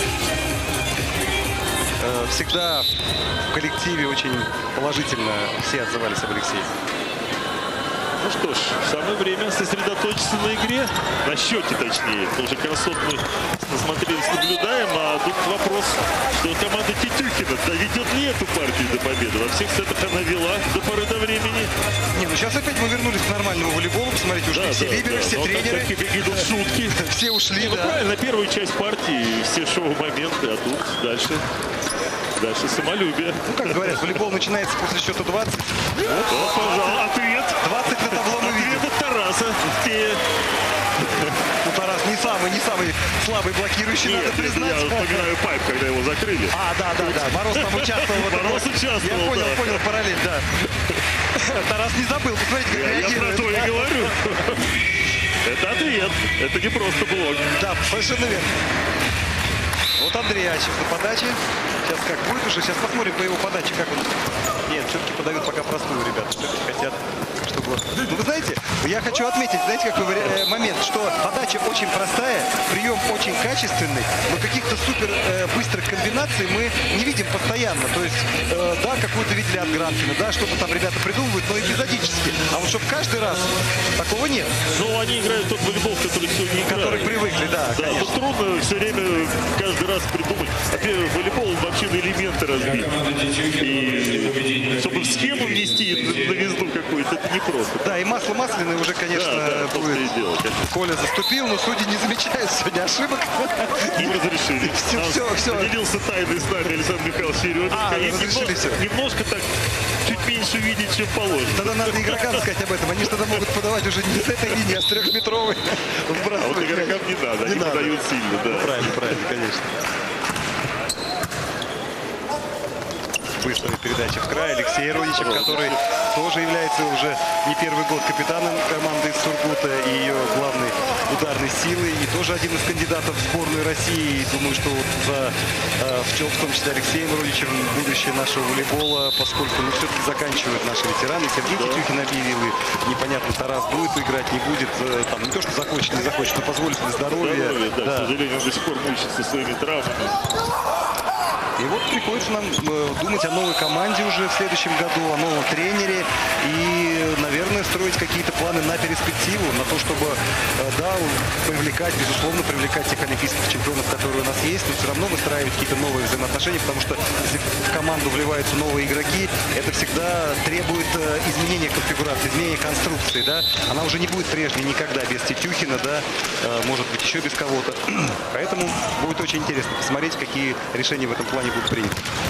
Q: Всегда в коллективе очень положительно все отзывались об Алексее.
A: Ну что ж, самое время сосредоточиться на игре, на счете точнее. Уже красот мы насмотрелись, наблюдаем, а тут вопрос, что команда Тетюхина доведет ли эту партию до победы. Во всех сетах она вела до поры до времени.
Q: Не, ну сейчас опять мы вернулись к нормальному волейболу. Посмотрите, ушли все лидеры, все тренеры.
A: Идут шутки.
Q: Все ушли,
A: да. Правильно, первая часть партии, все шоу-моменты, а тут дальше самолюбие.
Q: Ну, как говорят, волейбол начинается после счета 20.
A: Вот, пожалуйста, ответ.
Q: 20 на табло мы видим.
A: Ответ от Тараса.
Q: Ну, Тарас не самый слабый блокирующий, надо признать.
A: Я вспоминаю Пайп, когда его закрыли.
Q: Да. Мороз там участвовал в этом.
A: Мороз участвовал,
Q: Я понял, параллель, да. Тарас не забыл, посмотрите, как реагирует.
A: Я про то и говорю. Это ответ. Это не просто блок.
Q: Да, совершенно верно. Вот Андрей Ачев на подаче. Сейчас как будет уже. Сейчас посмотрим по его подаче, как он... Нет, все-таки подают пока простую, ребята. Все-таки хотят, чтобы... Ну, вы знаете, я хочу отметить, знаете, какой момент, что подача очень простая, прием очень качественный, но каких-то супер быстрых комбинаций мы не видим постоянно. То есть, да, какую-то видели от Гранкина, да, что-то там ребята придумывают, но эпизодически. А вот чтобы каждый раз, такого нет.
A: Ну, они играют тот волейбол, который сегодня играют.
Q: Который привыкли, да, конечно.
A: Вот трудно все время каждый раз придумать. Во-первых, волейбол вообще на элементы разбит. И чтобы в схему внести новизну какую-то, это непросто.
Q: Да, и масло масляное уже, конечно, будет.
A: И дело, конечно.
Q: Коля заступил, но судьи не замечают сегодня ошибок.
A: Им разрешили.
Q: Все.
A: Поделился тайной с нами Александр Михайлович Серёдин. Немножко так, чуть меньше видеть, чем положено.
Q: Тогда надо игрокам сказать об этом. Они же тогда могут подавать уже не с этой линии, а с 3-метровой.
A: А вот игрокам не надо, они подают сильно. Да.
Q: Правильно, конечно. Быстрая передача в край Алексея Родичев, который тоже является уже не первый год капитаном команды из Сургута и ее главной ударной силой. И тоже один из кандидатов в сборную России. И думаю, что вот в том числе Алексеем Родичевым будущее нашего волейбола, поскольку все-таки заканчивают наши ветераны. Сергей Тетюхин объявил, и непонятно, Тарас будет играть, не будет. Там не то, что захочет, не захочет, но позволит ли здоровье.
A: Да, к сожалению, он до сих пор мучится своими травмами.
Q: И вот приходится нам думать о новой команде уже в следующем году, о новом тренере и, наверное, строить какие-то планы на перспективу, на то, чтобы, да, безусловно, привлекать тех олимпийских чемпионов, которые у нас есть, но все равно выстраивать какие-то новые взаимоотношения, потому что если в команду вливаются новые игроки, это всегда требует изменения конфигурации, изменения конструкции, да. Она уже не будет прежней никогда без Тетюхина, да, может быть, еще без кого-то. Поэтому будет очень интересно посмотреть, какие решения в этом плане будут приняты.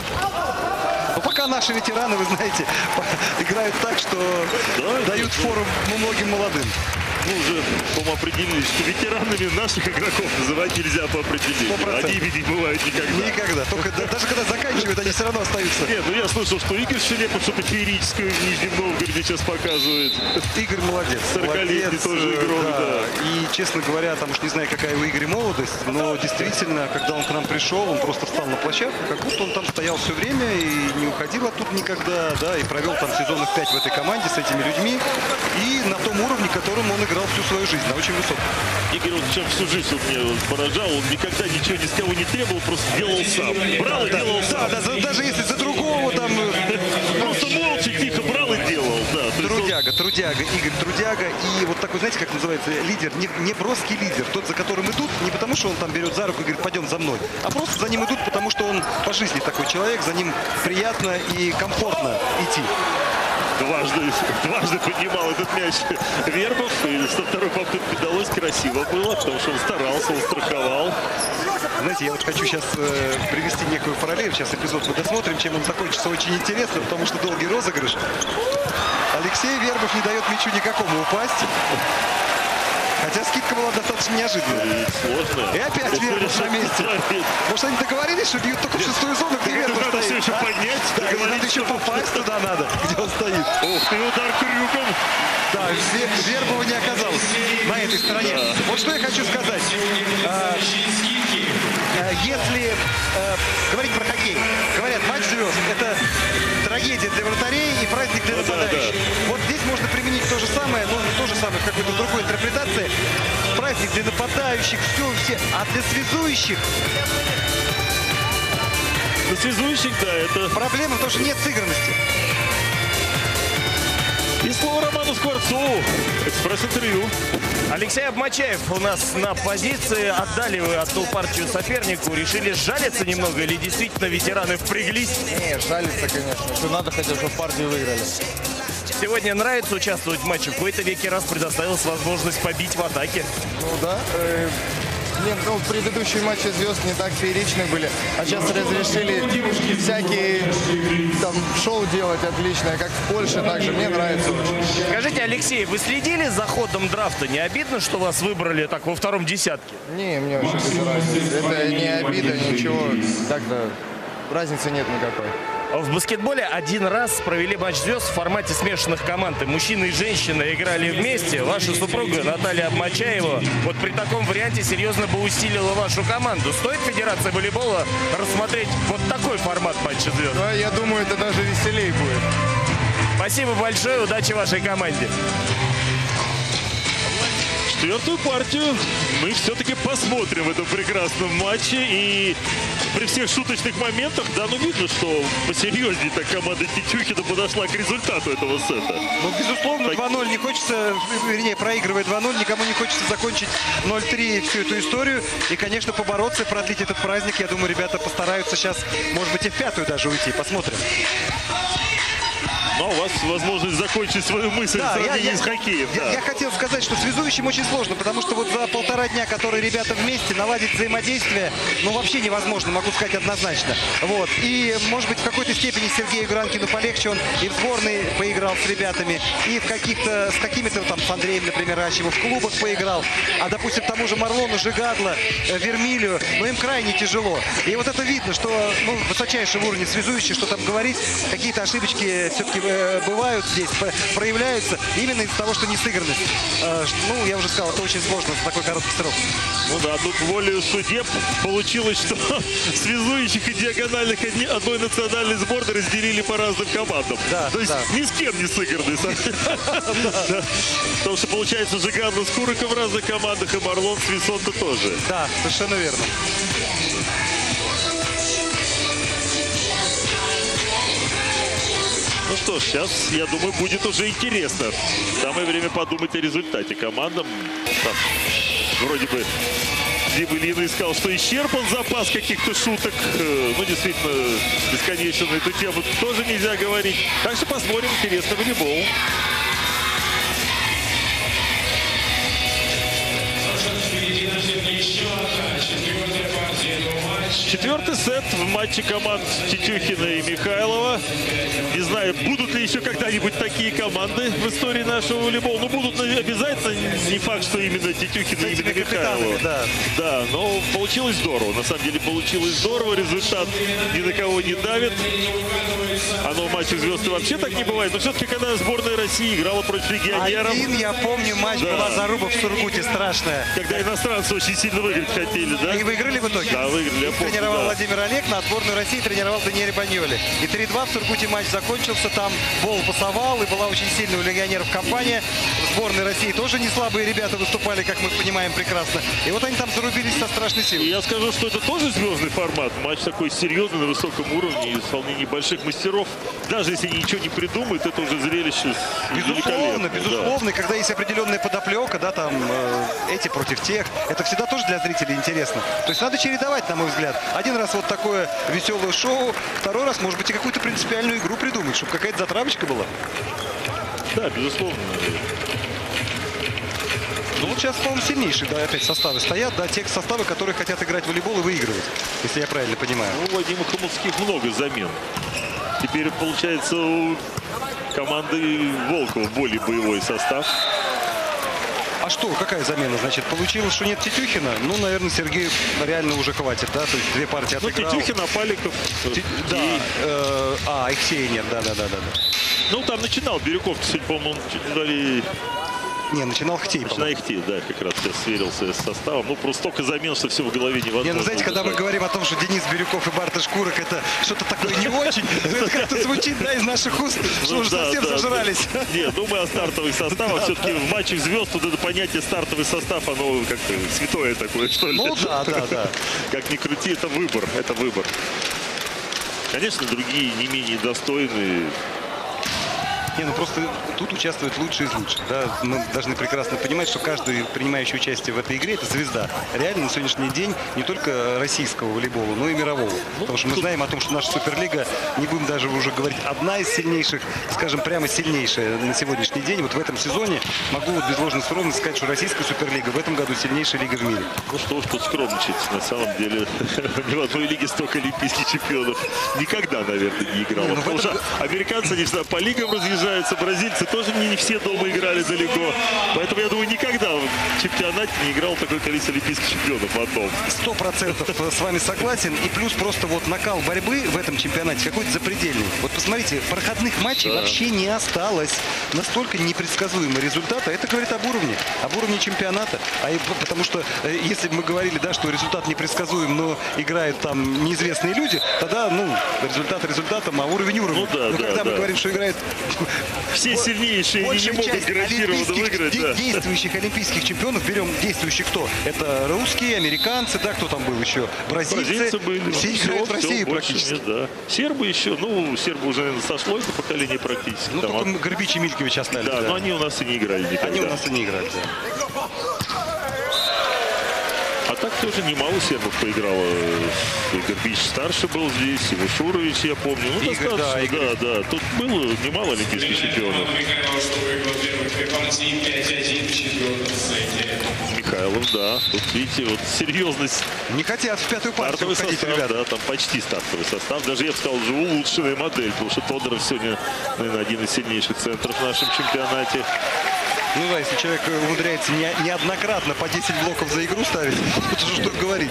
Q: Но пока наши ветераны, вы знаете, играют так, что дают фору многим молодым.
A: Мы уже, по-моему, определились, что ветеранами наших игроков называть нельзя по определению.
Q: 100%.
A: Они ведь не бывают никогда.
Q: Никогда. Только даже когда заканчивают, они все равно остаются.
A: Нет, ну я слышал, что Игорь Шелепов что-то феерическое в Нижнем Новгороде сейчас показывает.
Q: Игорь молодец.
A: 40-летний тоже игрок, да.
Q: И, честно говоря, там уж не знаю, какая у Игоря молодость, но действительно, когда он к нам пришел, он просто встал на площадку, как будто он там стоял все время и не уходил оттуда никогда, да, и провел там сезонов 5 в этой команде с этими людьми. И на том уровне, которым он играл всю свою жизнь, на очень высоком.
A: Игорь, он чем всю жизнь он меня поражал, он никогда ничего ни с кого не требовал, просто делал сам. Брал и делал сам.
Q: Да, даже если за другого там...
A: Просто молча, тихо брал и делал, да.
Q: Трудяга, Игорь трудяга. И вот такой, знаете, как называется, лидер, не броский лидер. Тот, за которым идут, не потому что он там берет за руку и говорит, пойдем за мной, а просто за ним идут, потому что он по жизни такой человек, за ним приятно и комфортно идти.
A: Дважды поднимал этот мяч Вербов, и со второй попытки удалось, красиво было, потому что он старался, он страховал.
Q: Знаете, я вот хочу сейчас привести некую параллель, сейчас эпизод мы досмотрим, чем он закончится очень интересно, потому что долгий розыгрыш. Алексей Вербов не дает мячу никакому упасть. Хотя скидка была достаточно неожиданная.
A: Сложно.
Q: И опять Вербов на месте. Может, они договорились, что бьют только в шестую зону, где Вербов стоит?
A: Надо все еще поднять.
Q: Да, надо еще попасть туда надо, где он стоит.
A: Ух ты, удар крюком.
Q: Да, Вербова не оказалось на этой стороне. Да. Вот что я хочу сказать. Если говорить про хоккей, говорят, матч звезд — это трагедия для вратарей и праздник для нападающих. Да. Вот здесь можно применить то же самое, но то же самое в какой-то другой интерпретации. Праздник для нападающих, все. А для связующих...
A: Для связующих, да, это...
Q: Проблема в том, что нет сыгранности.
A: И слово Роману Скворцову. Экспресс-интервью.
B: Алексей Обмачаев у нас на позиции. Отдали вы одну партию сопернику. Решили сжалиться немного или действительно ветераны впряглись?
O: Не, жалиться, конечно. Что надо хотя, чтобы партию выиграли.
B: Сегодня нравится участвовать в матче? В какой-то веке раз предоставилась возможность побить в атаке.
O: Ну да. Нет, ну, предыдущие матчи звезд не так фееричны были. А сейчас разрешили всякие там шоу делать отличное, как в Польше, также мне нравится.
B: Скажите, Алексей, вы следили за ходом драфта? Не обидно, что вас выбрали так во втором десятке?
O: Не, мне вообще без разницы. Это не обида, ничего. Так-то разницы нет никакой.
B: В баскетболе один раз провели матч звезд в формате смешанных команд. И мужчина и женщина играли вместе. Ваша супруга Наталья Обмачаева вот при таком варианте серьезно бы усилила вашу команду. Стоит Федерация волейбола рассмотреть вот такой формат матча звезд?
O: Да, я думаю, это даже веселее будет.
B: Спасибо большое, удачи вашей команде.
A: Четвертую партию мы все-таки посмотрим в этом прекрасном матче. И при всех шуточных моментах, да, ну видно, что посерьезнее так команда Тетюхина подошла к результату этого сета.
Q: Ну, безусловно, 2-0 не хочется, вернее, проигрывая 2-0, никому не хочется закончить 0-3 всю эту историю. И, конечно, побороться и продлить этот праздник. Я думаю, ребята постараются сейчас, может быть, и в пятую даже уйти. Посмотрим.
A: Но у вас возможность закончить свою мысль в сравнении с хоккеем.
Q: Я хотел сказать, что связующим очень сложно, потому что вот за полтора дня, которые ребята вместе, наладить взаимодействие, ну, вообще невозможно, могу сказать однозначно. Вот. И, может быть, в какой-то степени Сергею Гранкину полегче, он и в сборной поиграл с ребятами, и в каких-то, с какими-то, там, с Андреем, например, Рачевым, в клубах поиграл. А, допустим, тому же Марлону, Жигадло, Вермилию, ну, им крайне тяжело. И вот это видно, что, ну, высочайшего уровня связующие, что там говорить, какие-то ошибочки все-таки бывают здесь, проявляются именно из-за того, что несыгранность. Ну, я уже сказал, это очень сложно за такой короткий срок.
A: Ну да, тут волею судеб получилось, что связующих и диагональных одной национальной сборной разделили по разным командам.
Q: Да,
A: то есть ни с кем не сыгранный. Потому что получается Жигадло с Куриком в разных командах, и Марлон с Висонто тоже.
Q: Да, совершенно верно.
A: Ну что ж, сейчас, я думаю, будет уже интересно. Самое время подумать о результате командам. Там, вроде бы Дима Ильин сказал, что исчерпан запас каких-то шуток. Ну, действительно, бесконечно на эту тему тоже нельзя говорить. Так что посмотрим, интересный волейбол. Четвертый сет в матче команд Тетюхина и Михайлова. Не знаю, будут ли еще когда-нибудь такие команды в истории нашего волейбола. Ну, будут обязательно, не факт, что именно Тетюхина и именно Михайлова. Да, но получилось здорово. На самом деле получилось здорово. Результат ни на кого не давит. Оно в матчах звезд вообще так не бывает. Но все-таки, когда сборная России играла против легионеров...
Q: Я помню, матч была заруба в Сургуте страшная.
A: Когда иностранцы очень сильно выиграть хотели, да?
Q: И выиграли в итоге?
A: Да, выиграли.
Q: Тренировал Владимир Олег, на сборную России тренировал Даниэль Баньоли. И 3-2 в Сургуте матч закончился. Там Бол пасовал, и была очень сильная у легионеров компания. В сборной России тоже не слабые ребята выступали, как мы понимаем прекрасно. И вот они там зарубились со страшной силой.
A: Я скажу, что это тоже звездный формат. Матч такой серьезный, на высоком уровне, исполнение больших мастеров. Даже если они ничего не придумают, это уже зрелище
Q: великолепное. Безусловно, когда есть определенная подоплека, да, там эти против тех, это всегда тоже для зрителей интересно. То есть надо чередовать, на мой взгляд. Один раз вот такое веселое шоу, второй раз, может быть, и какую-то принципиальную игру придумать, чтобы какая-то затравочка была.
A: Да, безусловно.
Q: Ну вот сейчас, по-моему, сильнейшие, да, опять составы стоят, да, те составы, которые хотят играть в волейбол и выигрывать, если я правильно понимаю.
A: Ну, у Вадима Хомутских много замен. Теперь, получается, у команды Волкова более боевой состав.
Q: А что, какая замена? Значит, получилось, что нет Тетюхина? Ну, наверное, Сергею реально уже хватит, да? То есть две партии отыграл.
A: Ну, Тетюхин, Апаликов.
Q: Да. Алексея нет, да.
A: Ну, там начинал Бирюков, сегодня, по-моему, он
Q: Не, начинал Хтей.
A: Начинал Хтей, да, как раз сейчас сверился с составом. Ну, просто столько замен, что все в голове невозможно.
Q: Не, ну, знаете, когда мы говорим о том, что Денис Бирюков и Бартош Курок, это что-то такое не очень, это как-то звучит, да, из наших уст, что уже совсем зажрались.
A: Нет, ну мы о стартовых составах. Все-таки в матчах звезд вот это понятие стартовый состав, оно как-то святое такое, что ли.
Q: Ну, да.
A: Как ни крути, это выбор, Конечно, другие не менее достойные.
Q: Не, ну просто тут участвуют лучшие из лучших. Да? Мы должны прекрасно понимать, что каждый, принимающий участие в этой игре, это звезда. Реально на сегодняшний день не только российского волейбола, но и мирового. Потому что мы знаем о том, что наша Суперлига, не будем даже уже говорить, одна из сильнейших, скажем, прямо сильнейшая на сегодняшний день. Вот в этом сезоне могу вот без ложной скромности сказать, что российская Суперлига в этом году сильнейшая лига в мире.
A: Ну что уж тут скромничать. На самом деле ни в одной лиге столько олимпийских чемпионов никогда, наверное, не играло. Потому что американцы, они всегда по лигам разъезжаются, бразильцы тоже не все дома играли далеко. Поэтому, я думаю, никогда в чемпионате не играл такое количество олимпийских чемпионов в одном.
Q: 100% с вами согласен. И плюс просто вот накал борьбы в этом чемпионате какой-то запредельный. Вот посмотрите, проходных матчей вообще не осталось. Настолько непредсказуемый результат. А это говорит об уровне чемпионата. Потому что если бы мы говорили, да, что результат непредсказуем, но играют там неизвестные люди, тогда, ну, результат результатом, а уровень уровнем.
A: Ну, да,
Q: но когда мы говорим, что играют
A: все сильнейшие и не могут гарантированно выиграть.
Q: Действующих олимпийских чемпионов, берем действующих кто? Это русские, американцы, да, кто там был еще? Бразильцы
A: были.
Q: Все играют в России практически.
A: Нет, да. Сербы еще, ну, сербы уже, наверное, сошло это поколение практически.
Q: Ну, только Горбич и Милькович остались.
A: Да, но они у нас и не играли никогда.
Q: Они у нас и не играли, да.
A: А так тоже немало сербов поиграло. Горбич старше был здесь, и Вышурович, я помню. Ну,
Q: Игорь,
A: достаточно, да. Тут было немало олимпийских чемпионов. Михайлов, да. Тут, видите, вот серьезность.
Q: Не хотят в пятую партию уходить, ребята.
A: Да, там почти стартовый состав. Даже, я бы сказал, уже улучшенная модель. Потому что Тодоров сегодня, наверное, один из сильнейших центров в нашем чемпионате.
Q: Ну да, если человек умудряется неоднократно по 10 блоков за игру ставить, это же что говорить.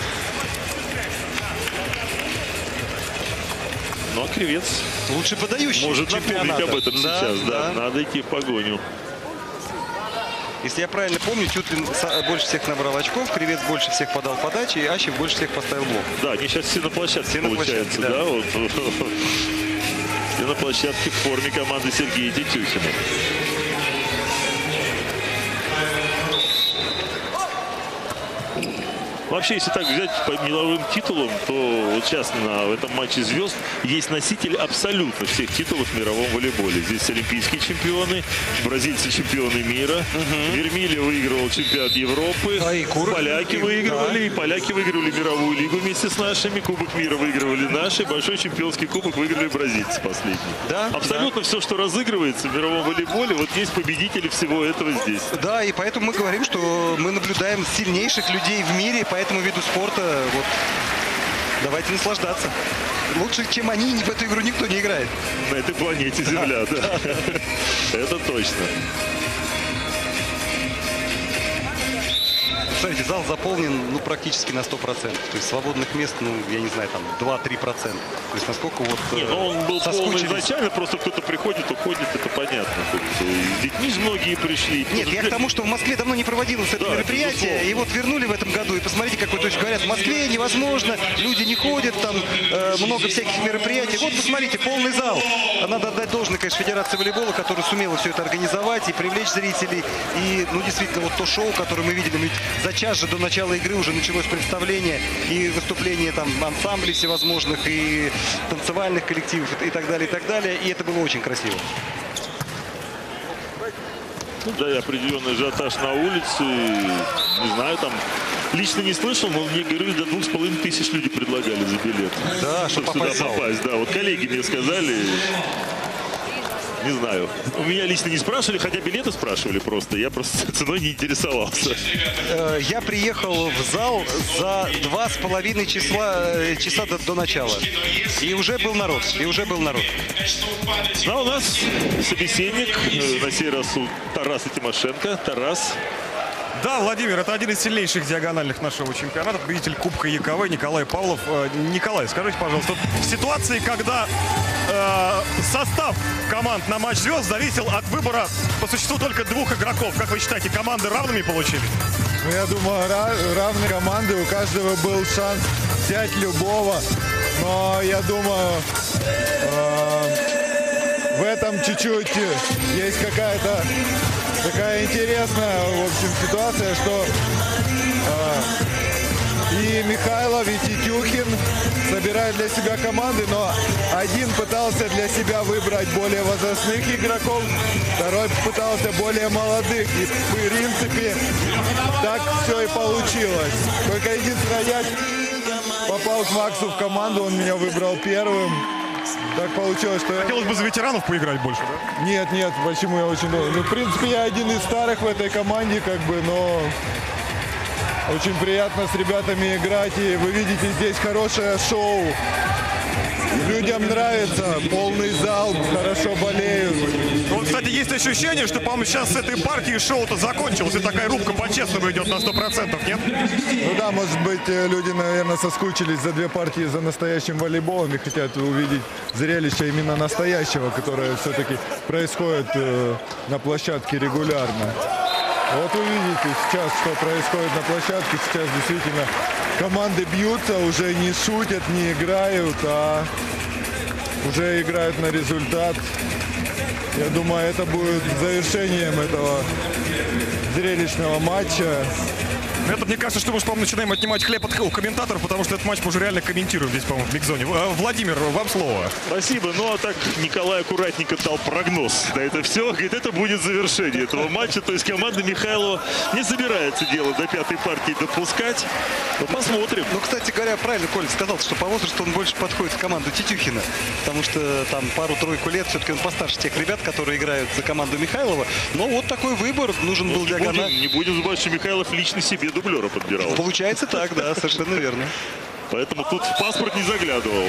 A: Ну а Кривец
Q: лучше подающий
A: может напомнить об этом
Q: да,
A: сейчас.
Q: Да.
A: Надо идти в погоню.
Q: Если я правильно помню, Тютлин больше всех набрал очков, Кривец больше всех подал подачи, и Ащев больше всех поставил блок.
A: Да, они сейчас все на площадке,
Q: все
A: получается,
Q: на площадке,
A: да? Вот. Все на площадке в форме команды Сергея Тетюхина. Вообще, если так взять по мировым титулам, то вот сейчас в этом матче звезд есть носители абсолютно всех титулов в мировом волейболе. Здесь олимпийские чемпионы, бразильцы чемпионы мира, Вермилия выигрывал чемпионат Европы, поляки выигрывали, и поляки выигрывали мировую лигу вместе с нашими, Кубок мира выигрывали наши, большой чемпионский кубок выиграли бразильцы последний.
Q: Да,
A: абсолютно все, что разыгрывается в мировом волейболе, вот есть победители всего этого здесь.
Q: Да, и поэтому мы говорим, что мы наблюдаем сильнейших людей в мире, по этому виду спорта, вот, давайте наслаждаться. Лучше, чем они, в эту игру никто не играет.
A: На этой планете Земля, да. Это точно.
Q: Смотрите, зал заполнен, ну, практически на 100%. То есть свободных мест, ну, я не знаю, там, 2-3%. То есть насколько вот
A: он был полный изначально, просто кто-то приходит, уходит, это понятно. С детьми многие пришли.
Q: Нет, я к тому, что в Москве давно не проводилось это мероприятие, безусловно. И вот вернули в этом году, и посмотрите, какой, то есть говорят, в Москве невозможно, люди не ходят, там много всяких мероприятий. Вот, посмотрите, полный зал. Надо отдать должное, конечно, Федерации волейбола, которая сумела все это организовать и привлечь зрителей. И, ну, действительно, вот то шоу, которое мы видели, ведь за час же до начала игры уже началось представление и выступление там ансамблей всевозможных, и танцевальных коллективов, и так далее, и так далее. И это было очень красиво.
A: Ну, да, и определенный ажиотаж на улице. Не знаю, там лично не слышал, но мне говорили, до 2500 люди предлагали за билет.
Q: Да, чтобы
A: сюда попасть. Да, вот коллеги мне сказали. Не знаю. У меня лично не спрашивали, хотя билеты спрашивали просто. Я просто ценой не интересовался.
Q: Я приехал в зал за 2,5 часа до начала. И уже был народ.
A: А у нас собеседник, на сей раз у Тараса Тимошенко. Тарас.
D: Да, Владимир, это один из сильнейших диагональных нашего чемпионата, победитель Кубка ЯКВ Николай Павлов. Николай, скажите, пожалуйста, в ситуации, когда состав команд на матч звезд зависел от выбора по существу только двух игроков, как вы считаете, команды равными получились?
E: Ну, я думаю, равные команды, у каждого был шанс взять любого, но я думаю, в этом чуть-чуть есть какая-то такая интересная, в общем, ситуация, что и Михайлов, и Тетюхин
R: Тютюхин собирает для себя команды, но один пытался для себя выбрать более возрастных игроков, второй пытался более молодых. И в принципе так все и получилось. Только единственное, я попал к Максу в команду, он меня выбрал первым. Так получилось, что...
D: Хотелось бы за ветеранов поиграть больше, да?
R: Нет, почему я очень долго. Ну, в принципе, я один из старых в этой команде, как бы, но очень приятно с ребятами играть. И вы видите, здесь хорошее шоу. Людям нравится, полный зал, хорошо болеют.
D: Вот, кстати, есть ощущение, что, по-моему, сейчас с этой партии шоу-то закончилось, и такая рубка по-честному идет на 100%, нет?
R: Ну да, может быть, люди, наверное, соскучились за две партии за настоящим волейболом и хотят увидеть зрелище именно настоящего, которое все-таки происходит на площадке регулярно. Вот вы видите сейчас, что происходит на площадке. Сейчас действительно команды бьются, уже не шутят, не играют, а уже играют на результат. Я думаю, это будет завершением этого зрелищного матча.
D: Это, мне кажется, что мы, по-моему, начинаем отнимать хлеб у комментаторов, потому что этот матч мы уже реально комментируем здесь, по-моему, в Микзоне. Владимир, вам слово.
A: Спасибо. Ну, а так Николай аккуратненько дал прогноз на это все. Говорит, это будет завершение этого матча. То есть команда Михайлова не собирается дело до пятой партии допускать. Но посмотрим.
Q: Ну, кстати говоря, правильно Коля сказал, что по возрасту он больше подходит в команду Тютюхина. Потому что там пару-тройку лет все-таки он постарше тех ребят, которые играют за команду Михайлова. Но вот такой выбор нужен был для Гана.
A: Не будем забывать, что Михайлов лично себе дублера подбирал.
Q: Получается так, да, совершенно верно.
A: Поэтому тут в паспорт не заглядывал.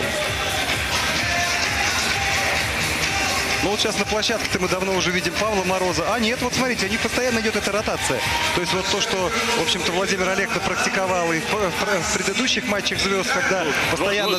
Q: Ну вот сейчас на площадке-то мы давно уже видим Павла Мороза. А нет, вот смотрите, у них постоянно идет эта ротация. То есть вот то, что, в общем-то, Владимир Олекто практиковал и в предыдущих матчах звезд, когда постоянно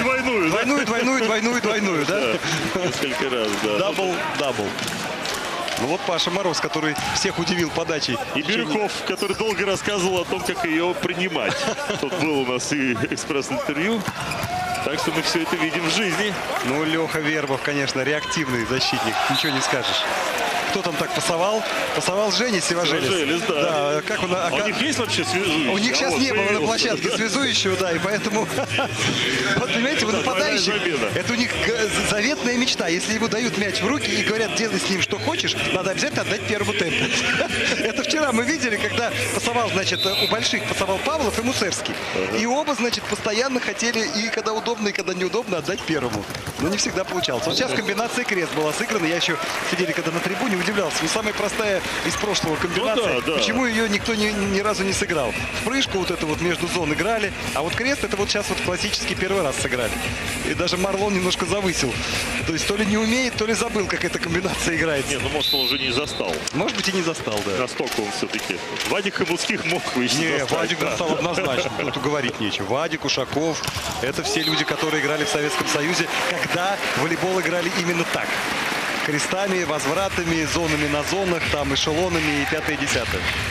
Q: двойную, да?
A: Несколько раз, да.
Q: Дабл. Ну вот Паша Мороз, который всех удивил подачей.
A: И Бирюков, который долго рассказывал о том, как ее принимать. Тут был у нас и экспресс-интервью. Так что мы все это видим в жизни.
Q: Ну, Леха Вербов, конечно, реактивный защитник. Ничего не скажешь. Кто там так пасовал? Пасовал Женя Сивожелец.
A: Да.
Q: Как он,
A: а у них есть вообще связующий?
Q: У них сейчас не было на площадке связующего, да, и поэтому... Вот, понимаете, вы нападающий, это у них заветная мечта. Если ему дают мяч в руки и говорят, делай с ним что хочешь, надо обязательно отдать первому темпу. Это вчера мы видели, когда пасовал, значит, у больших пасовал Павлов и Мусерский. И оба, значит, постоянно хотели и когда удобно, и когда неудобно отдать первому. Но не всегда получалось. Вот сейчас комбинация крест была сыграна. Я еще сидели, когда на трибуне, удивлялся. Ну, самая простая из прошлого комбинация.
A: Ну, да.
Q: Почему ее никто ни разу не сыграл? В прыжку вот это вот между зон играли, а вот крест это вот сейчас вот классический первый раз сыграли. И даже Марлон немножко завысил. То есть то ли не умеет, то ли забыл, как эта комбинация играется.
A: Не, ну может он уже не застал.
Q: Может быть и не застал, да.
A: Настолько он все-таки. Вадик Хомутских мог бы еще
Q: не,
A: застать.
Q: Вадик застал однозначно. Тут говорить нечего. Вадик, Ушаков. Это все люди, которые играли в Советском Союзе, когда в волейбол играли именно так. Крестами, возвратами, зонами на зонах, там эшелонами и 5-10.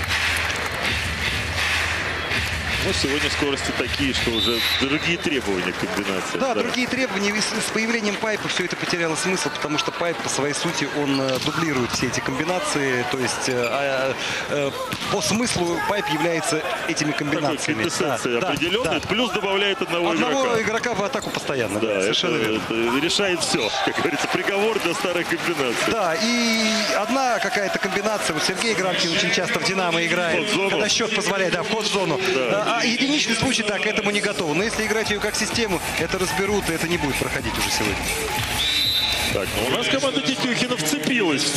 A: Ну, сегодня скорости такие, что уже другие требования к комбинации.
Q: Да, другие требования. С появлением пайпа все это потеряло смысл, потому что пайп по своей сути он дублирует все эти комбинации. То есть по смыслу пайп является этими комбинациями.
A: Квинтэссенция определенная, плюс добавляет одного
Q: игрока в атаку постоянно.
A: Да,
Q: совершенно верно.
A: Это решает все, как говорится, приговор для старой комбинации.
Q: Да, и одна какая-то комбинация. Вот Сергей Грамкин очень часто в «Динамо» играет, когда счет позволяет, да, вход в зону. Да. А единичный случай так к этому не готовы. Но если играть ее как систему, это разберут, и это не будет проходить уже сегодня.
A: Так, ну у нас команда Тютюхина вцепилась.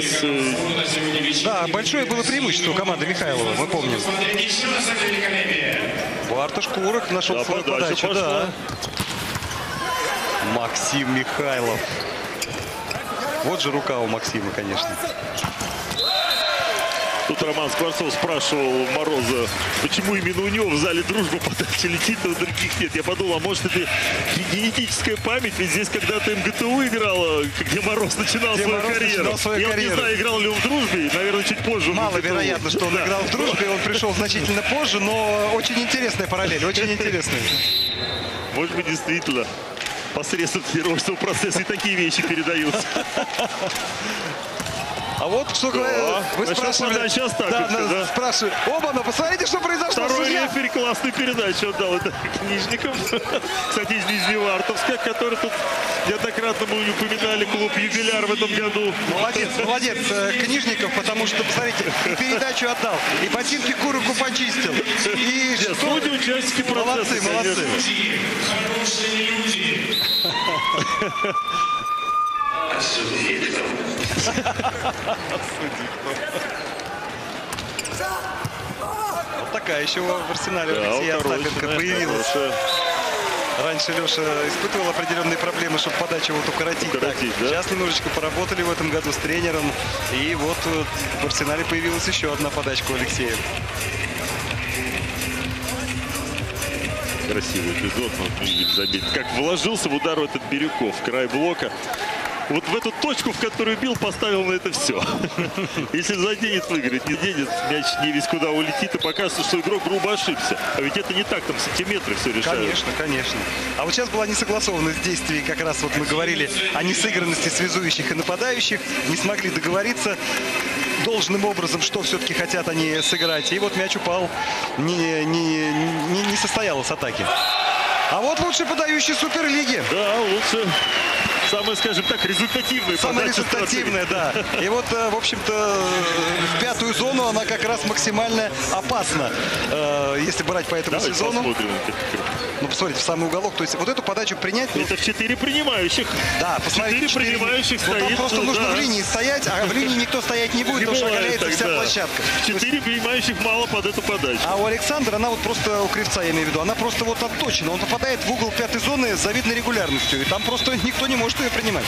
Q: Да, большое было преимущество у команды Михайлова, мы помним. Бартош Курок нашел свою подачу. Да. Максим Михайлов. Вот же рука у Максима, конечно.
A: Тут Роман Скворцов спрашивал Мороза, почему именно у него в зале дружба подача летит, а у других нет. Я подумал, а может это генетическая память? Ведь здесь когда-то МГТУ играла, где Мороз начинал свою карьеру. Я не знаю, играл ли он в дружбе, наверное, чуть позже.
Q: Маловероятно, что он играл в дружбе, он пришел значительно позже, но очень интересная параллель, очень интересная.
A: Может быть, действительно, посредством тренировочного процесса и такие вещи передаются.
Q: А вот что вы спрашивали.
A: Сейчас так.
Q: Спрашиваю. Оба, но посмотрите, что произошло.
A: Второй
Q: Судья
A: рефери классную передачу отдал это Книжников. Кстати, из Нижневартовска, который тут неоднократно мы упоминали, клуб «Юбиляр» в этом году.
Q: Молодец, молодец, Книжников, потому что, посмотрите, и передачу отдал, и ботинки курику почистил. И
A: судьи, участники процесса,
Q: молодцы, молодцы. Вот такая еще в арсенале Алексея Остапенко появилась. Раньше Леша испытывал определенные проблемы, чтобы подачу вот укоротить. Да? Сейчас немножечко поработали в этом году с тренером. И вот в арсенале появилась еще одна подачка у Алексея.
A: Красивый эпизод, но видим, заметить, как вложился в удар в этот Бирюков, край блока. Вот в эту точку, в которую бил, поставил на это все. Если заденет, выиграет. Не денет, мяч не весь куда улетит. И покажется, что игрок грубо ошибся. А ведь это не так, там сантиметры все решают.
Q: Конечно, конечно. А вот сейчас была несогласованность действий. Как раз вот мы говорили о несыгранности связующих и нападающих. Не смогли договориться должным образом, что все-таки хотят они сыграть. И вот мяч упал. Не состоялась атаки. А вот лучший подающий Суперлиги.
A: Да, лучше. Самое, скажем так, результативное.
Q: Самое результативное, да. И вот, в общем-то, в пятую зону она как раз максимально опасна, если брать по этому сезону.
A: Посмотрим.
Q: Ну, посмотрите, в самый уголок. То есть вот эту подачу принять...
A: Это в 4 принимающих.
Q: Да, посмотрите,
A: 4 принимающих стоит.
Q: Там просто нужно в линии стоять, а в линии никто стоять не будет, потому что оголяется вся площадка.
A: 4 принимающих мало под эту подачу.
Q: А у Александра, она вот просто, у Кривца я имею в виду, она просто вот отточена. Он попадает в угол пятой зоны с завидной регулярностью. И там просто никто не может ее принимать.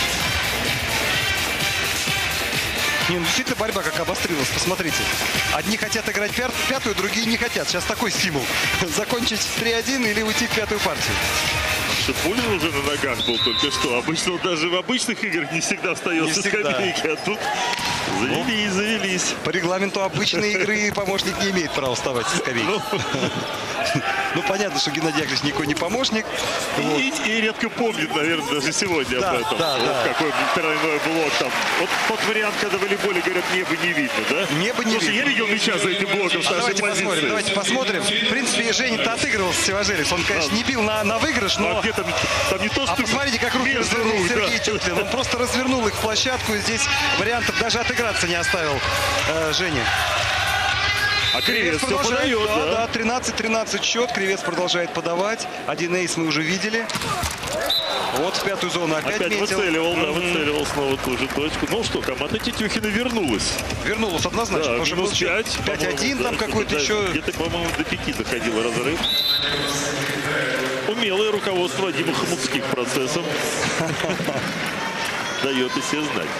Q: Не, ну, действительно борьба как обострилась, посмотрите. Одни хотят играть пятую, другие не хотят. Сейчас такой стимул. Закончить 3-1 или уйти в пятую партию.
A: Шипулин уже на ногах был только что. Обычно он даже в обычных играх не всегда встает со скамейки. А тут завелись.
Q: По регламенту обычной игры помощник не имеет права вставать со скамейки. Ну, понятно, что Геннадий Яковлевич никакой не помощник.
A: И редко помнит, наверное, даже сегодня об этом.
Q: Да.
A: Какой тройной блок там. Вот тот вариант, когда в волейболе говорят, небо не видно, да?
Q: Небо не видно.
A: Я видел мяча за этим блоком.
Q: Давайте посмотрим. В принципе, Женя-то отыгрывался, Севажелец. Он, конечно, не бил на выигрыш, но...
A: Там не то, что...
Q: посмотрите, как руки развернул Сергей Тютлин. Он просто развернул их в площадку. И здесь вариантов даже отыграться не оставил Женя.
A: А Кривец все
Q: подает, да. 13-13 счет. Кривец продолжает подавать. Один эйс мы уже видели. Вот в пятую зону опять метил.
A: Выцеливал снова ту же точку. Ну что, команда Тетюхина вернулась.
Q: Вернулась однозначно.
A: Да,
Q: потому что 5-1 там какой-то еще...
A: Где-то, по-моему, до 5 доходил разрыв. Умелое руководство Дима Хомутских процессом дает и себе знать.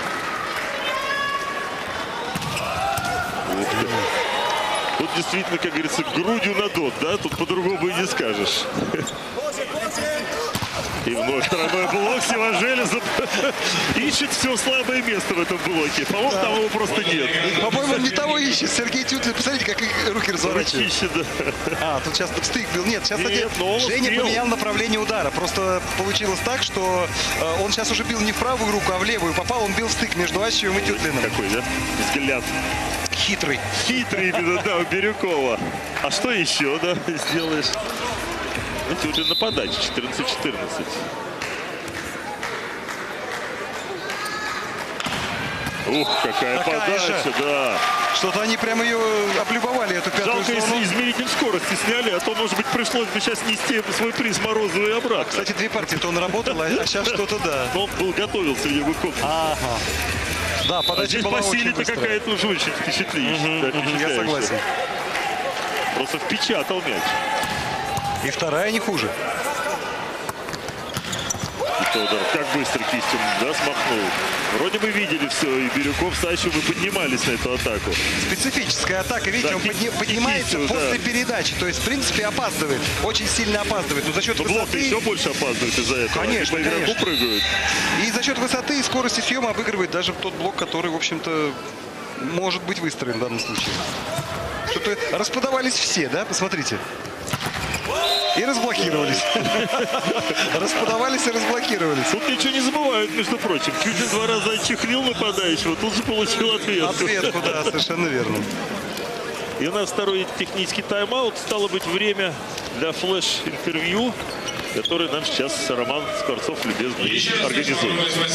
A: Тут действительно, как говорится, грудью на дот, да? Тут по-другому и не скажешь. И вновь второй блок Севажелец ищет все слабое место в этом блоке. По-моему, там его просто нет.
Q: По-моему, он не того ищет. Сергей Тютлин, посмотрите, как руки разворачивают.
A: Ищет, да.
Q: А, тут сейчас стык бил. Нет, сейчас, кстати, Женя поменял направление удара. Просто получилось так, что он сейчас уже бил не в правую руку, а в левую. Попал, он бил в стык между Ащевым и Тютлиным.
A: Какой, да? Взгляд.
Q: Хитрый.
A: Хитрый именно, да, у Бирюкова. А что еще, да, сделаешь? Тютлин на подаче, 14-14. Ух, какая подача, да.
Q: Что-то они прямо ее облюбовали, эту пятую зону.
A: Жалко, если измеритель скорости сняли, а то, может быть, пришлось бы сейчас нести свой приз Морозову и обратно.
Q: Кстати, 2 партии-то он работал, а сейчас что-то, да.
A: Но он был готовился в его комнате.
Q: Ага. Да, подача была очень быстрая.
A: какая-то уже очень впечатляющая.
Q: Я согласен.
A: Просто впечатал мяч.
Q: И вторая не хуже.
A: И Тодор как быстро кистью, да, смахнул. Вроде бы видели все, и Бирюков с Ащевым поднимались на эту атаку.
Q: Специфическая атака, видите, да, он поднимается кистью, после передачи. То есть, в принципе, опаздывает. Очень сильно опаздывает. Но за счет высоты...
A: блок еще больше опаздывает из-за этого.
Q: Конечно,
A: они по игроку прыгают.
Q: И за счет высоты и скорости съема обыгрывает даже тот блок, который, в общем-то, может быть выстроен в данном случае. Что-то расподавались все, да? Посмотрите. И разблокировались. Расподавались и разблокировались.
A: Тут ничего не забывают, между прочим. Чуть 2 раза отчехлил нападающего, тут же получил ответку.
Q: Ответку, да, совершенно верно.
A: И у нас второй технический тайм-аут. Стало быть, время для флеш-интервью, который нам сейчас Роман Скворцов любезно организует.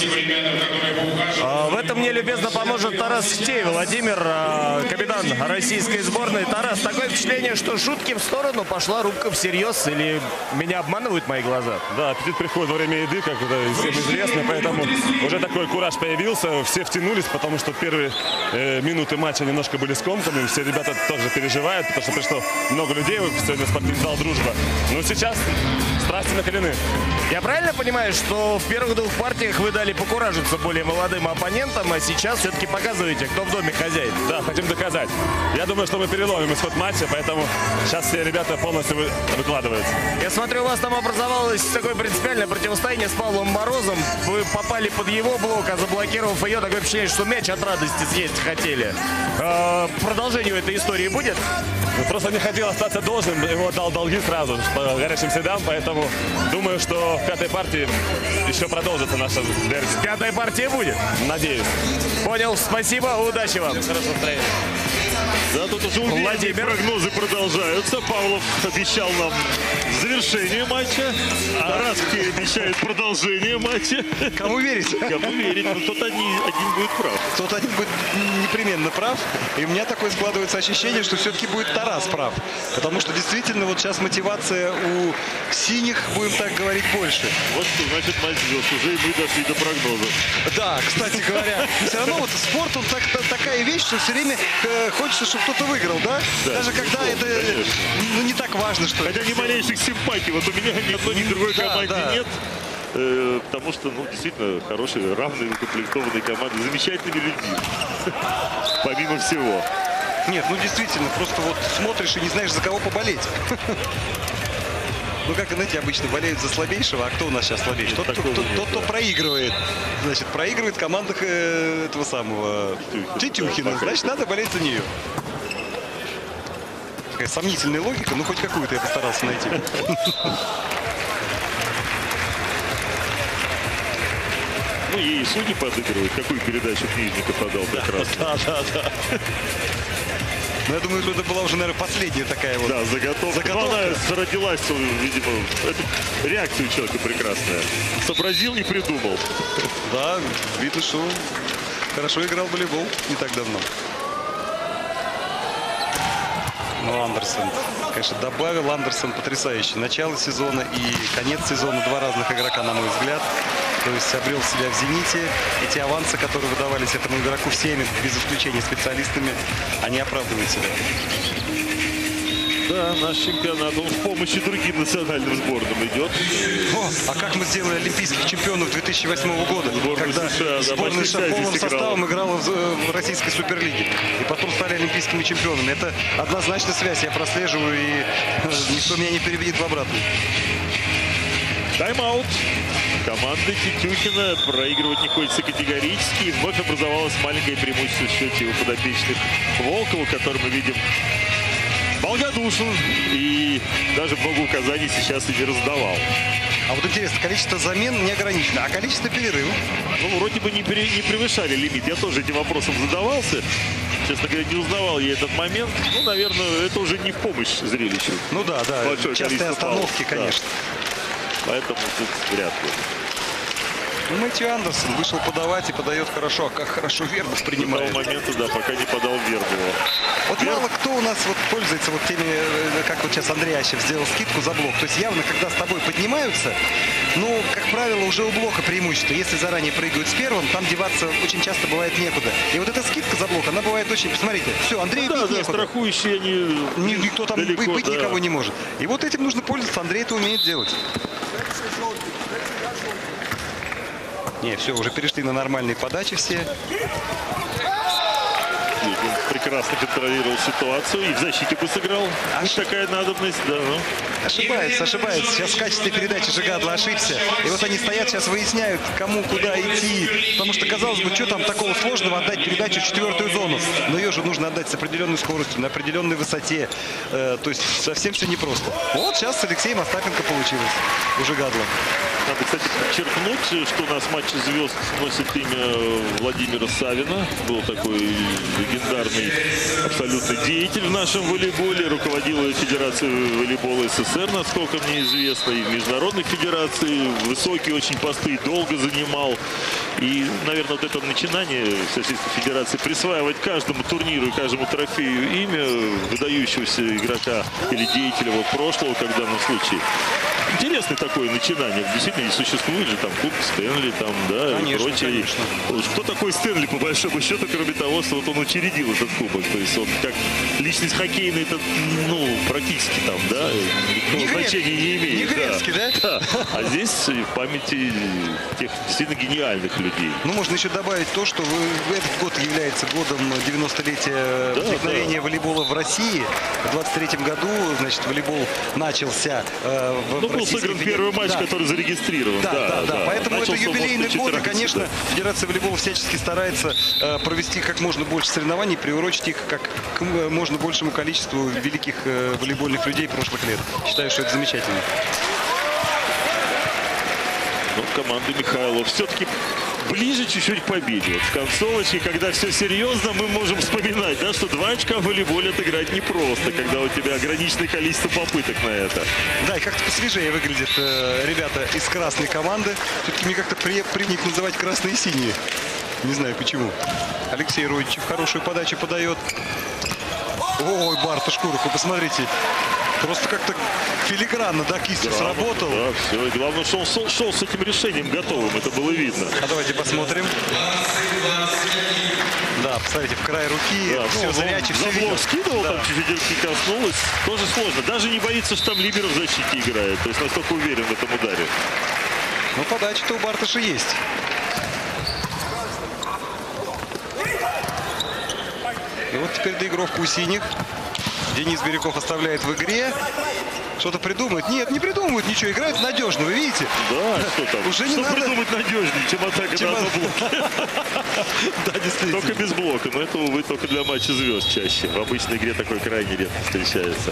B: В этом мне любезно поможет Тарас Штей, Владимир, капитан российской сборной. Тарас, такое впечатление, что шутки в сторону, пошла рубка всерьез, или меня обманывают мои глаза?
T: Да, аппетит приходит во время еды, как это всем известно, поэтому уже такой кураж появился, все втянулись, потому что первые минуты матча немножко были скомканы, все ребята тоже переживают, потому что пришло много людей, сегодня спортивный зал «Дружба». Но сейчас страсти накалены.
B: Я правильно понимаю, что в первых двух партиях вы дали покуражиться более молодым оппонентам, а сейчас все-таки показываете, кто в доме хозяин?
T: Да, хотим доказать. Я думаю, что мы переломим исход матча, поэтому сейчас все ребята полностью выкладываются.
B: Я смотрю, у вас там образовалось такое принципиальное противостояние с Павлом Морозом. Вы попали под его блок, а заблокировав ее, такое впечатление, что мяч от радости съесть хотели. Продолжение этой истории будет?
T: Просто не хотел остаться должным, ему отдал долги сразу по горячим следам, поэтому думаю, что в пятой партии еще продолжится наша дерби.
B: Пятая партия будет?
T: Надеюсь.
B: Понял, спасибо, удачи вам.
T: Хорошо настроения.
A: Да, тут уже уверенные прогнозы продолжаются. Павлов обещал нам завершение матча. Тараски обещает продолжение матча.
Q: Кому верить?
A: Кому верить? Ну, кто-то один будет прав.
Q: Кто-то один будет непременно прав. И у меня такое складывается ощущение, что все-таки будет Тарас прав. Потому что действительно вот сейчас мотивация у синих, будем так говорить, больше.
A: Вот что значит матч звезд. Уже и мы дошли до прогноза.
Q: Да, кстати говоря. Все равно вот спорт, он такая вещь, что все время хочется, чтобы кто-то выиграл, да? Даже когда это не так важно, что...
A: Хотя ни малейших симпатий. Вот у меня ни одной, ни другой команде нет. Потому что, ну, действительно, хорошие, равные, укомплектованные команды. Замечательными людьми. Помимо всего.
Q: Нет, ну действительно, просто вот смотришь и не знаешь, за кого поболеть. Ну, как, знаете, обычно болеют за слабейшего, а кто у нас сейчас слабейший? Тот, кто проигрывает. Значит, проигрывает в командах этого самого Тетюхина. Значит, надо болеть за нее. Такая сомнительная логика, ну, хоть какую-то я постарался найти.
A: Ну, ей судьи подыгрывают. Какую передачу Книжников отдал прекрасно.
Q: Да. Ну, я думаю, что это была уже, наверное, последняя такая вот.
A: Да, заготовка. Но она родилась, видимо, это реакция у человека прекрасная. Сообразил и придумал.
Q: Да, видно, что хорошо играл в волейбол не так давно. Ну, Андерсон, конечно, добавил. Андерсон потрясающий. Начало сезона и конец сезона. Два разных игрока, на мой взгляд. То есть обрел себя в «Зените». Эти авансы, которые выдавались этому игроку всеми, без исключения специалистами, они оправдывают себя.
A: Да, наш чемпионат, он в помощи другим национальным сборным идет.
Q: А как мы сделали олимпийских чемпионов 2008 года, когда сборная США полным составом играла в российской суперлиге. И потом стали олимпийскими чемпионами. Это однозначно связь, я прослеживаю, и никто меня не переведет в обратную.
A: Тайм-аут. Команды Тетюхина проигрывать не хочется категорически. И вновь образовалось маленькое преимущество в счете у подопечных Волкова, который мы видим благодушен и даже много указаний сейчас и не раздавал.
Q: А вот интересно, количество замен не ограничено, а количество перерывов?
A: Ну, вроде бы не превышали лимит. Я тоже этим вопросом задавался. Честно говоря, не узнавал я этот момент. Ну, наверное, это уже не в помощь зрелищу.
Q: Ну да, частые остановки, конечно.
A: Да. Поэтому тут вряд ли.
Q: Ну, Мэтью Андерсон вышел подавать и подает хорошо. А как хорошо Вербов принимает.
A: До того момента, да, пока не подал Вербову.
Q: Вот мало кто у нас вот пользуется вот теми, как вот сейчас Андрей Ащев сделал скидку за блок. То есть явно, когда с тобой поднимаются, ну, как правило, уже у блока преимущество. Если заранее прыгают с первым, там деваться очень часто бывает некуда. И вот эта скидка за блок, она бывает очень... Посмотрите, все, Андрею бить некуда.
A: Страхующие они...
Q: Никто там далеко, быть никого не может. И вот этим нужно пользоваться. Андрей это умеет делать. Не, все, уже перешли на нормальные подачи все.
A: Он прекрасно контролировал ситуацию и в защите бы сыграл. Такая надобность, да. Ну.
Q: Ошибается. Сейчас в качестве передачи Жигадла ошибся. И вот они стоят, сейчас выясняют, кому куда идти. Потому что, казалось бы, что там такого сложного отдать передачу в четвертую зону. Но ее же нужно отдать с определенной скоростью, на определенной высоте. То есть совсем все непросто. Вот сейчас с Алексеем Остапенко получилось у Жигадла.
A: Надо, кстати, подчеркнуть, что у нас матч звезд носит имя Владимира Савина. Был такой легендарный абсолютно деятель в нашем волейболе, руководил Федерацией волейбола СССР, насколько мне известно, и в международных федерациях высокие очень посты долго занимал. И, наверное, вот это начинание Всероссийской Федерации присваивать каждому турниру и каждому трофею имя выдающегося игрока или деятеля вот прошлого, как в данном случае. Интересное такое начинание. Действительно, существует же там Кубок Стэнли, там, да,
Q: конечно,
A: и прочее.
Q: конечно.
A: Кто такой Стэнли, по большому счету, кроме того, что вот он учредил этот кубок? То есть он как личность хоккейная, это, ну, практически там, да, никакого значения не имеет.
Q: Не грецкий, да?
A: Да. А здесь в памяти тех действительно гениальных людей.
Q: Ну, можно еще добавить то, что этот год является годом 90-летия возникновения волейбола в России. В 23-м году, значит, волейбол начался
A: в был сыгран первый матч, который зарегистрирован.
Q: Да. Поэтому это юбилейный год, и, конечно,
A: да.
Q: Федерация волейбола всячески старается провести как можно больше соревнований, приурочить их как к можно большему количеству великих волейбольных людей прошлых лет. Считаю, что это замечательно.
A: Ну, команда Михайлова все-таки ближе чуть-чуть к победе. Вот в концовочке, когда все серьезно, мы можем вспоминать, да, что 2 очка в волейболе отыграть непросто, когда у тебя ограниченное количество попыток на это.
Q: Да, и как-то посвежее выглядят ребята из красной команды. Все-таки мне как-то принято называть красные и синие. Не знаю почему. Алексей Родичев хорошую подачу подает. Ой, Барта Шкуров, вы посмотрите. Просто как-то филигранно, да, кистью сработал.
A: Да, все. И главное, что он шел с этим решением готовым. Это было видно.
Q: А давайте посмотрим. Да, посмотрите, в край руки. Да, все зрячий, все видел.
A: Блок скидывал, там чуть-чуть руки коснулось. Тоже сложно. Даже не боится, что там либеро в защите играет. То есть настолько уверен в этом ударе.
Q: Ну, подача-то у Барташа есть. И вот теперь доигровка у синих. Денис Бирюков оставляет в игре. Что-то придумает. Нет, не придумывают ничего. Играют надежно, вы видите?
A: Да, что там?
Q: Уже не
A: что
Q: надо
A: придумать надежнее, чем атака на одном блоке.
Q: Да, действительно.
A: Только без блока. Но это, увы, только для матча звезд чаще. В обычной игре такой крайне редко встречается.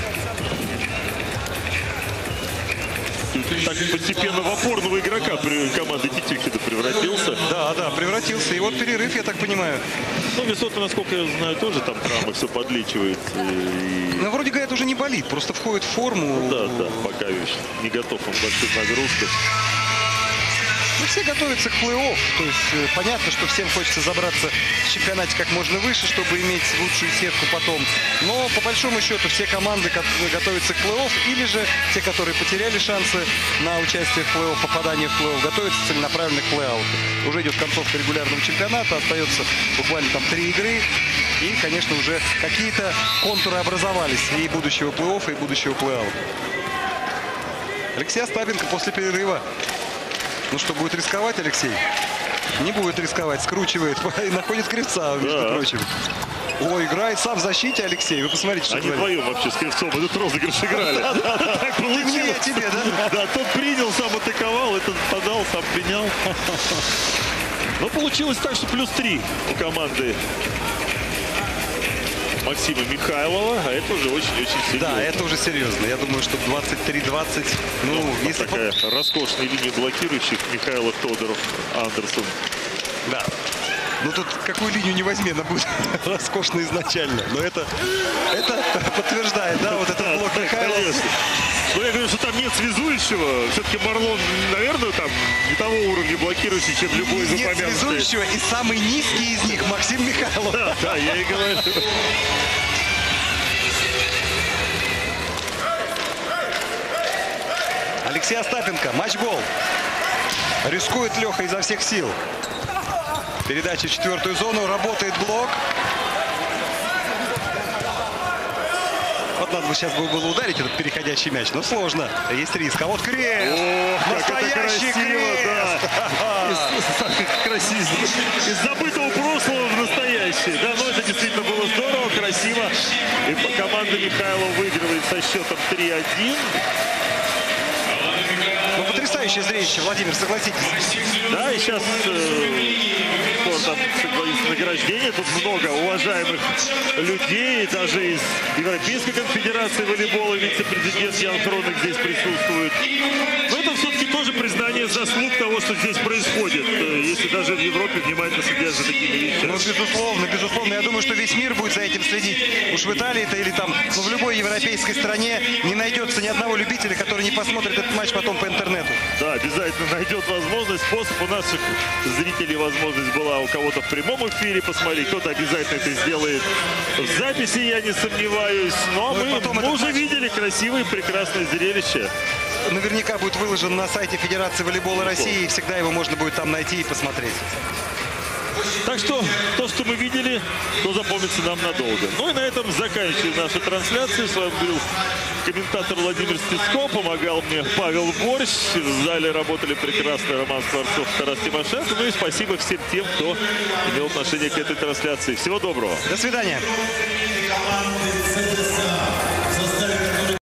A: Так постепенно в опорного игрока команды Титюхина превратился.
Q: Да, превратился. И вот перерыв, я так понимаю.
A: Ну, Висота, насколько я знаю, тоже там травмы все подлечивает.
Q: Ну, вроде говорят, уже не болит, просто входит в форму.
A: Да, пока еще не готов он к больших нагрузкам.
Q: Ну, все готовятся к плей-офф. То есть понятно, что всем хочется забраться в чемпионате как можно выше, чтобы иметь лучшую сетку потом. Но по большому счету все команды готовятся к плей-офф, или же те, которые потеряли шансы на участие в плей-офф, попадание в плей-офф, готовятся целенаправленно к плей-ауту. Уже идет концовка регулярного чемпионата, остается буквально там 3 игры. И, конечно, уже какие-то контуры образовались и будущего плей-оффа, и будущего плей-аута. Алексей Остапенко после перерыва. Ну что, будет рисковать Алексей? Не будет рисковать, скручивает и находит Кривца, между прочим. Ой, играет сам в защите Алексей. Вы посмотрите, что
A: они вдвоем вообще с Кривцом этот розыгрыш играли. Так получилось.
Q: Я тебе, да?
A: Да, тот принял, сам атаковал, этот подал, сам принял. Но получилось так, что +3 у команды Максима Михайлова, а это уже очень-очень серьезно.
Q: Да, это уже серьезно. Я думаю, что 23-20. Ну, если
A: такая роскошная линия блокирующих: Михайлов, Тодоров, Андерсон.
Q: Да. Ну тут какую линию не возьми, она будет роскошно изначально. Но это подтверждает, да, вот этот блок Михайлова.
A: Но я говорю, что там нет связующего. Все-таки Марлон, наверное, там не того уровня блокирующий, чем любой из упомянутых.
Q: Нет связующего, и самый низкий из них Максим Михайлов.
A: Да, я и говорю.
Q: Алексей Остапенко, матчбол. Рискует Леха изо всех сил. Передача в 4-ю зону, работает блок. Вот надо бы сейчас было ударить этот переходящий мяч, но сложно. Есть риск. А вот крест! Настоящий крест!
A: Красиво. Из забытого прошлого в настоящее. Да, но это действительно было здорово, красиво. И команда Михайлова выигрывает со счетом 3-1.
Q: Ну, потрясающе потрясающее зрелище, Владимир, согласитесь.
A: Да, и сейчас там награждение. Тут много уважаемых людей, даже из Европейской конфедерации волейбола вице-президент Ян Хронек здесь присутствует. Но это все-таки тоже признание заслуг того, что здесь происходит, если даже в Европе внимательно следят за такими вещами.
Q: Ну, безусловно, безусловно. Я думаю, что весь мир будет за этим следить. Уж в Италии-то или там, ну, в любой европейской стране не найдется ни одного любителя, который не посмотрит этот матч потом по интернету.
A: Да, обязательно найдет возможность, способ. У наших зрителей возможность была у кого-то в прямом эфире посмотреть, кто-то обязательно это сделает в записи, я не сомневаюсь. Но мы уже видели красивое, прекрасное зрелище.
Q: Наверняка будет выложен на сайте Федерации волейбола России, и всегда его можно будет там найти и посмотреть.
A: Так что то, что мы видели, то запомнится нам надолго. Ну и на этом заканчиваем нашу трансляцию. С вами был комментатор Владимир Стецко, помогал мне Павел Борщ. В зале работали прекрасно Роман Скворцов, Тарас Тимошенко. Ну и спасибо всем тем, кто имел отношение к этой трансляции. Всего доброго.
Q: До свидания.